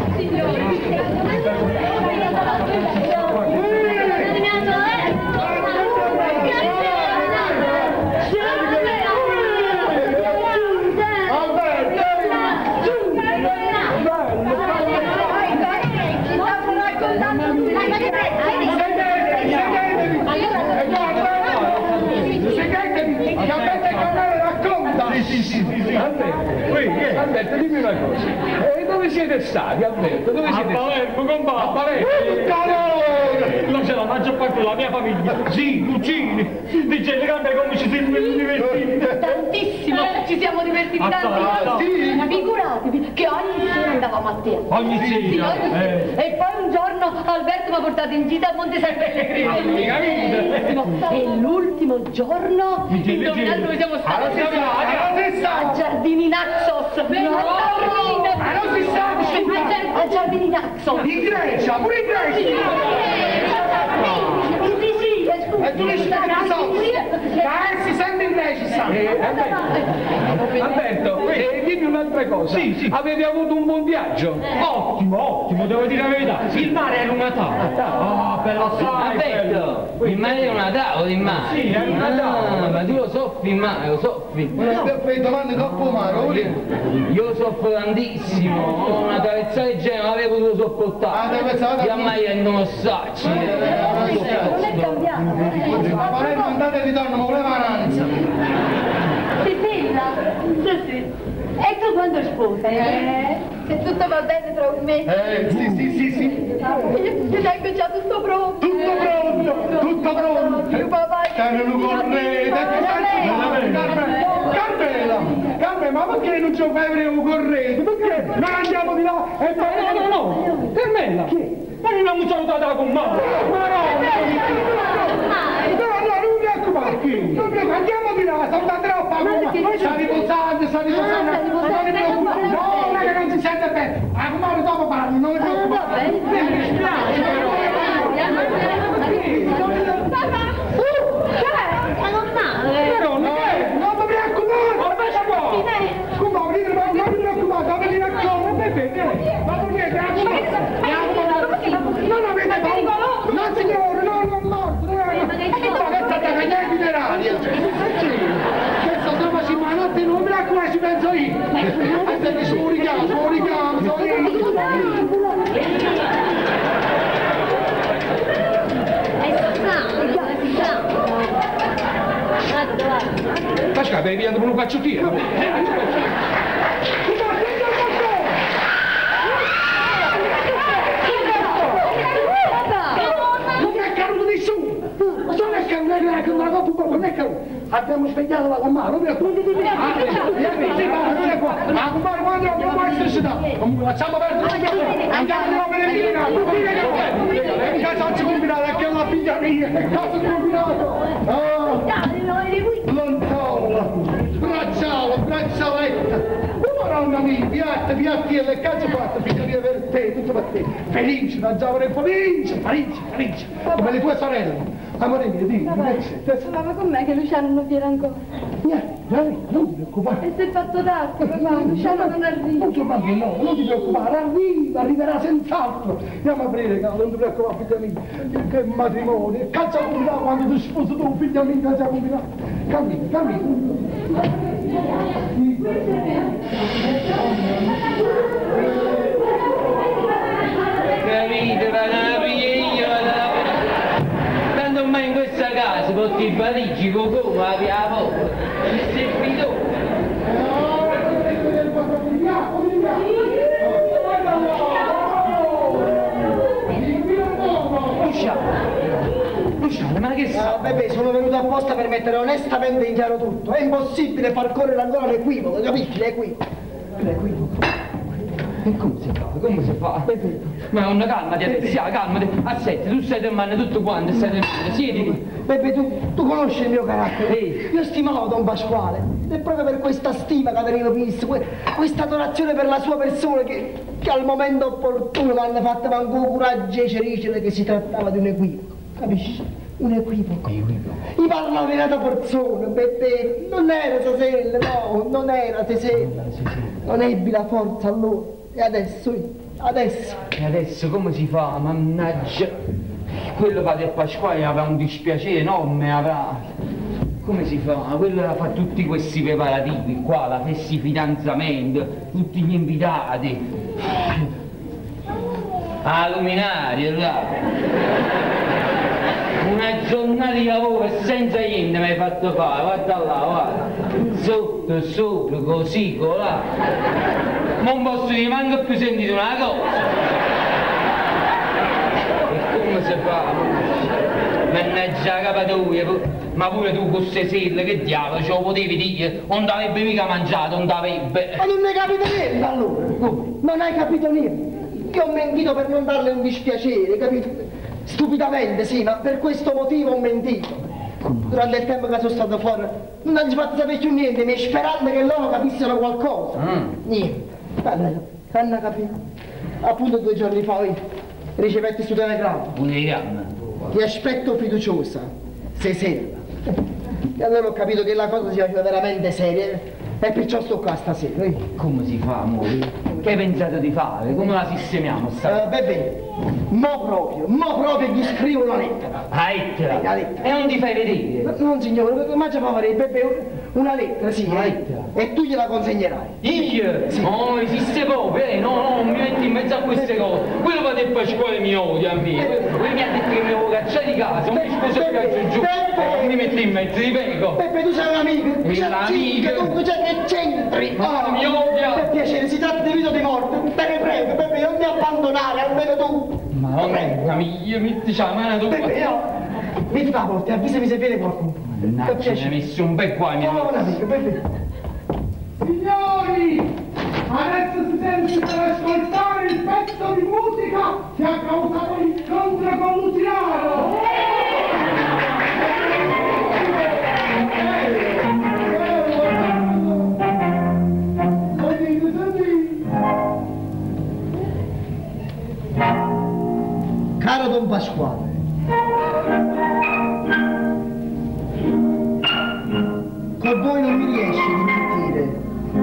Alberto, dimmi una cosa. Dove siete stati, Alberto? Dove siete stati? Palermo, compà. A Palermo? Non c'è la maggior parte della mia famiglia. Sì, cugini. Di gente grande come ci siamo divertiti. Tantissimo, ci siamo divertiti tantissimo. Sì. Ma figuratevi che ogni sera andavamo a te. Ogni sera. E poi un giorno Alberto mi ha portato in gita a Monte San Pellegrino. E l'ultimo giorno, indovinate dove siamo stati? A Giardini Naxos. A Giardini Naxos. In Grecia, pure in Grecia! In Sicilia, scusa. E tu ne stai si sente in Grecia, Alberto, dimmi un'altra cosa. Sì. Avete avuto un buon viaggio? Ottimo, devo dire la verità. Il mare era una tavola. Ah, bello assai. Alberto, il mare è una tavola di mare. Sì, è una tavola. Ma tu lo soffri il mare, lo soffri. Non ti fai domande troppo male, Io lo soffro tantissimo, una traversata del genere non avevo potuto sopportare. Io a mai non lo sacci. Non è cambiato. Ma Palermo andate e ritorno, ma voleva aranza. Cecilia? Sì. E tu quando sposi? Se tutto va bene tra un mese. Sì. Ti sei già tutto pronto? Tutto pronto. Io papà. Carmelo correte. Carmela, ma perché non ci fai un correte? Perché? Noi andiamo di là e poi... No. Carmela. Ma non abbiamo salutato con mano. Non mi preoccupare. Andiamo di là, sono da troppo. Sta riposando. Non mi preoccupare. No, che non si sente bene. Ma dopo parlo, non mi preoccupare. Ci penso io! Su richiamo! Faccia, devi andare con un pacciuttino. Non è caduto nessuno! Non è caduto, non è caduto! Abbiamo svegliato la mamma, non è qua! Ma compare quando non può essere stato! Comunque facciamo perdere! Andiamo a vedere! Casa oggi combinato, è che è una figlia mia! Casa combinato! Lontano! Braccialetta! Madonna mia, piatti e le cazzo fatte, figlia mia per te, tutto per te! Felice, da giovane felice! Come le tue sorelle! Amore mio, dimmi, Parlava con me che Luciano non viene ancora. niente, non ti preoccupare! E si è fatto tardi, papà, Luciano non arriva. Non ti preoccupare, arriverà senz'altro! Andiamo a aprire, non ti preoccupare, figlia mia! Che matrimonio! Che cazzo combinato quando ti sposi tu, figlia mia, cazzo combinato! Cammina! Capite, vado a aprire io, tanto ormai in questa casa porti i baliggi, cocò, ma la porta, il servitore. Luciano, ma che sa? Bebè, sono venuto apposta per mettere onestamente in chiaro tutto. È impossibile far correre ancora l'equivoco, capisci? L'equivoco. E come si fa? Come si fa? Ma una calmati, Alessia, calmati. Assetti, tu stai mano tutto quanto, stai mano, siediti. Bebè, tu conosci il mio carattere? Io stimavo Don Pasquale. È proprio per questa stima che avevo visto, questa adorazione per la sua persona che al momento opportuno mi hanno fatto manco coraggio e cericele che si trattava di un equivoco. Capisci? Un equivoco. Gli parla una nata persona, Beppe, non era Sesella, no, non era Sesella. Non ebbi la forza allora. E adesso? E adesso come si fa? Mannaggia. Quello padre Pasquale avrà un dispiacere enorme, avrà. Come si fa? Quello fa tutti questi preparativi qua, la festa di fidanzamento, tutti gli invitati. Ah, luminaria, là. Una giornata di lavoro senza niente mi hai fatto fare, guarda là, guarda. Sotto, sopra, così, colà. Non posso dire manco più sentire una cosa. E come si fa? Mannaggia la capatoia, ma pure tu con queste selle, che diavolo, ce lo potevi dire? Non t'avrebbe mica mangiato, non t'avrebbe. Ma non ne capito niente allora? Non hai capito niente? Io ho mentito per non darle un dispiacere, capito? Stupidamente, sì, ma per questo motivo ho mentito. Durante il tempo che sono stato fuori non hanno fatto sapere più niente, mi sperando che loro capissero qualcosa. Niente. Guarda, hanno capito. Appunto 2 giorni fa ricevetti questo telegramma. Un telegramma? Ti aspetto fiduciosa, Sesella. E allora ho capito che la cosa si faceva veramente seria e perciò sto qua stasera. Come si fa, amore? Che hai pensato di fare? Come la sistemiamo sta? Beh, mo proprio gli scrivo una lettera. La lettera? La lettera. E non ti fai vedere? Non signore, ma già fare, Beppe, una lettera, sì. Una lettera? E tu gliela consegnerai. Io? Sì. No, esiste proprio, no, non mi metti in mezzo a queste cose. Quello padre Pasquale mi odia a me. Lui mi ha detto che mi avevo cacciato di casa, non mi sposo più giù. Non mi metti in mezzo, ti prego. Beppe, tu sei un amico. L'amico? Dunque c'è che c'entri. Mi odia. Per piacere, si tratta di vita o di morte. Te ne prego, Beppe, non mi abbandonare, almeno tu. Madonna mia, metti la mano tu. Beppe, no. Metti la porta, avvisami se viene qualcuno. Mannaggia, mi hai messo un bel qua, mia. No, un amico, Beppe. Signori, adesso si sente per ascoltare il pezzo di musica che ha causato l'incontro con Luciano. Caro Don Pasquale, con voi non mi riesce di mentire.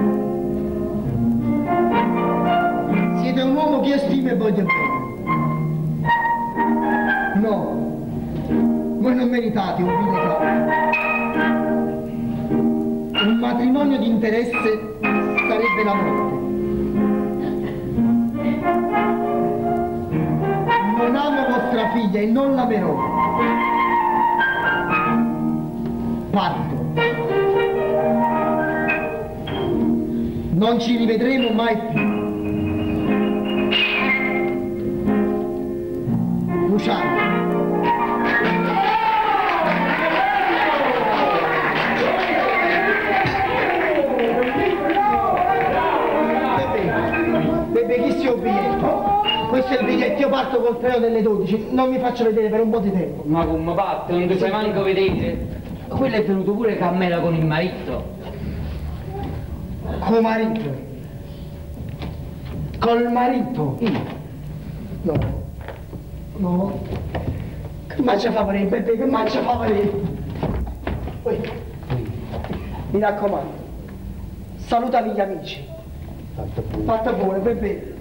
Siete un uomo che io stimo e voglio bene. No, voi non meritate un vile caro. Un matrimonio di interesse sarebbe la morte. Non amo vostra figlia e non l'amerò. Parto. Non ci rivedremo mai più. Luciano. Bebe, chi si è biglietto? Questo è il biglietto, io parto col treno delle 12, non mi faccio vedere per un po' di tempo. Ma come parte? Non ti sai manco vedere? Quello è venuto pure Carmela con il marito. Col marito? Col marito? No. No. Che mangia fa vedere, Beppe, che mangia fa vedere? Mi raccomando, salutami gli amici. Fatta buona, Beppe.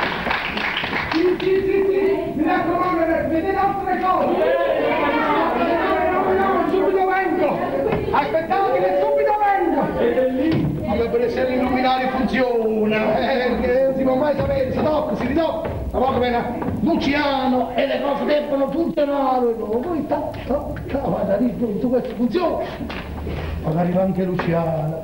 Sì, mi raccomando, vedete altre cose. dopo, ma poco bene, Luciano e le cose debbono funzionare, poi vado a dire tutto questo funziona, magari anche Luciano.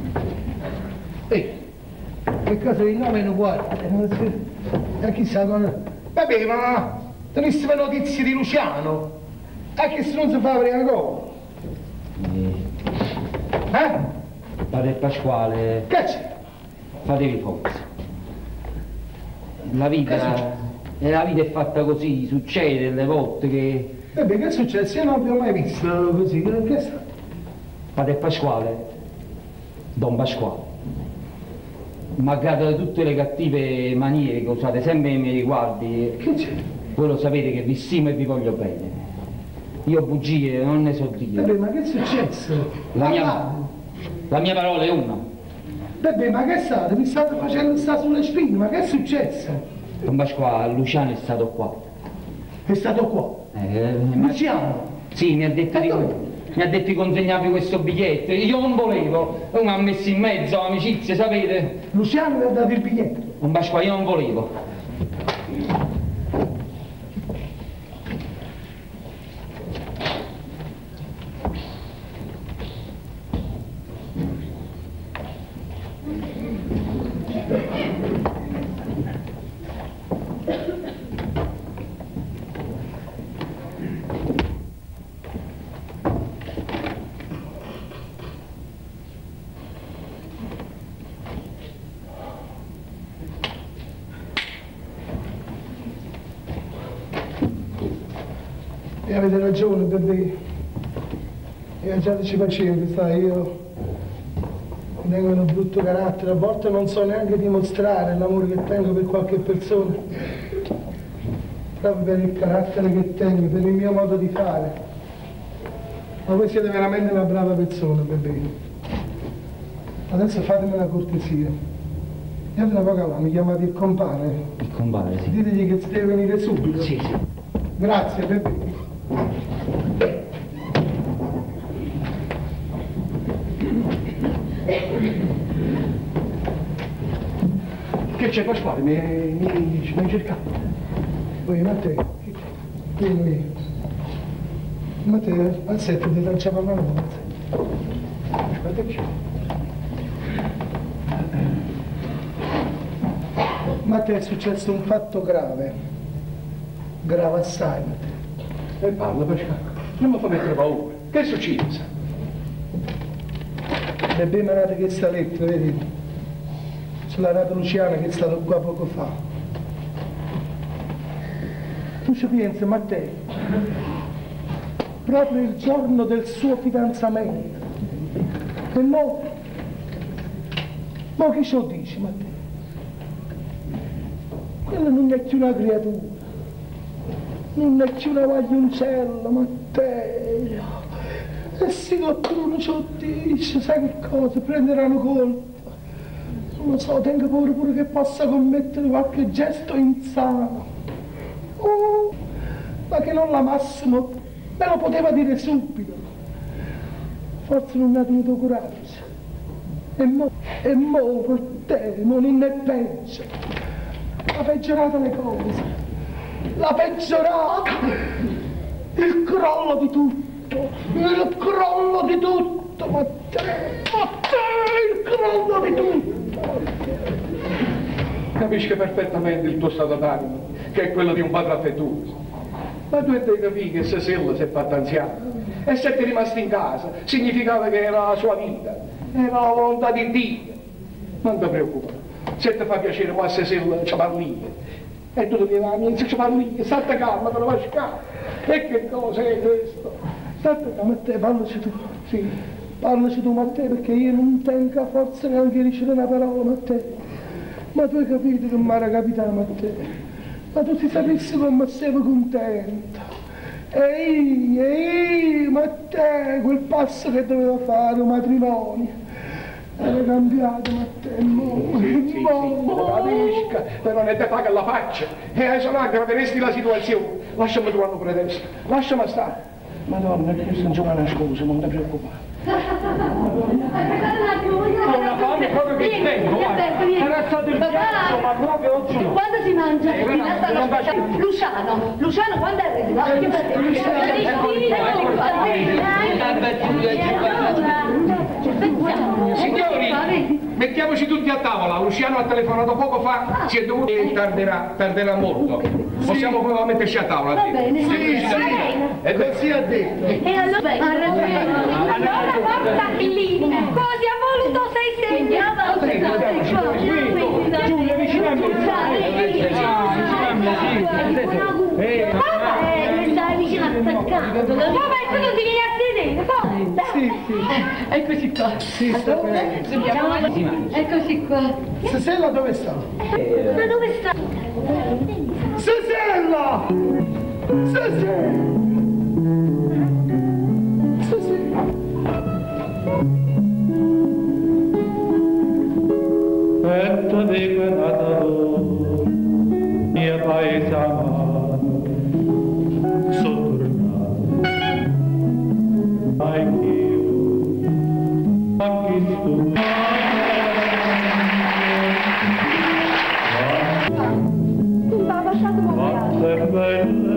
Che cosa di nome non guarda, chissà come... Vabbè, ma tenessimo notizie di Luciano, che se non si fa aprire ancora. Padre Pasquale... Che c'è? Fatevi forza. La vita è fatta così, succede delle volte che... Che è successo? Io non abbiamo mai visto così, che è stato? Padre Pasquale, Don Pasquale, malgrado tutte le cattive maniere che usate sempre nei miei riguardi, che c'è? Voi lo sapete che vi stimo e vi voglio bene. Io bugie non ne so dire. Ma che è successo? La mia parola è una. Ma che state? Mi state facendo stare sulle spine, ma che è successo? Don Pasquale, Luciano è stato qua. È stato qua? Luciano? Sì, mi ha detto di consegnarvi questo biglietto. Io non volevo, lui mi ha messo in mezzo amicizie, sapete? Luciano mi ha dato il biglietto? Don Pasquale, io non volevo. E avete ragione, bebè. Viaggiateci pazienza, sai, io tengo un brutto carattere, a volte non so neanche dimostrare l'amore che tengo per qualche persona, proprio per il carattere che tengo, per il mio modo di fare. Ma voi siete veramente una brava persona, bebè. Adesso fatemi una cortesia. Io tra poco là mi chiamate il compare. Il compare, sì. Ditegli che deve venire subito. Sì, sì. Grazie, bebè. Che c'è Pasquale? Mi hai cercato? Poi Matteo, vieni. Matteo, aspetta, ti lanciava la mano. Aspetta che c'è. Matteo, è successo un fatto grave. Grave assai, Matteo. E parla, Pasquale. Non mi fa mettere paura. Che è successo? Bebè mi ha dato questa lettera, vedi? Ce l'ha dato Luciana che è stato qua poco fa. Tu ci pensi, Matteo? Proprio il giorno del suo fidanzamento. E mo che ci dici, Matteo? Quella non è più una creatura. Non è più una vaglioncello, Matteo. E se qualcuno ci dice, sai che cosa? Prenderanno colpa. Non lo so, tengo paura pure che possa commettere qualche gesto insano. Oh, ma che non la Massimo me lo poteva dire subito. Forse non ha tenuto coraggio. E mo per te, non è peggio. Ha peggiorato le cose. L'ha peggiorata. Il crollo di tutto. Il crollo di tutto, Matteo, il crollo di tutto. Capisco perfettamente il tuo stato d'animo, che è quello di un padre affettuoso. Ma tu devi capire che Cecilia si è fatta anziana e se ti è rimasto in casa significava che era la sua vita, era la volontà di Dio. Non ti preoccupare, se ti fa piacere qua Cecilia ci parli. E tu devi dire, ci parli, state calma, te lo faccio calma. E che cosa è questo? State calma, Matteo, parlaci tu. Sì, parlaci tu, Matteo, perché io non tengo a forza neanche di dire una parola, Matteo. Ma tu hai capito che mi era capitato, Matteo? Ma tu ti sapessi come sei contento. Ehi, Matteo, quel passo che doveva fare un matrimonio. Era cambiato, Matteo, Sì, capisca, però non te paga la faccia. E se no aggraveresti la situazione. Lasciami trovare un pretesto, lasciami stare. Madonna, questo non c'è una scusa, non ti preoccupare. Aspettate un attimo, voglio... Ho una fame proprio che tengo, guarda. Era stato il piatto, ma proprio oggi no. Quando si mangia? mangiare, Luciano quando è arrivato? Signori, mettiamoci tutti a tavola. Luciano ha telefonato poco fa, si è dovuto e tarderà molto. Possiamo poi metterci a tavola. Va bene. Sì. E così ha detto. E allora porta lì, così ha voluto sei segni. Giulia, avvicinammi. Stai vicino attaccato. Come tu non ti vieni a sedere? Sì. Eccoci qua. Sì, sta bene. Eccoci qua. Sesella dove sta? Ma dove sta? Sesella! Petto di quella mia paesana, sono tornato, anch'io, anche tu. Quanto è bella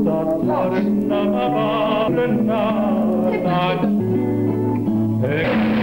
stonata, tutta torna, ma